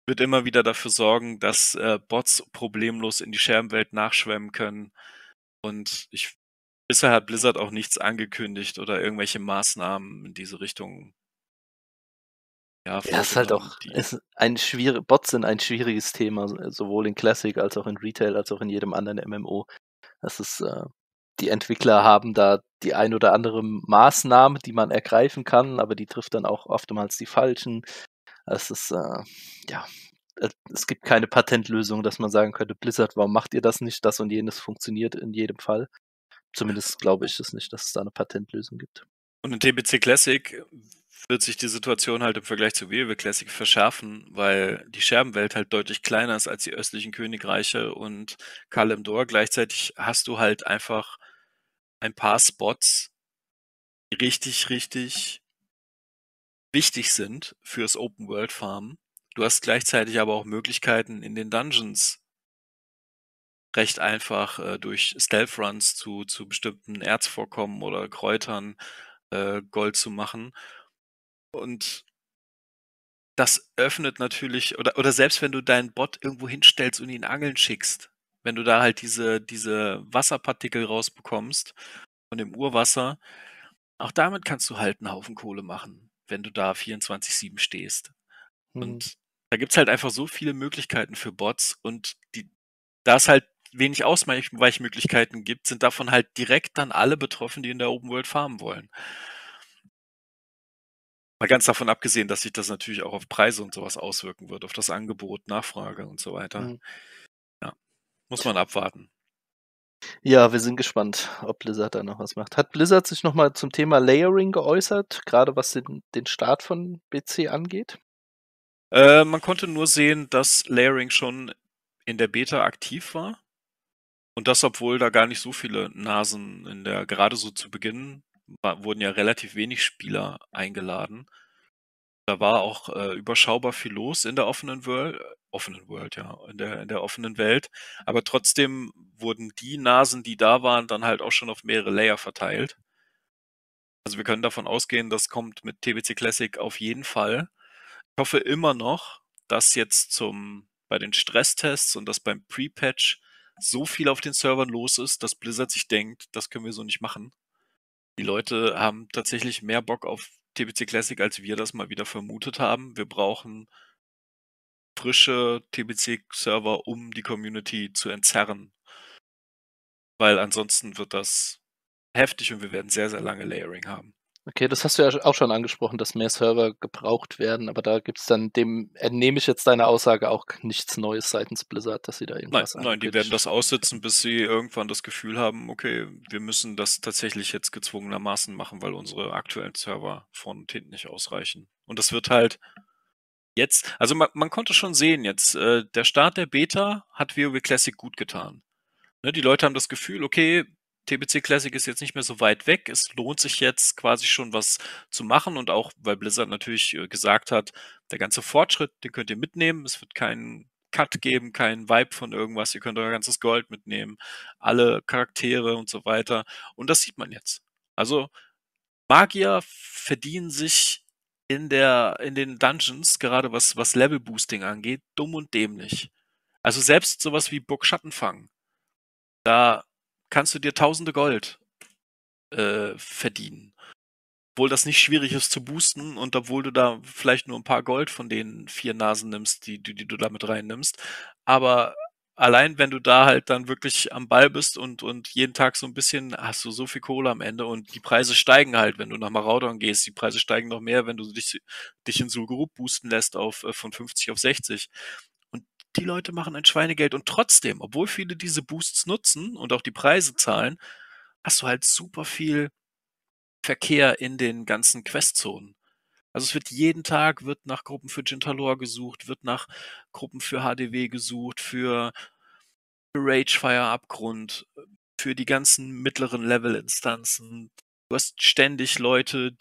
wird immer wieder dafür sorgen, dass Bots problemlos in die Scherbenwelt nachschwemmen können. Und bisher hat Blizzard auch nichts angekündigt oder irgendwelche Maßnahmen in diese Richtung Ja, ist halt vorgenommen. auch Bots sind ein schwieriges Thema, sowohl in Classic als auch in Retail, als auch in jedem anderen MMO. Das ist, die Entwickler haben da die ein oder andere Maßnahme, die man ergreifen kann, aber die trifft dann auch oftmals die falschen. Es ist, ja, es gibt keine Patentlösung, dass man sagen könnte: „Blizzard, warum macht ihr das nicht? Das und jenes funktioniert in jedem Fall.“ Zumindest glaube ich es nicht, dass es da 'ne Patentlösung gibt. Und in TBC Classic wird sich die Situation halt im Vergleich zu WoW Classic verschärfen, weil die Scherbenwelt halt deutlich kleiner ist als die östlichen Königreiche und Kalimdor. Gleichzeitig hast du halt einfach ein paar Spots, die richtig, richtig wichtig sind fürs Open-World-Farmen. Du hast gleichzeitig aber auch Möglichkeiten in den Dungeons recht einfach durch Stealth-Runs zu bestimmten Erzvorkommen oder Kräutern Gold zu machen. Und das öffnet natürlich, oder selbst wenn du deinen Bot irgendwo hinstellst und ihn angeln schickst, wenn du da halt diese Wasserpartikel rausbekommst von dem Urwasser, auch damit kannst du halt einen Haufen Kohle machen, wenn du da 24/7 stehst. Mhm. Und da gibt's halt einfach so viele Möglichkeiten für Bots und da es halt wenig Ausweichmöglichkeiten gibt, sind davon halt direkt dann alle betroffen, die in der Open World farmen wollen. Mal ganz davon abgesehen, dass sich das natürlich auch auf Preise und sowas auswirken wird, auf das Angebot, Nachfrage und so weiter. Mhm. Ja, muss man abwarten. Ja, wir sind gespannt, ob Blizzard da noch was macht. Hat Blizzard sich noch mal zum Thema Layering geäußert, grade was den Start von BC angeht? Man konnte nur sehen, dass Layering schon in der Beta aktiv war und das, obwohl da gar nicht so viele Nasen gerade so zu Beginn wurden ja relativ wenig Spieler eingeladen. Da war auch überschaubar viel los in der offenen World, ja, in der offenen Welt. Aber trotzdem wurden die Nasen, die da waren, dann halt auch schon auf mehrere Layer verteilt. Also wir können davon ausgehen, das kommt mit TBC Classic auf jeden Fall. Ich hoffe immer noch, dass jetzt bei den Stresstests und dass beim Pre-Patch so viel auf den Servern los ist, dass Blizzard sich denkt, das können wir so nicht machen. Die Leute haben tatsächlich mehr Bock auf TBC Classic, als wir das mal wieder vermutet haben. Wir brauchen frische TBC-Server, um die Community zu entzerren. Weil ansonsten wird das heftig und wir werden sehr, sehr lange Layering haben. Okay, das hast du ja auch schon angesprochen, dass mehr Server gebraucht werden, aber da gibt's dann entnehme ich jetzt deiner Aussage auch nichts Neues seitens Blizzard, dass sie da irgendwas Nein, die werden das angekündigt aussitzen, bis sie irgendwann das Gefühl haben, okay, wir müssen das tatsächlich jetzt gezwungenermaßen machen, weil unsere aktuellen Server vorne und hinten nicht ausreichen. Und das wird halt jetzt, also man konnte schon sehen jetzt, der Start der Beta hat WoW Classic gut getan. Ne, die Leute haben das Gefühl, okay, TBC Classic ist jetzt nicht mehr so weit weg. Es lohnt sich jetzt quasi schon was zu machen und auch, weil Blizzard natürlich gesagt hat, der ganze Fortschritt, den könnt ihr mitnehmen. Es wird keinen Cut geben, keinen Vibe von irgendwas. Ihr könnt euer ganzes Gold mitnehmen, alle Charaktere und so weiter. Und das sieht man jetzt. Also Magier verdienen sich in den Dungeons, gerade was Level Boosting angeht, dumm und dämlich. Also selbst sowas wie Burg Schattenfang, da kannst du dir tausende Gold verdienen. Obwohl das nicht schwierig ist zu boosten und obwohl du da vielleicht nur ein paar Gold von den 4 Nasen nimmst, die du da mit reinnimmst. Aber allein wenn du da halt dann wirklich am Ball bist und jeden Tag so ein bisschen, hast du so viel Kohle am Ende und die Preise steigen halt, wenn du nach Maraudon gehst. Die Preise steigen noch mehr, wenn du dich in Sul'Gurub boosten lässt von 50 auf 60. Und die Leute machen ein Schweinegeld und trotzdem, obwohl viele diese Boosts nutzen und auch die Preise zahlen, hast du halt super viel Verkehr in den ganzen Questzonen. Also es wird jeden Tag wird nach Gruppen für Jintalor gesucht, wird nach Gruppen für HDW gesucht, für Ragefire Abgrund, für die ganzen mittleren Level-Instanzen. Du hast ständig Leute,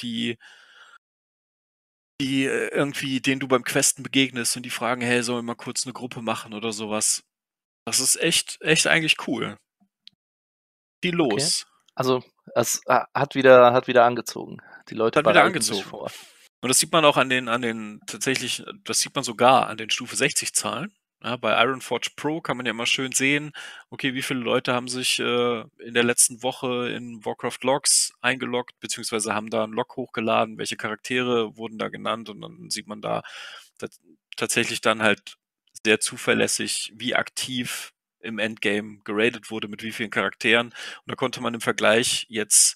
die irgendwie, denen du beim Questen begegnest und die fragen, hey, sollen wir mal kurz eine Gruppe machen oder sowas. Das ist echt eigentlich cool. Viel Okay. los. Also, es hat wieder angezogen. Die Leute Hat wieder bereiten sich angezogen. vor. Und das sieht man auch tatsächlich, das sieht man sogar an den Stufe 60 Zahlen. Ja, bei Ironforge Pro kann man ja immer schön sehen, okay, wie viele Leute haben sich in der letzten Woche in Warcraft Logs eingeloggt, beziehungsweise haben da einen Log hochgeladen, welche Charaktere wurden da genannt, und dann sieht man da tatsächlich dann halt sehr zuverlässig, wie aktiv im Endgame geradet wurde, mit wie vielen Charakteren. Und da konnte man im Vergleich jetzt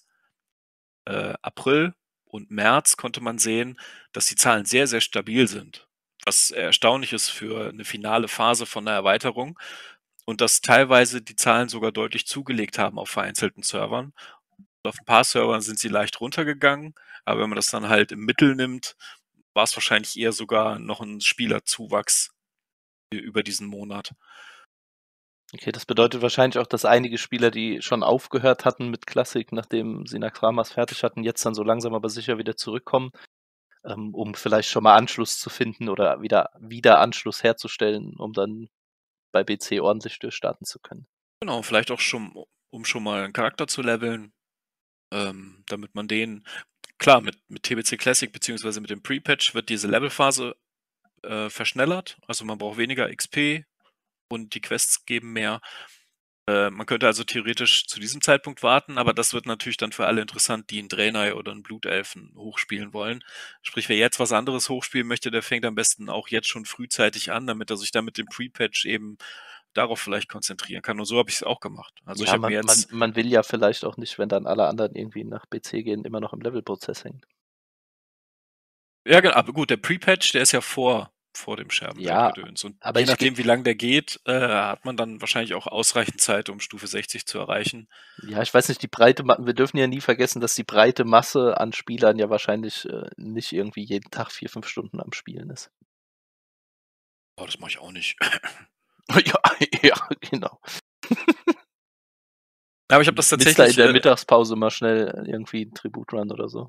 April und März konnte man sehen, dass die Zahlen sehr, sehr stabil sind. Was erstaunlich ist für eine finale Phase von einer Erweiterung. Und dass teilweise die Zahlen sogar deutlich zugelegt haben auf vereinzelten Servern. Auf ein paar Servern sind sie leicht runtergegangen, aber wenn man das dann halt im Mittel nimmt, war es wahrscheinlich eher sogar noch ein Spielerzuwachs über diesen Monat. Okay, das bedeutet wahrscheinlich auch, dass einige Spieler, die schon aufgehört hatten mit Classic, nachdem sie Naxxramas fertig hatten, jetzt dann so langsam aber sicher wieder zurückkommen, um vielleicht schon mal Anschluss zu finden oder wieder Anschluss herzustellen, um dann bei BC ordentlich durchstarten zu können. Genau, vielleicht auch schon, um schon mal einen Charakter zu leveln, damit man den, klar, mit TBC Classic beziehungsweise mit dem Pre-Patch wird diese Levelphase verschnellert, also man braucht weniger XP und die Quests geben mehr. Man könnte also theoretisch zu diesem Zeitpunkt warten, aber das wird natürlich dann für alle interessant, die einen Draenei oder einen Blutelfen hochspielen wollen. Sprich, wer jetzt was anderes hochspielen möchte, der fängt am besten auch jetzt schon frühzeitig an, damit er sich dann mit dem Pre-Patch eben darauf vielleicht konzentrieren kann. Und so habe ich es auch gemacht. Also ich Ja, habe mir jetzt... man will ja vielleicht auch nicht, wenn dann alle anderen irgendwie nach BC gehen, immer noch im Levelprozess hängen. Ja, genau, aber gut, der Pre-Patch, der ist ja vor dem Ja, Scherbenweltgedöns. Und aber je nachdem, wie lang der geht, hat man dann wahrscheinlich auch ausreichend Zeit, um Stufe 60 zu erreichen. Ja, ich weiß nicht, wir dürfen ja nie vergessen, dass die breite Masse an Spielern ja wahrscheinlich nicht irgendwie jeden Tag 4, 5 Stunden am Spielen ist. Oh, das mache ich auch nicht. Ja, genau. Aber ich habe das Misst da in tatsächlich... der Mittagspause mal schnell irgendwie einen Tribut-Run oder so.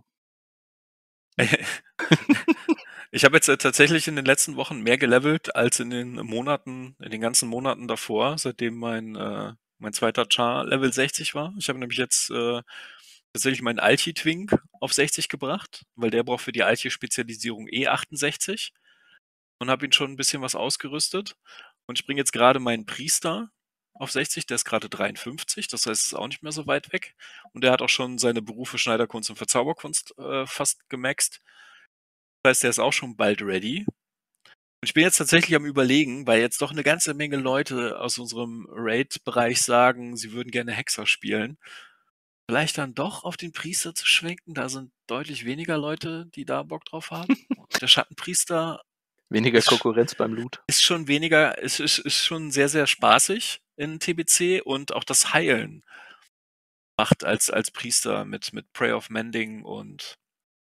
Ich habe jetzt tatsächlich in den letzten Wochen mehr gelevelt als in den ganzen Monaten davor, seitdem mein zweiter Char Level 60 war. Ich habe nämlich jetzt tatsächlich meinen Alchi-Twink auf 60 gebracht, weil der braucht für die Alchi-Spezialisierung 68 und habe ihn schon ein bisschen was ausgerüstet. Und ich bringe jetzt gerade meinen Priester auf 60, der ist gerade 53, das heißt, es ist auch nicht mehr so weit weg. Und der hat auch schon seine Berufe Schneiderkunst und Verzauberkunst fast gemaxt. Das heißt, der ist auch schon bald ready. Und ich bin jetzt tatsächlich am Überlegen, weil jetzt doch eine ganze Menge Leute aus unserem Raid-Bereich sagen, sie würden gerne Hexer spielen. Vielleicht dann doch auf den Priester zu schwenken. Da sind deutlich weniger Leute, die da Bock drauf haben. Der Schattenpriester Weniger Konkurrenz beim Loot. ist schon ist schon sehr, sehr spaßig in TBC, und auch das Heilen macht als Priester mit Prayer of Mending und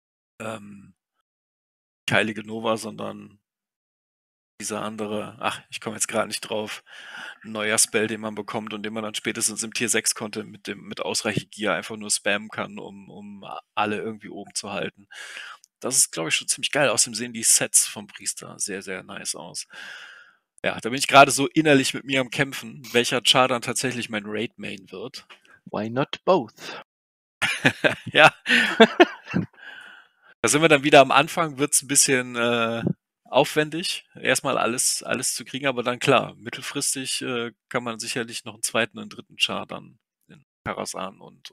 nicht Heilige Nova, sondern dieser andere, ich komme jetzt gerade nicht drauf, ein neuer Spell, den man bekommt und den man dann spätestens im Tier 6 konnte mit ausreichend Gier einfach nur spammen kann, um alle irgendwie oben zu halten. Das ist, glaube ich, schon ziemlich geil. Außerdem sehen die Sets vom Priester sehr, sehr nice aus. Ja, da bin ich gerade so innerlich mit mir am Kämpfen, welcher Char dann tatsächlich mein Raid-Main wird. Why not both? Ja. Da sind wir dann wieder am Anfang, wird es ein bisschen aufwendig, erstmal alles zu kriegen, aber dann klar, mittelfristig kann man sicherlich noch einen zweiten und einen dritten Char dann in Karasan und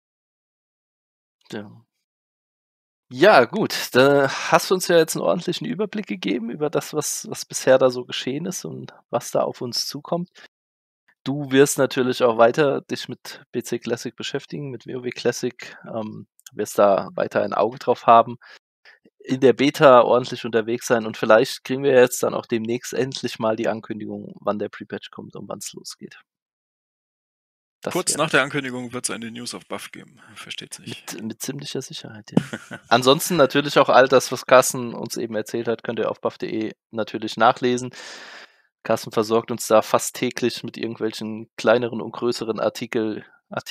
Ja, gut. Da hast du uns ja jetzt einen ordentlichen Überblick gegeben über das, was bisher da so geschehen ist und was da auf uns zukommt. Du wirst natürlich auch weiter dich mit BC Classic beschäftigen, mit WoW Classic, wirst da weiter ein Auge drauf haben, in der Beta ordentlich unterwegs sein und vielleicht kriegen wir jetzt dann auch demnächst endlich mal die Ankündigung, wann der Pre-Patch kommt und wann's losgeht. Das kurz wäre nach der Ankündigung wird es eine News auf Buff geben. Versteht sich. mit ziemlicher Sicherheit, ja. Ansonsten natürlich auch all das, was Carsten uns eben erzählt hat, könnt ihr auf buff.de natürlich nachlesen. Carsten versorgt uns da fast täglich mit irgendwelchen kleineren und größeren Artikeln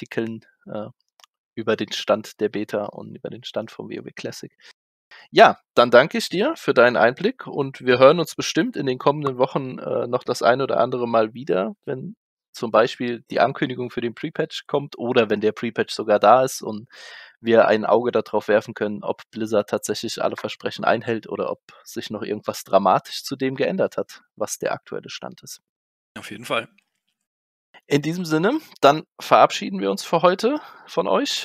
über den Stand der Beta und über den Stand vom WoW Classic. Ja, dann danke ich dir für deinen Einblick und wir hören uns bestimmt in den kommenden Wochen noch das ein oder andere Mal wieder, wenn zum Beispiel die Ankündigung für den Pre-Patch kommt oder wenn der Pre-Patch sogar da ist und wir ein Auge darauf werfen können, ob Blizzard tatsächlich alle Versprechen einhält oder ob sich noch irgendwas dramatisch zu dem geändert hat, was der aktuelle Stand ist. Auf jeden Fall. In diesem Sinne, dann verabschieden wir uns für heute von euch.